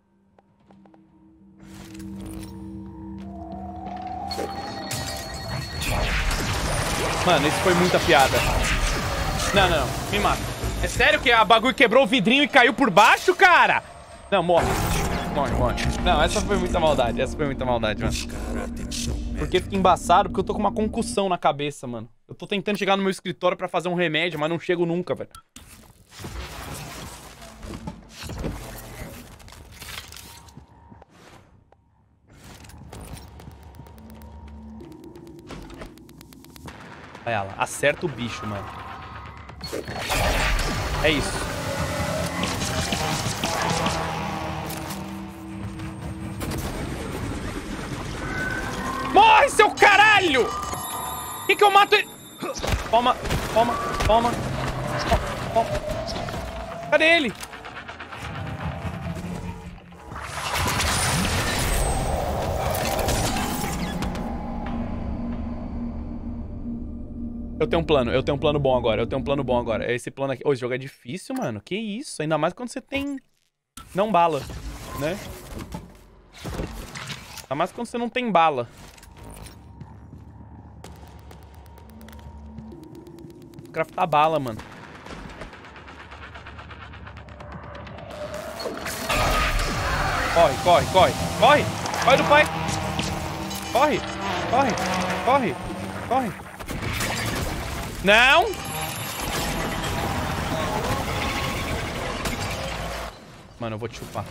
Mano, isso foi muita piada. Não, não, me mata. É sério que a bagulho quebrou o vidrinho e caiu por baixo, cara? Não, morre. Morre, morre. Não, essa foi muita maldade. Essa foi muita maldade, mano. Porque fica embaçado, porque eu tô com uma concussão na cabeça, mano. Eu tô tentando chegar no meu escritório pra fazer um remédio, mas não chego nunca, velho. Olha ela, acerta o bicho, mano. É isso. Morre, seu caralho! Que eu mato ele? Toma, toma, toma. Toma. Cadê ele? Eu tenho um plano bom agora, É esse plano aqui. Ô, esse jogo é difícil, mano. Que isso? Ainda mais quando você tem... Não bala, né? Ainda mais quando você não tem bala. Vou craftar bala, mano. Corre, corre, corre. Corre! Corre do pai! Corre! Corre! Corre! Corre! Não! Mano, eu vou te chupar.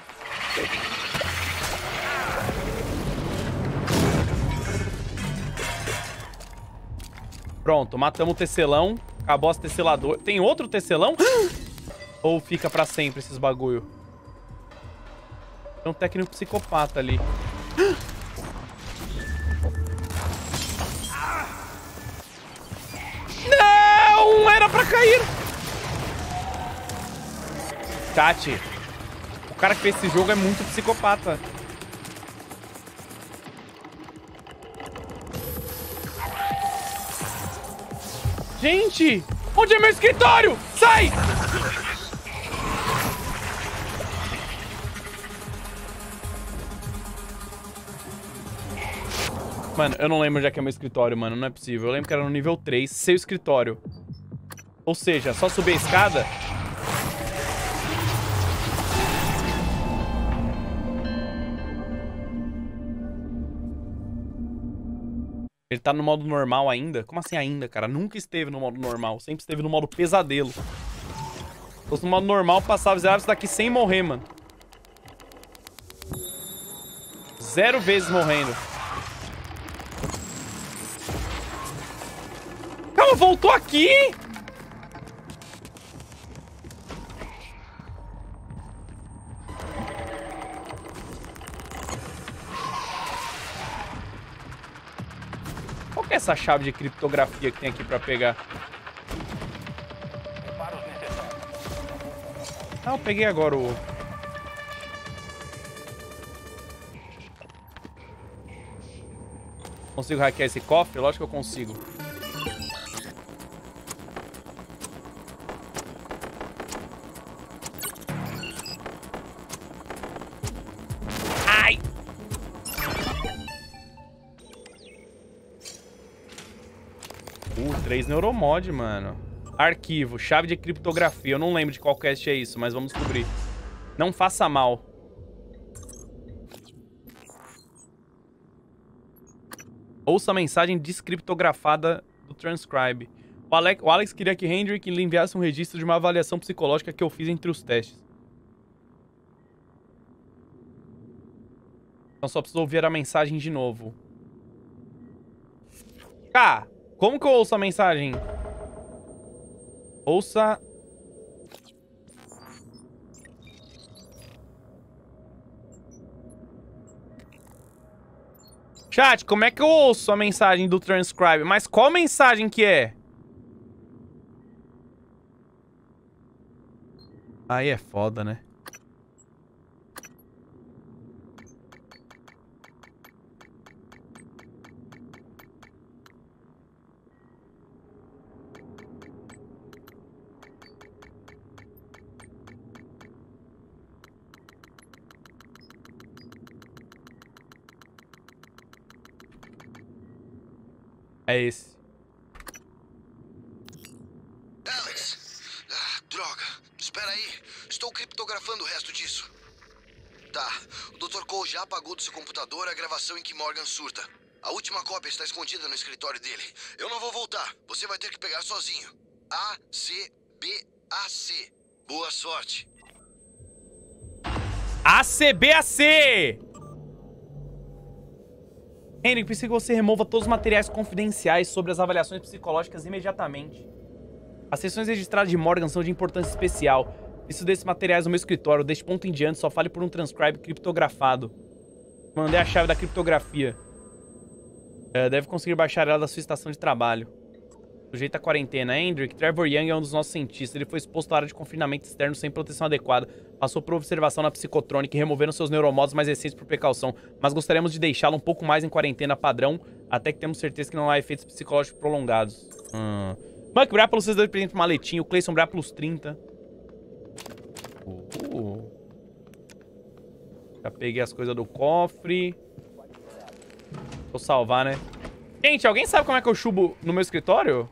Pronto, matamos o tecelão. Acabou as teceladoras. Tem outro tecelão? Ou fica pra sempre esses bagulho? Tem um técnico psicopata ali. Não! Era pra cair! Chat, o cara que fez esse jogo é muito psicopata. Gente! Onde é meu escritório? Sai! Mano, eu não lembro onde é que é meu escritório, mano. Não é possível. Eu lembro que era no nível 3, seu escritório. Ou seja, só subir a escada. Ele tá no modo normal ainda? Como assim ainda, cara? Nunca esteve no modo normal. Sempre esteve no modo pesadelo. Se fosse no modo normal, passava zerado isso daqui sem morrer, mano. 0 vezes morrendo. Calma, voltou aqui? Qual que é essa chave de criptografia que tem aqui pra pegar? Ah, eu peguei agora o... Consigo hackear esse cofre? Lógico que eu consigo. Ai! 3 neuromod, mano. Arquivo, chave de criptografia. Eu não lembro de qual quest é isso, mas vamos descobrir. Não faça mal. Ouça a mensagem descriptografada do transcribe. O Alex queria que Hendrik lhe enviasse um registro de uma avaliação psicológica que eu fiz entre os testes. Então só preciso ouvir a mensagem de novo. Cá, como que eu ouço a mensagem? Ouça... Chat, como é que eu ouço a mensagem do transcribe? Mas qual mensagem que é? Aí é foda, né? É esse. Alex! Ah, droga. Espera aí. Estou criptografando o resto disso. Tá. O Dr. Cole já apagou do seu computador a gravação em que Morgan surta. A última cópia está escondida no escritório dele. Eu não vou voltar. Você vai ter que pegar sozinho. ACBAC. Boa sorte. ACBAC! Henry, preciso que você remova todos os materiais confidenciais sobre as avaliações psicológicas imediatamente. As sessões registradas de Morgan são de importância especial. Preciso desses materiais no meu escritório. Deste ponto em diante, só fale por um transcribe criptografado. Mandei a chave da criptografia. Deve conseguir baixar ela da sua estação de trabalho. Sujeito à quarentena. Hendrick, Trevor Young é um dos nossos cientistas. Ele foi exposto à área de confinamento externo sem proteção adequada. Passou por observação na psicotrônica e removeram seus neuromodos mais recentes por precaução. Mas gostaríamos de deixá-lo um pouco mais em quarentena padrão, até que temos certeza que não há efeitos psicológicos prolongados. Mano, quebrar pelos 62 presentes pro maletinho. O Clayson brar pelos 30. Já peguei as coisas do cofre. Vou salvar, né? Gente, alguém sabe como é que eu chubo no meu escritório?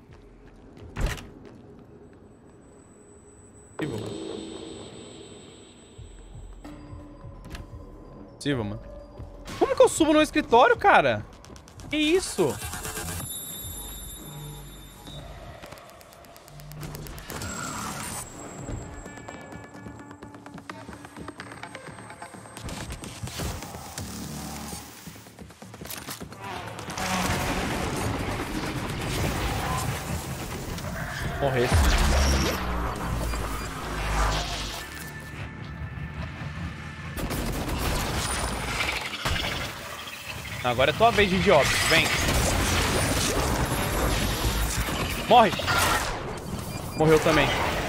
Possível, mano. Como que eu subo no escritório, cara? Que isso? Morrer. Agora é tua vez de idiota. Vem. Morre. Morreu também.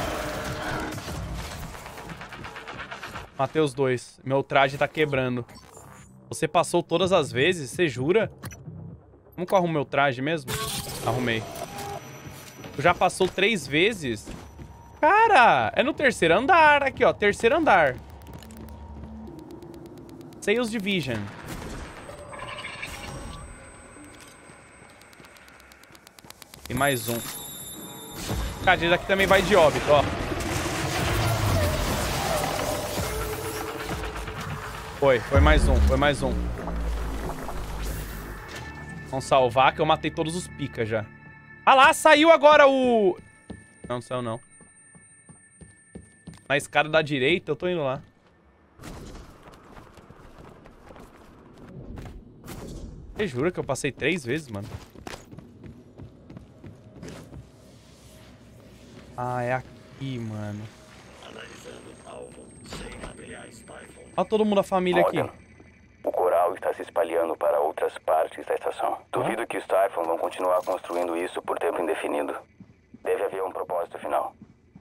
Matei os dois. Meu traje tá quebrando. Você passou todas as vezes? Você jura? Como que eu arrumo meu traje mesmo? Arrumei. Tu já passou 3 vezes? Cara, é no terceiro andar. Aqui, ó. Terceiro andar. Sales Division. Tem mais um. Cara, esse daqui também vai de óbito, ó. Foi mais um, foi mais um. Vamos salvar, que eu matei todos os picas já. Ah lá, saiu agora o... Não saiu não. Na escada da direita, eu tô indo lá. Você jura que eu passei 3 vezes, mano? Ah, é aqui, mano. Olha todo mundo da família aqui. O coral está se espalhando para outras partes da estação. Duvido que os Typhon vão continuar construindo isso por tempo indefinido. Deve haver um propósito final.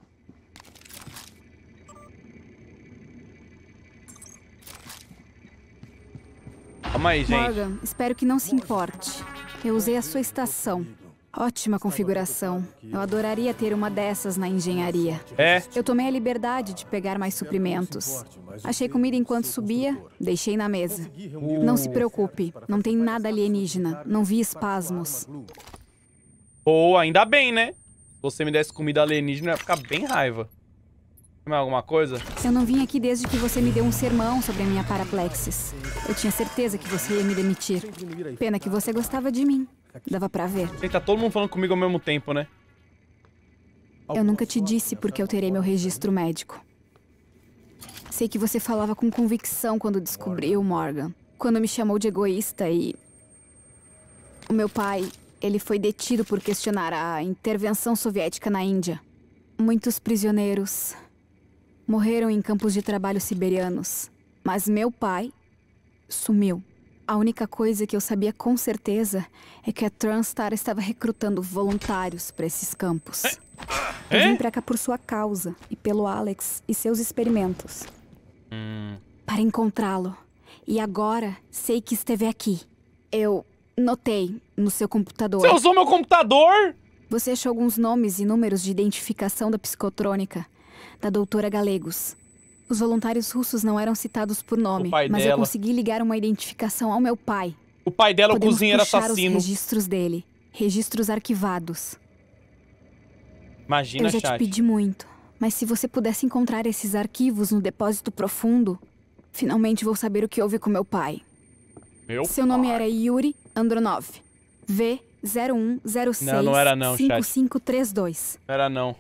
Calma aí, gente. Morgan, espero que não se importe. Eu usei a sua estação. Ótima configuração. Eu adoraria ter uma dessas na engenharia. É. Eu tomei a liberdade de pegar mais suprimentos. Achei comida enquanto subia, deixei na mesa. Não se preocupe, não tem nada alienígena. Não vi espasmos. Ou ainda bem, né? Se você me desse comida alienígena, eu ia ficar bem raiva. Tem mais alguma coisa? Eu não vim aqui desde que você me deu um sermão sobre a minha paraplexis. Eu tinha certeza que você ia me demitir. Pena que você gostava de mim. Dava pra ver. Tá todo mundo falando comigo ao mesmo tempo, né? Eu nunca te disse porque eu terei meu registro médico. Sei que você falava com convicção quando descobriu, Morgan. Quando me chamou de egoísta e... O meu pai, ele foi detido por questionar a intervenção soviética na Índia. Muitos prisioneiros morreram em campos de trabalho siberianos. Mas meu pai sumiu. A única coisa que eu sabia com certeza é que a TranStar estava recrutando voluntários para esses campos. Eu vim pra cá por sua causa e pelo Alex e seus experimentos. Para encontrá-lo. E agora sei que esteve aqui. Eu notei no seu computador. Você usou meu computador? Você achou alguns nomes e números de identificação da psicotrônica da doutora Galegos. Os voluntários russos não eram citados por nome, mas eu consegui ligar uma identificação ao meu pai. O pai dela é o Podemos cozinheiro puxar assassino. Os registros dele. Registros arquivados. Imagina, eu já chat. te pedi muito, mas se você pudesse encontrar esses arquivos no depósito profundo, finalmente vou saber o que houve com meu pai. Seu nome era Yuri Andronov. V0106 Não era não, chat. 5532. Era não.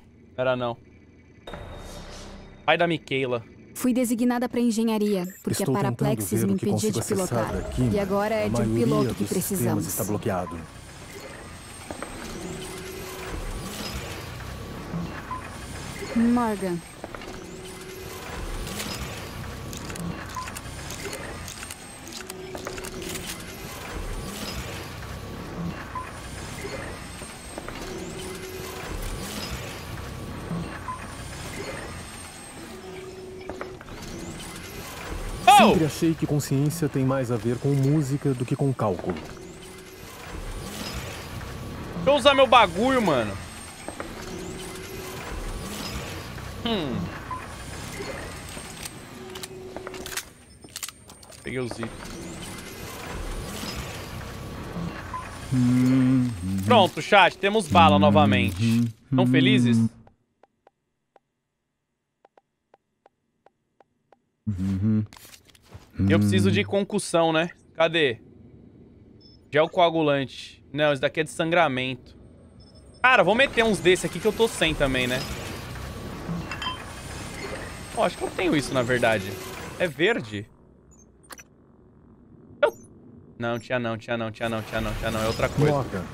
Pai da Michaela. Fui designada para engenharia, porque Estou a Paraplexis tentando me ver o que impedia de consigo acessar pilotar. daqui. E agora é A de um maioria piloto que dos sistemas precisamos. está bloqueado. Morgan. Sempre achei que consciência tem mais a ver com música do que com cálculo. Deixa eu usar meu bagulho, mano. Peguei os itens. Pronto, chat. Temos bala novamente. Estão felizes? Eu preciso de concussão, né? Cadê? Gel coagulante. Não, esse daqui é de sangramento. Cara, vou meter uns desse aqui que eu tô sem também, né? Ó, acho que eu tenho isso, na verdade. É verde? Não, tinha não. É outra coisa. Morgan.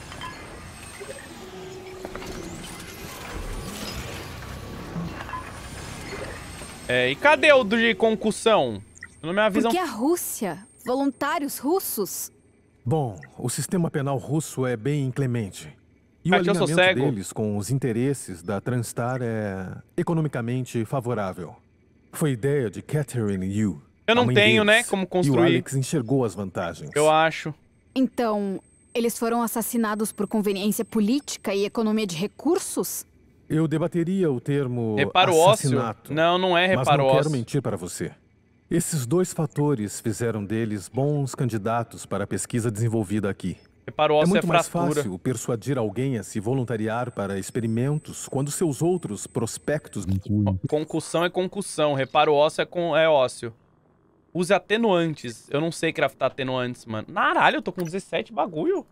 E cadê o de concussão? Não me avisam. Por que a Rússia? Voluntários russos? Bom, o sistema penal russo é bem inclemente. E o Chat, eu sou alinhamento cego. deles com os interesses da TranStar é economicamente favorável. Foi ideia de Catherine Yu. Eu não a mãe tenho, deles, né, como E o construir. Alex enxergou as vantagens. Eu acho. Então, eles foram assassinados por conveniência política e economia de recursos? Eu debateria o termo Reparo ósseo? assassinato. Não é reparo mas não ósseo. quero mentir para você. Esses dois fatores fizeram deles bons candidatos para a pesquisa desenvolvida aqui. Reparo ósseo muito mais fratura. fácil persuadir alguém a se voluntariar para experimentos quando seus outros prospectos... Concussão é concussão. Reparo ósseo é ósseo. Use atenuantes. Eu não sei craftar atenuantes, mano. Caralho, eu tô com 17 bagulho.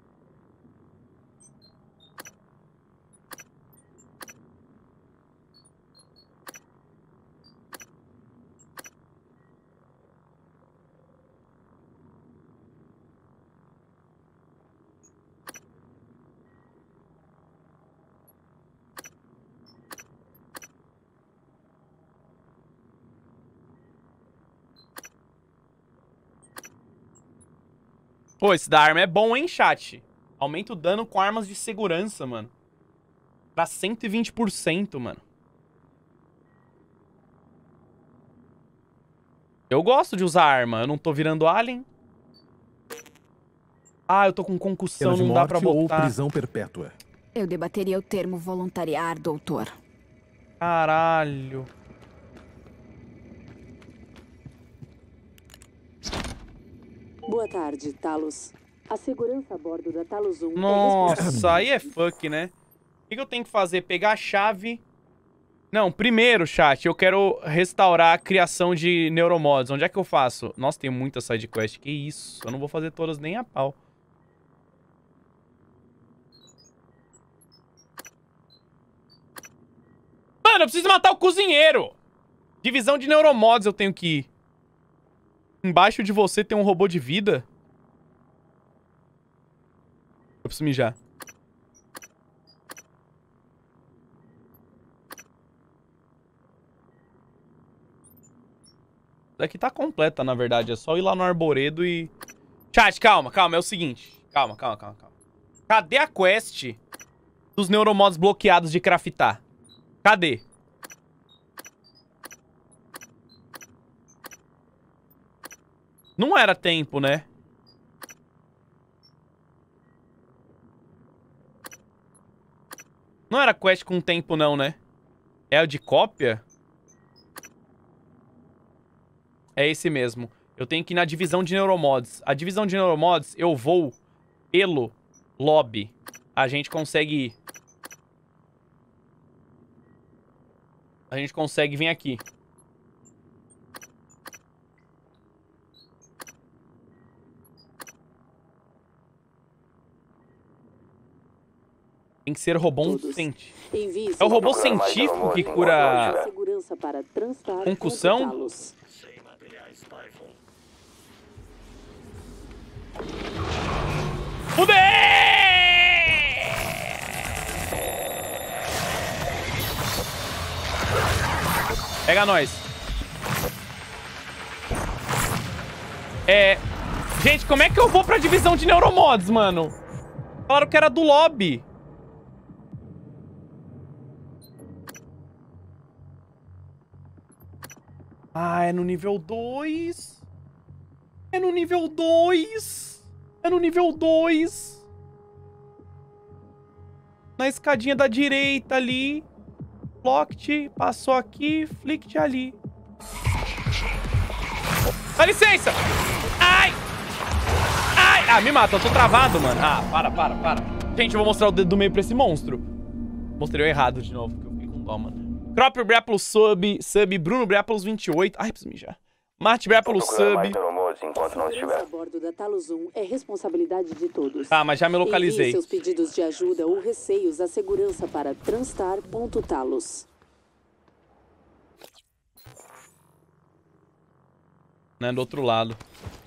Pô, esse da arma é bom, hein, chat? Aumenta o dano com armas de segurança, mano. Pra 120%, mano. Eu gosto de usar arma. Eu não tô virando alien. Ah, eu tô com concussão, Pena de não dá pra morte ou botar. prisão perpétua. Eu debateria o termo voluntariar, doutor. Caralho. Boa tarde, Talos. A segurança a bordo da Talos 1 Nossa, aí é fuck, né? O que eu tenho que fazer? Pegar a chave... Não, primeiro, chat, eu quero restaurar a criação de neuromods. Onde é que eu faço? Nossa, tem muita sidequest. Que isso? Eu não vou fazer todas nem a pau. Mano, eu preciso matar o cozinheiro. Divisão de neuromods eu tenho que ir. Embaixo de você tem um robô de vida? Eu preciso mijar. Daqui tá completa, na verdade. É só ir lá no arboredo e... Chat, calma, calma. É o seguinte. Calma. Cadê a quest dos neuromods bloqueados de craftar? Cadê? Não era tempo, né? Não era quest com tempo, não, né? É o de cópia? É esse mesmo. Eu tenho que ir na divisão de neuromods. A divisão de neuromods, eu vou pelo lobby. A gente consegue ir. A gente consegue vir aqui. Tem que ser robô científico. É o robô científico que cura concussão? Fudeu! Pega nós. Gente, como é que eu vou pra divisão de neuromods, mano? Falaram que era do lobby. Ah, é no nível 2. É no nível 2. É no nível 2. Na escadinha da direita ali. Locked, passou aqui, flicked ali. Dá licença! Ai! Ai! Ah, me mata, eu tô travado, mano. Ah, para. Gente, eu vou mostrar o dedo do meio pra esse monstro. Mostrei errado de novo, porque eu fiquei com dó, mano. Crop Brapple sub, Bruno Brapple 28. Ai, preciso mijar. Marte Brapple sub. Enquanto não estiver. A bordo da Talos 1 é responsabilidade de todos. Tá, mas já me localizei. Envie seus pedidos de ajuda ou receios à segurança para transtar.talos. Né, do outro lado.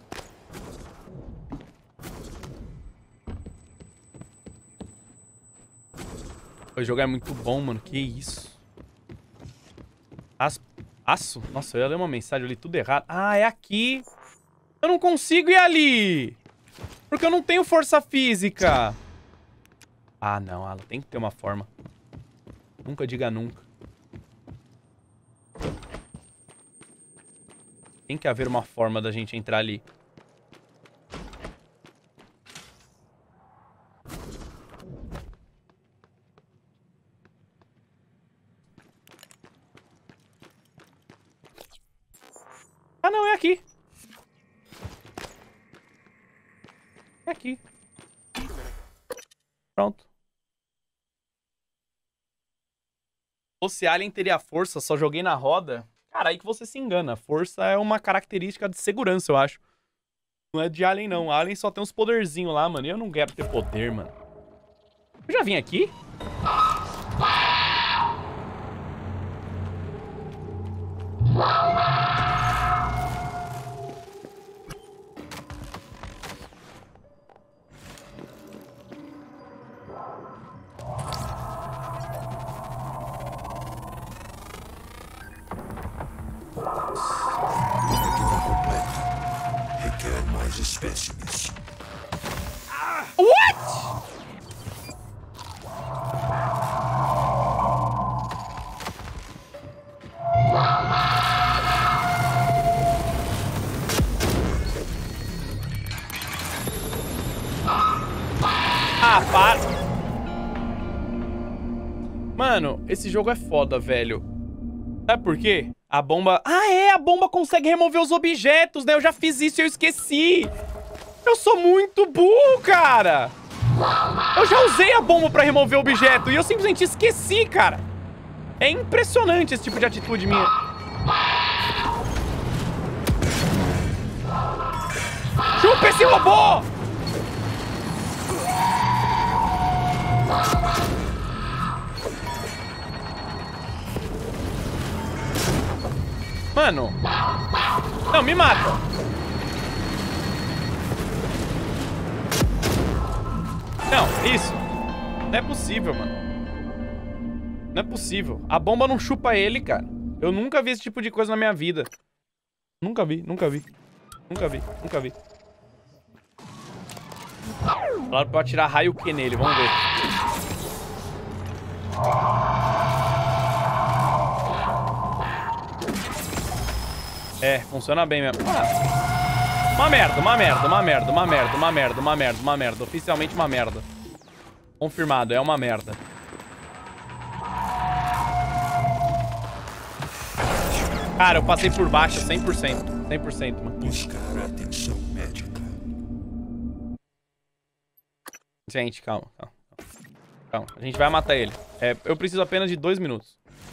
O jogo é muito bom, mano. Que isso? Aço? Nossa, eu ia ler uma mensagem, eu li tudo errado. Ah, é aqui. Eu não consigo ir ali. Porque eu não tenho força física. Ah, não. Ela tem que ter uma forma. Nunca diga nunca. Tem que haver uma forma da gente entrar ali. Ah, não. É aqui. É aqui. Pronto. Se Alien teria força, só joguei na roda. Cara, aí que você se engana. Força é uma característica de segurança, eu acho. Não é de Alien, não. Alien só tem uns poderzinhos lá, mano. E eu não quero ter poder, mano. Eu já vim aqui? Requer mais espécimes. What? Ah, para. Mano, esse jogo é foda, velho. Sabe por quê? A bomba... Ah, é! A bomba consegue remover os objetos, né? Eu já fiz isso e eu esqueci. Eu sou muito burro, cara. Eu já usei a bomba pra remover o objeto e eu simplesmente esqueci, cara. É impressionante esse tipo de atitude minha. Chupa esse robô! Mano. Não, me mata. Não, isso. Não é possível, mano. Não é possível. A bomba não chupa ele, cara. Eu nunca vi esse tipo de coisa na minha vida. Nunca vi, nunca vi. Nunca vi, nunca vi. Claro, pra atirar raio o que nele? Vamos ver. É, funciona bem mesmo. Uma merda, uma merda, uma merda, uma merda, uma merda, uma merda, uma merda. Oficialmente uma merda. Confirmado, é uma merda. Cara, eu passei por baixo 100%. 100%, mano. Buscar atenção médica. Gente, calma, calma. Calma, a gente vai matar ele. É, eu preciso apenas de 2 minutos.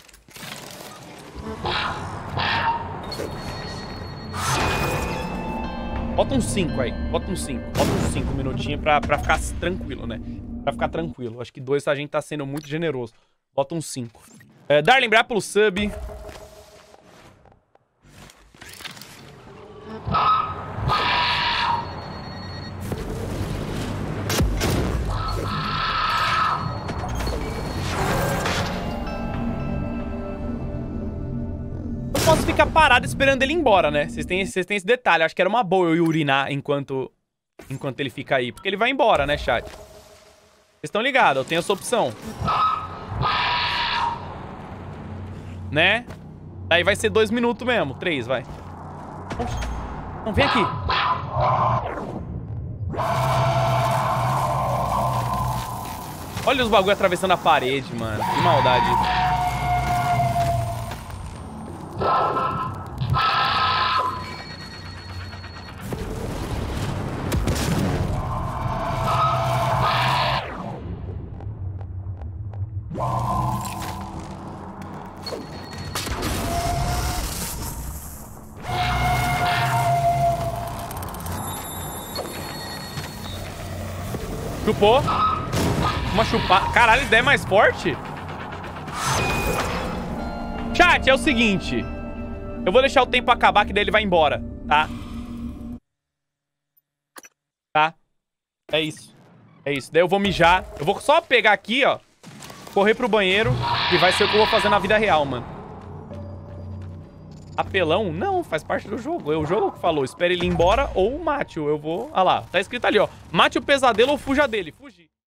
Bota uns 5 aí. Bota uns 5. Bota uns 5 minutinhos pra ficar tranquilo, né? Pra ficar tranquilo. Acho que 2 a gente tá sendo muito generoso. Bota uns 5. Dar lembrar pelo sub. Eu posso ficar parado esperando ele ir embora, né? Vocês têm esse detalhe. Acho que era uma boa eu urinar enquanto ele fica aí. Porque ele vai embora, né, chat? Vocês estão ligados, eu tenho essa opção. Né? Daí vai ser 2 minutos mesmo. 3, vai. Não, vem aqui. Olha os bagulho atravessando a parede, mano. Que maldade. Chupou. Uma chupada. Caralho, ideia mais forte? Chat, é o seguinte. Eu vou deixar o tempo acabar, que daí ele vai embora, tá? Tá? É isso. É isso. Daí eu vou mijar. Eu vou só pegar aqui, ó. Correr pro banheiro. E vai ser o que eu vou fazer na vida real, mano. Apelão? Não, faz parte do jogo. É o jogo que falou. Espere ele ir embora ou mate-o. Eu vou... Ah lá, tá escrito ali, ó. Mate o pesadelo ou fuja dele. Fugir.